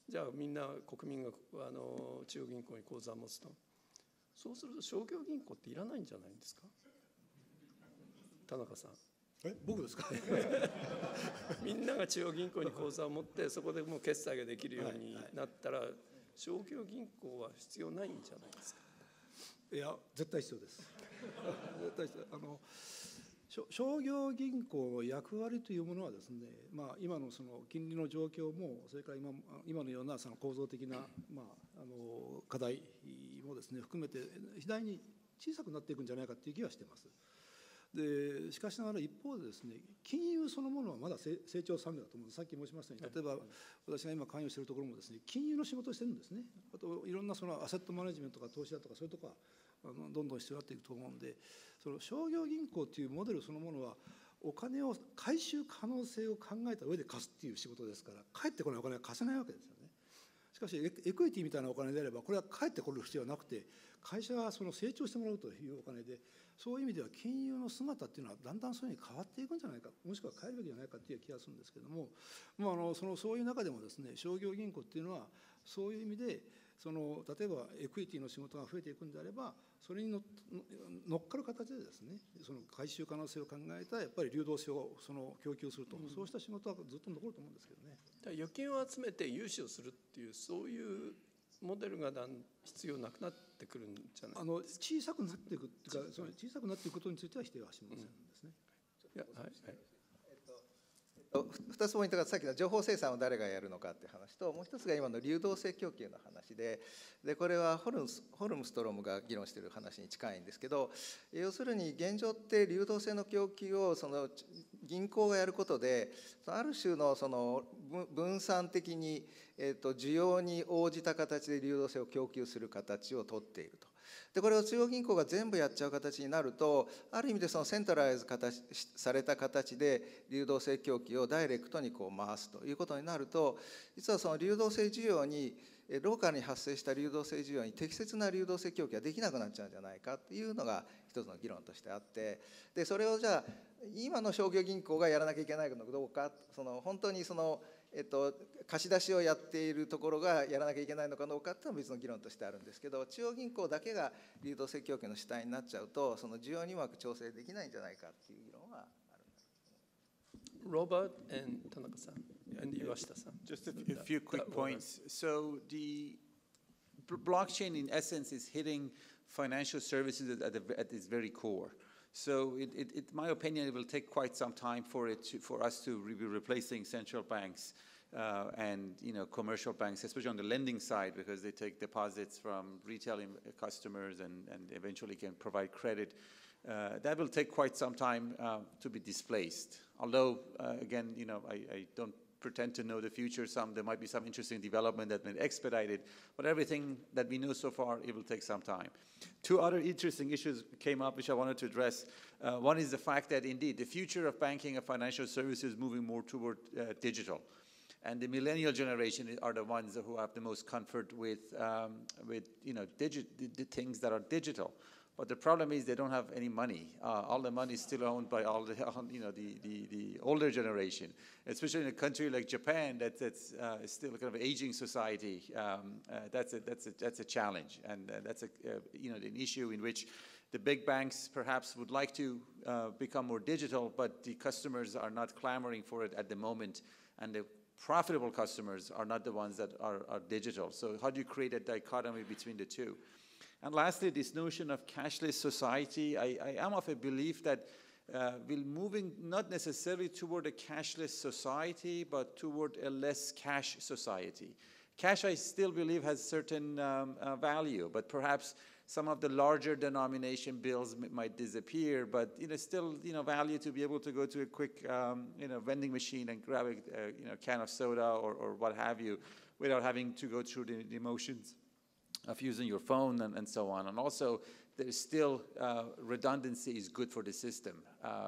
じゃあみんな国民があの中央銀行に口座を持つと、そうすると商業銀行っていらないんじゃないんですか、田中さん。 え僕ですかみんなが中央銀行に口座を持ってそこでもう決済ができるようになったら、商業銀行は必要ないんじゃないですか。 いや絶対必要です絶対必要。あの商業銀行の役割というものはですね、まあ、今のその金利の状況も、それから 今, 今のようなその構造的な、まあ、あの課題もですね含めて、次第に小さくなっていくんじゃないかという気はしています。でしかしながら一方でですね、金融そのものはまだ成長産業だと思うんです。さっき申しましたように、例えば私が今関与しているところもですね、金融の仕事をしてるんですね。あといろんなそのアセットマネジメントとか投資だとか、そういうところはあのどんどん必要になっていくと思うんで、その商業銀行というモデルそのものはお金を回収可能性を考えた上で貸すっていう仕事ですから、返ってこないお金は貸せないわけですよね。しかしエクイティみたいなお金であれば、これは返ってこる必要はなくて、会社がその成長してもらうというお金で、そういう意味では金融の姿っていうのはだんだんそういうふうに変わっていくんじゃないか、もしくは変えるべきじゃないかという気がするんですけれども、まあ、あのそのそういう中でもですね、商業銀行っていうのはそういう意味で、その例えばエクイティの仕事が増えていくんであれば、それにの乗っかる形でですね、その回収可能性を考えたやっぱり流動性をその供給すると、うん、そうした仕事はずっと残ると思うんですけどね。 預金を集めて融資をするっていう、そういうモデルがだん必要なくなってくるんじゃないですか。 あの小さくなっていくっていうか、その小さくなっていくことについては否定はしませんですね。 うん、いや、はいはい。 ふたつポイントが、さっきの情報生産を誰がやるのかっていう話と、もう一つが今の流動性供給の話で、でこれはホルムスホルムストロムが議論している話に近いんですけど、要するに現状って流動性の供給をその銀行がやることで、ある種のその分散的に、えー、と需要に応じた形で流動性を供給する形をとっていると。でこれを中央銀行が全部やっちゃう形になると、ある意味でそのセントライズされた形で流動性供給をダイレクトにこう回すということになると、実はその流動性需要に、ローカルに発生した流動性需要に適切な流動性供給ができなくなっちゃうんじゃないかっていうのが一つの議論としてあって、でそれをじゃあ今の商業銀行がやらなきゃいけないのかどうか、その本当にそのえっと、貸し出しをやっているところがやらなきゃいけないのかどうかっていうのは別の議論としてあるんですけど、中央銀行だけが流動性供給の主体になっちゃうと、その需要にうまく調整できないんじゃないかっていう議論はある。 Robert and Tanaka-san and Iwashita-san. Just a, a few quick points. So the blockchain in essence is hitting financial services at, the, at its very core. So it, it, it, my opinion, it will take quite some time for it to, for us to be replacing central banks uh, and you know commercial banks, especially on the lending side, because they take deposits from retail customers and, and eventually can provide credit. Uh, that will take quite some time uh, to be displaced. Although, uh, again, you know, I, I don't pretend to know the future. Some there might be some interesting development that may expedite it, but everything that we know so far, it will take some time. Two other interesting issues came up which I wanted to address. Uh, one is the fact that indeed the future of banking and financial services is moving more toward uh, digital, and the millennial generation are the ones who have the most comfort with um, with you know digi the, the things that are digital. But the problem is they don't have any money. Uh, all the money is still owned by all the, you know, the, the, the older generation, especially in a country like Japan that, that's uh, still kind of an aging society. Um, uh, that's, a, that's, a, that's a challenge, and uh, that's a, uh, you know, an issue in which the big banks perhaps would like to uh, become more digital, but the customers are not clamoring for it at the moment, and the profitable customers are not the ones that are, are digital. So how do you create a dichotomy between the two? And lastly, this notion of cashless society, I, I am of a belief that uh, we're moving not necessarily toward a cashless society, but toward a less cash society. Cash, I still believe, has certain um, uh, value, but perhaps some of the larger denomination bills might disappear, but you know, still, you know, value to be able to go to a quick, um, you know, vending machine and grab a, uh, you know, can of soda or, or what have you, without having to go through the, the emotions of using your phone and, and so on. And also, there's still uh, redundancy is good for the system. Uh,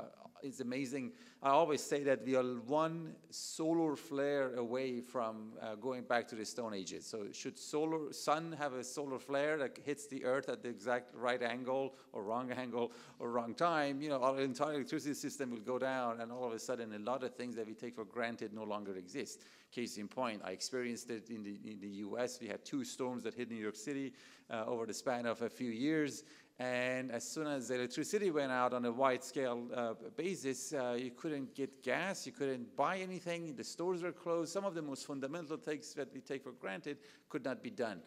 it's amazing. I always say that we are one solar flare away from uh, going back to the Stone Ages. So should solar sun have a solar flare that hits the Earth at the exact right angle or wrong angle or wrong time, you know, our entire electricity system will go down, and all of a sudden a lot of things that we take for granted no longer exist. Case in point, I experienced it in the, in the U S. We had two storms that hit New York City uh, over the span of a few years. And as soon as the electricity went out on a wide-scale uh, basis, uh, you couldn't get gas, you couldn't buy anything, the stores were closed. Some of the most fundamental things that we take for granted could not be done.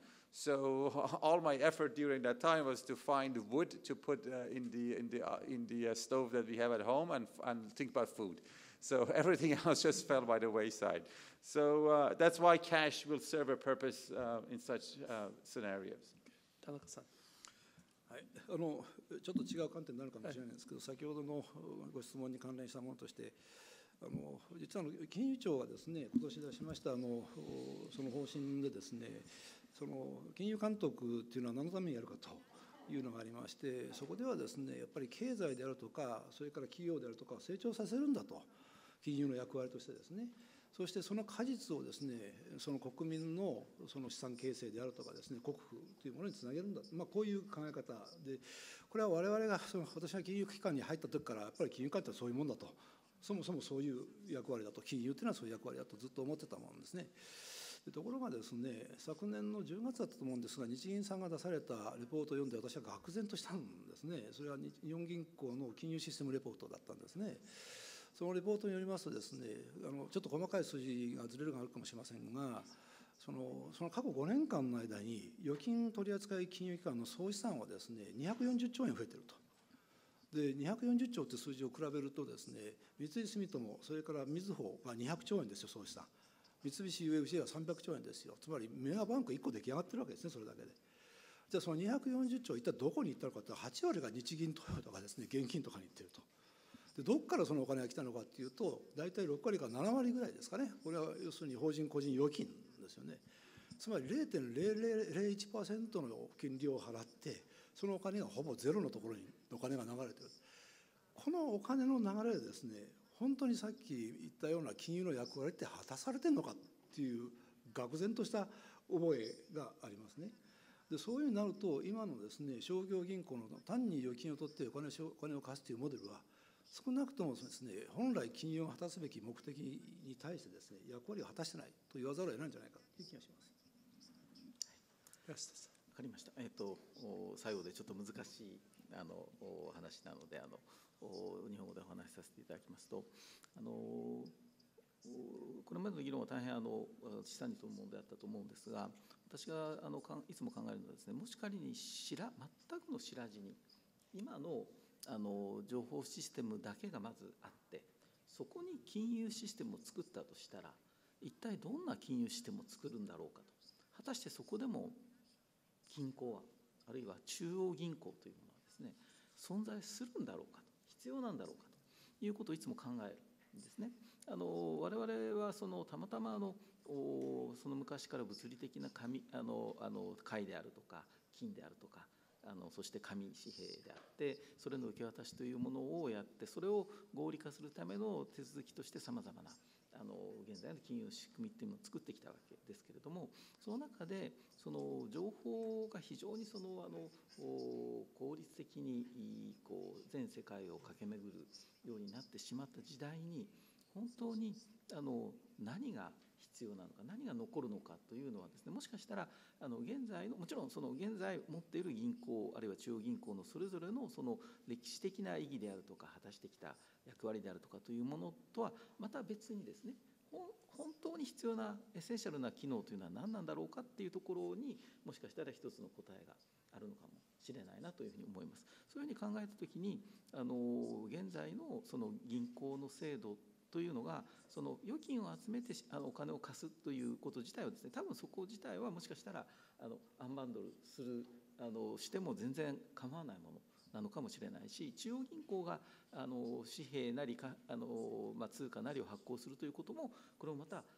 So all my effort during that time was to find wood to put uh, in the, in the, uh, in the uh, stove that we have at home, and, and think about food. So everything else just fell by the wayside. So uh, that's why cash will serve a purpose uh, in such uh, scenarios. 田中さん。 はい、あのちょっと違う観点になるかもしれないんですけど、先ほどのご質問に関連したものとして、あの実はあの金融庁がですね、今年出しましたあのその方針でですね、その金融監督っていうのは何のためにやるかというのがありまして、そこではですね、やっぱり経済であるとか、それから企業であるとかを成長させるんだと、金融の役割としてですね。そしてその果実をですね、その国民のその資産形成であるとかですね、国富というものにつなげるんだ、まあ、こういう考え方で、これは我々がその私が金融機関に入った時からやっぱり金融機関ってそういうもんだと、そもそもそういう役割だと、金融というのはそういう役割だとずっと思ってたものですね。でところがですね、昨年のじゅうがつだったと思うんですが、日銀さんが出されたレポートを読んで私は愕然としたんですね。それは日本銀行の金融システムレポートだったんですね。そのレポートによりますとですね、あのちょっと細かい数字がずれるがあるかもしれませんが、そのその過去ごねんかんの間に預金取扱金融機関の総資産はですね、にひゃくよんじゅっちょうえん増えていると。でにひゃくよんじゅっちょうという数字を比べるとですね、三井住友、それからみずほがにひゃくちょうえんですよ、総資産。三菱 ユーエフジェー はさんびゃくちょうえんですよ。つまりメガバンクいっこ出来上がってるわけですね、それだけで。じゃあそのにひゃくよんじゅっちょう一体どこに行ったのかというと、はちわりが日銀投与とかですね、現金とかに行っていると。でどこからそのお金が来たのかというと、大体ろくわりからななわりぐらいですかね。これは要するに法人個人預金ですよね。つまり ゼロてんゼロゼロゼロいちパーセント の金利を払って、そのお金がほぼゼロのところにお金が流れている。このお金の流れでですね、本当にさっき言ったような金融の役割って果たされてるのかっていう愕然とした覚えがありますね。でそういうふうになると、今のですね、商業銀行の単に預金を取ってお金をお金を貸すというモデルは、少なくともですね、本来金融を果たすべき目的に対してですね、役割を果たしてないと言わざるを得ないんじゃないかという気がします。 わかりました。えっと最後でちょっと難しいあのお話なので、あの日本語でお話しさせていただきますと、あのこれまでの議論は大変あの資産に富むものであったと思うんですが、私があのいつも考えるのはですね、もし仮に白全くの白地に今のあの情報システムだけがまずあって、そこに金融システムを作ったとしたら、一体どんな金融システムを作るんだろうかと。果たしてそこでも銀行は、あるいは中央銀行というものはですね、存在するんだろうかと、必要なんだろうかということをいつも考えるんですね。あの我々はそのたまたまあのその昔から物理的な紙あのあの貝であるとか金であるとか、あのそして紙紙幣であって、それの受け渡しというものをやって、それを合理化するための手続きとしてさまざまなあの現在の金融の仕組みっていうのを作ってきたわけですけれども、その中でその情報が非常にそのあの効率的にこう全世界を駆け巡るようになってしまった時代に、本当にあの何が必要なのか、何が残るのかというのはですね、もしかしたらあの現在の、もちろんその現在持っている銀行あるいは中央銀行のそれぞれのその歴史的な意義であるとか果たしてきた役割であるとかというものとはまた別にですね、本当に必要なエッセンシャルな機能というのは何なんだろうかっていうところに、もしかしたら一つの答えがあるのかもしれないなというふうに思います。そういうふうに考えたときに、あの現在のその銀行の制度というのが、その預金を集めてあのお金を貸すということ自体はですね、多分そこ自体はもしかしたらあのアンバンドルするあのしても全然構わないものなのかもしれないし、中央銀行があの紙幣なりかあの、まあ、通貨なりを発行するということも、これもまた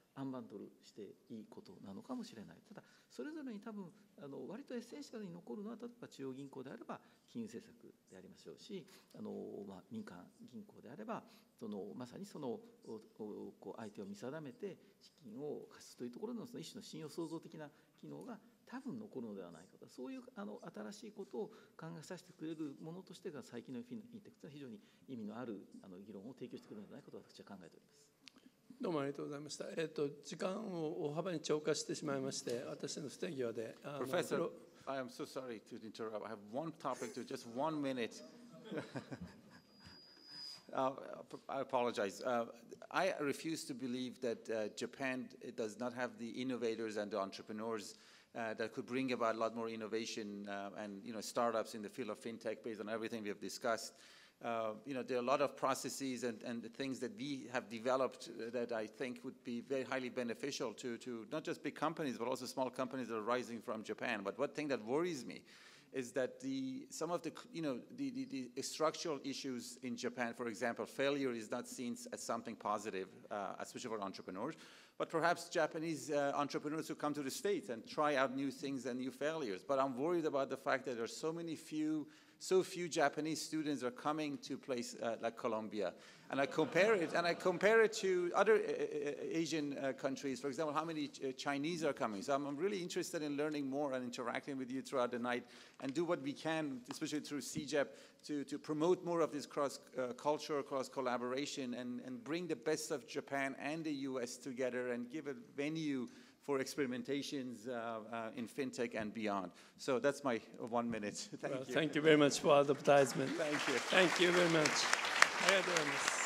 アンバンドルしていいことなのかもしれない。ただそれぞれに多分あの割とエッセンシャルに残るのは、例えば中央銀行であれば金融政策でありましょうし、あの、まあ、民間銀行であればそのまさにそのこう相手を見定めて資金を貸すというところのその一種の信用創造的な機能が多分残るのではないかと、そういうあの新しいことを考えさせてくれるものとしてが最近のフィンテックというのは非常に意味のあるあの議論を提供してくれるのではないかと私は考えております。 どうもありがとうございました。えっと時間を大幅に超過してしまいまして、私の不手際で。 Professor, I am so sorry to interrupt. I have one topic to just one minute. uh, I apologize. Uh, I refuse to believe that uh, Japan does not have the innovators and the entrepreneurs uh, that could bring about a lot more innovation uh, and you know startups in the field of fintech based on everything we have discussed. Uh, you know, there are a lot of processes and, and things that we have developed that I think would be very highly beneficial to, to not just big companies, but also small companies that are rising from Japan. But one thing that worries me is that the, some of the, you know, the, the, the structural issues in Japan, for example, failure is not seen as something positive, uh, especially for entrepreneurs. But perhaps Japanese uh, entrepreneurs who come to the States and try out new things and new failures. But I'm worried about the fact that there are so many few So few Japanese students are coming to a place uh, like Colombia, and I compare it, and I compare it to other uh, Asian uh, countries. For example, how many uh, Chinese are coming? So I'm, I'm really interested in learning more and interacting with you throughout the night, and do what we can, especially through C J E P, to, to promote more of this cross uh, culture, cross collaboration, and, and bring the best of Japan and the U S together, and give a venue for experimentations uh, uh, in fintech and beyond. So that's my one minute. Thank well, you. Thank you very much for the advertisement. Thank you. Thank you very much. ありがとうございます。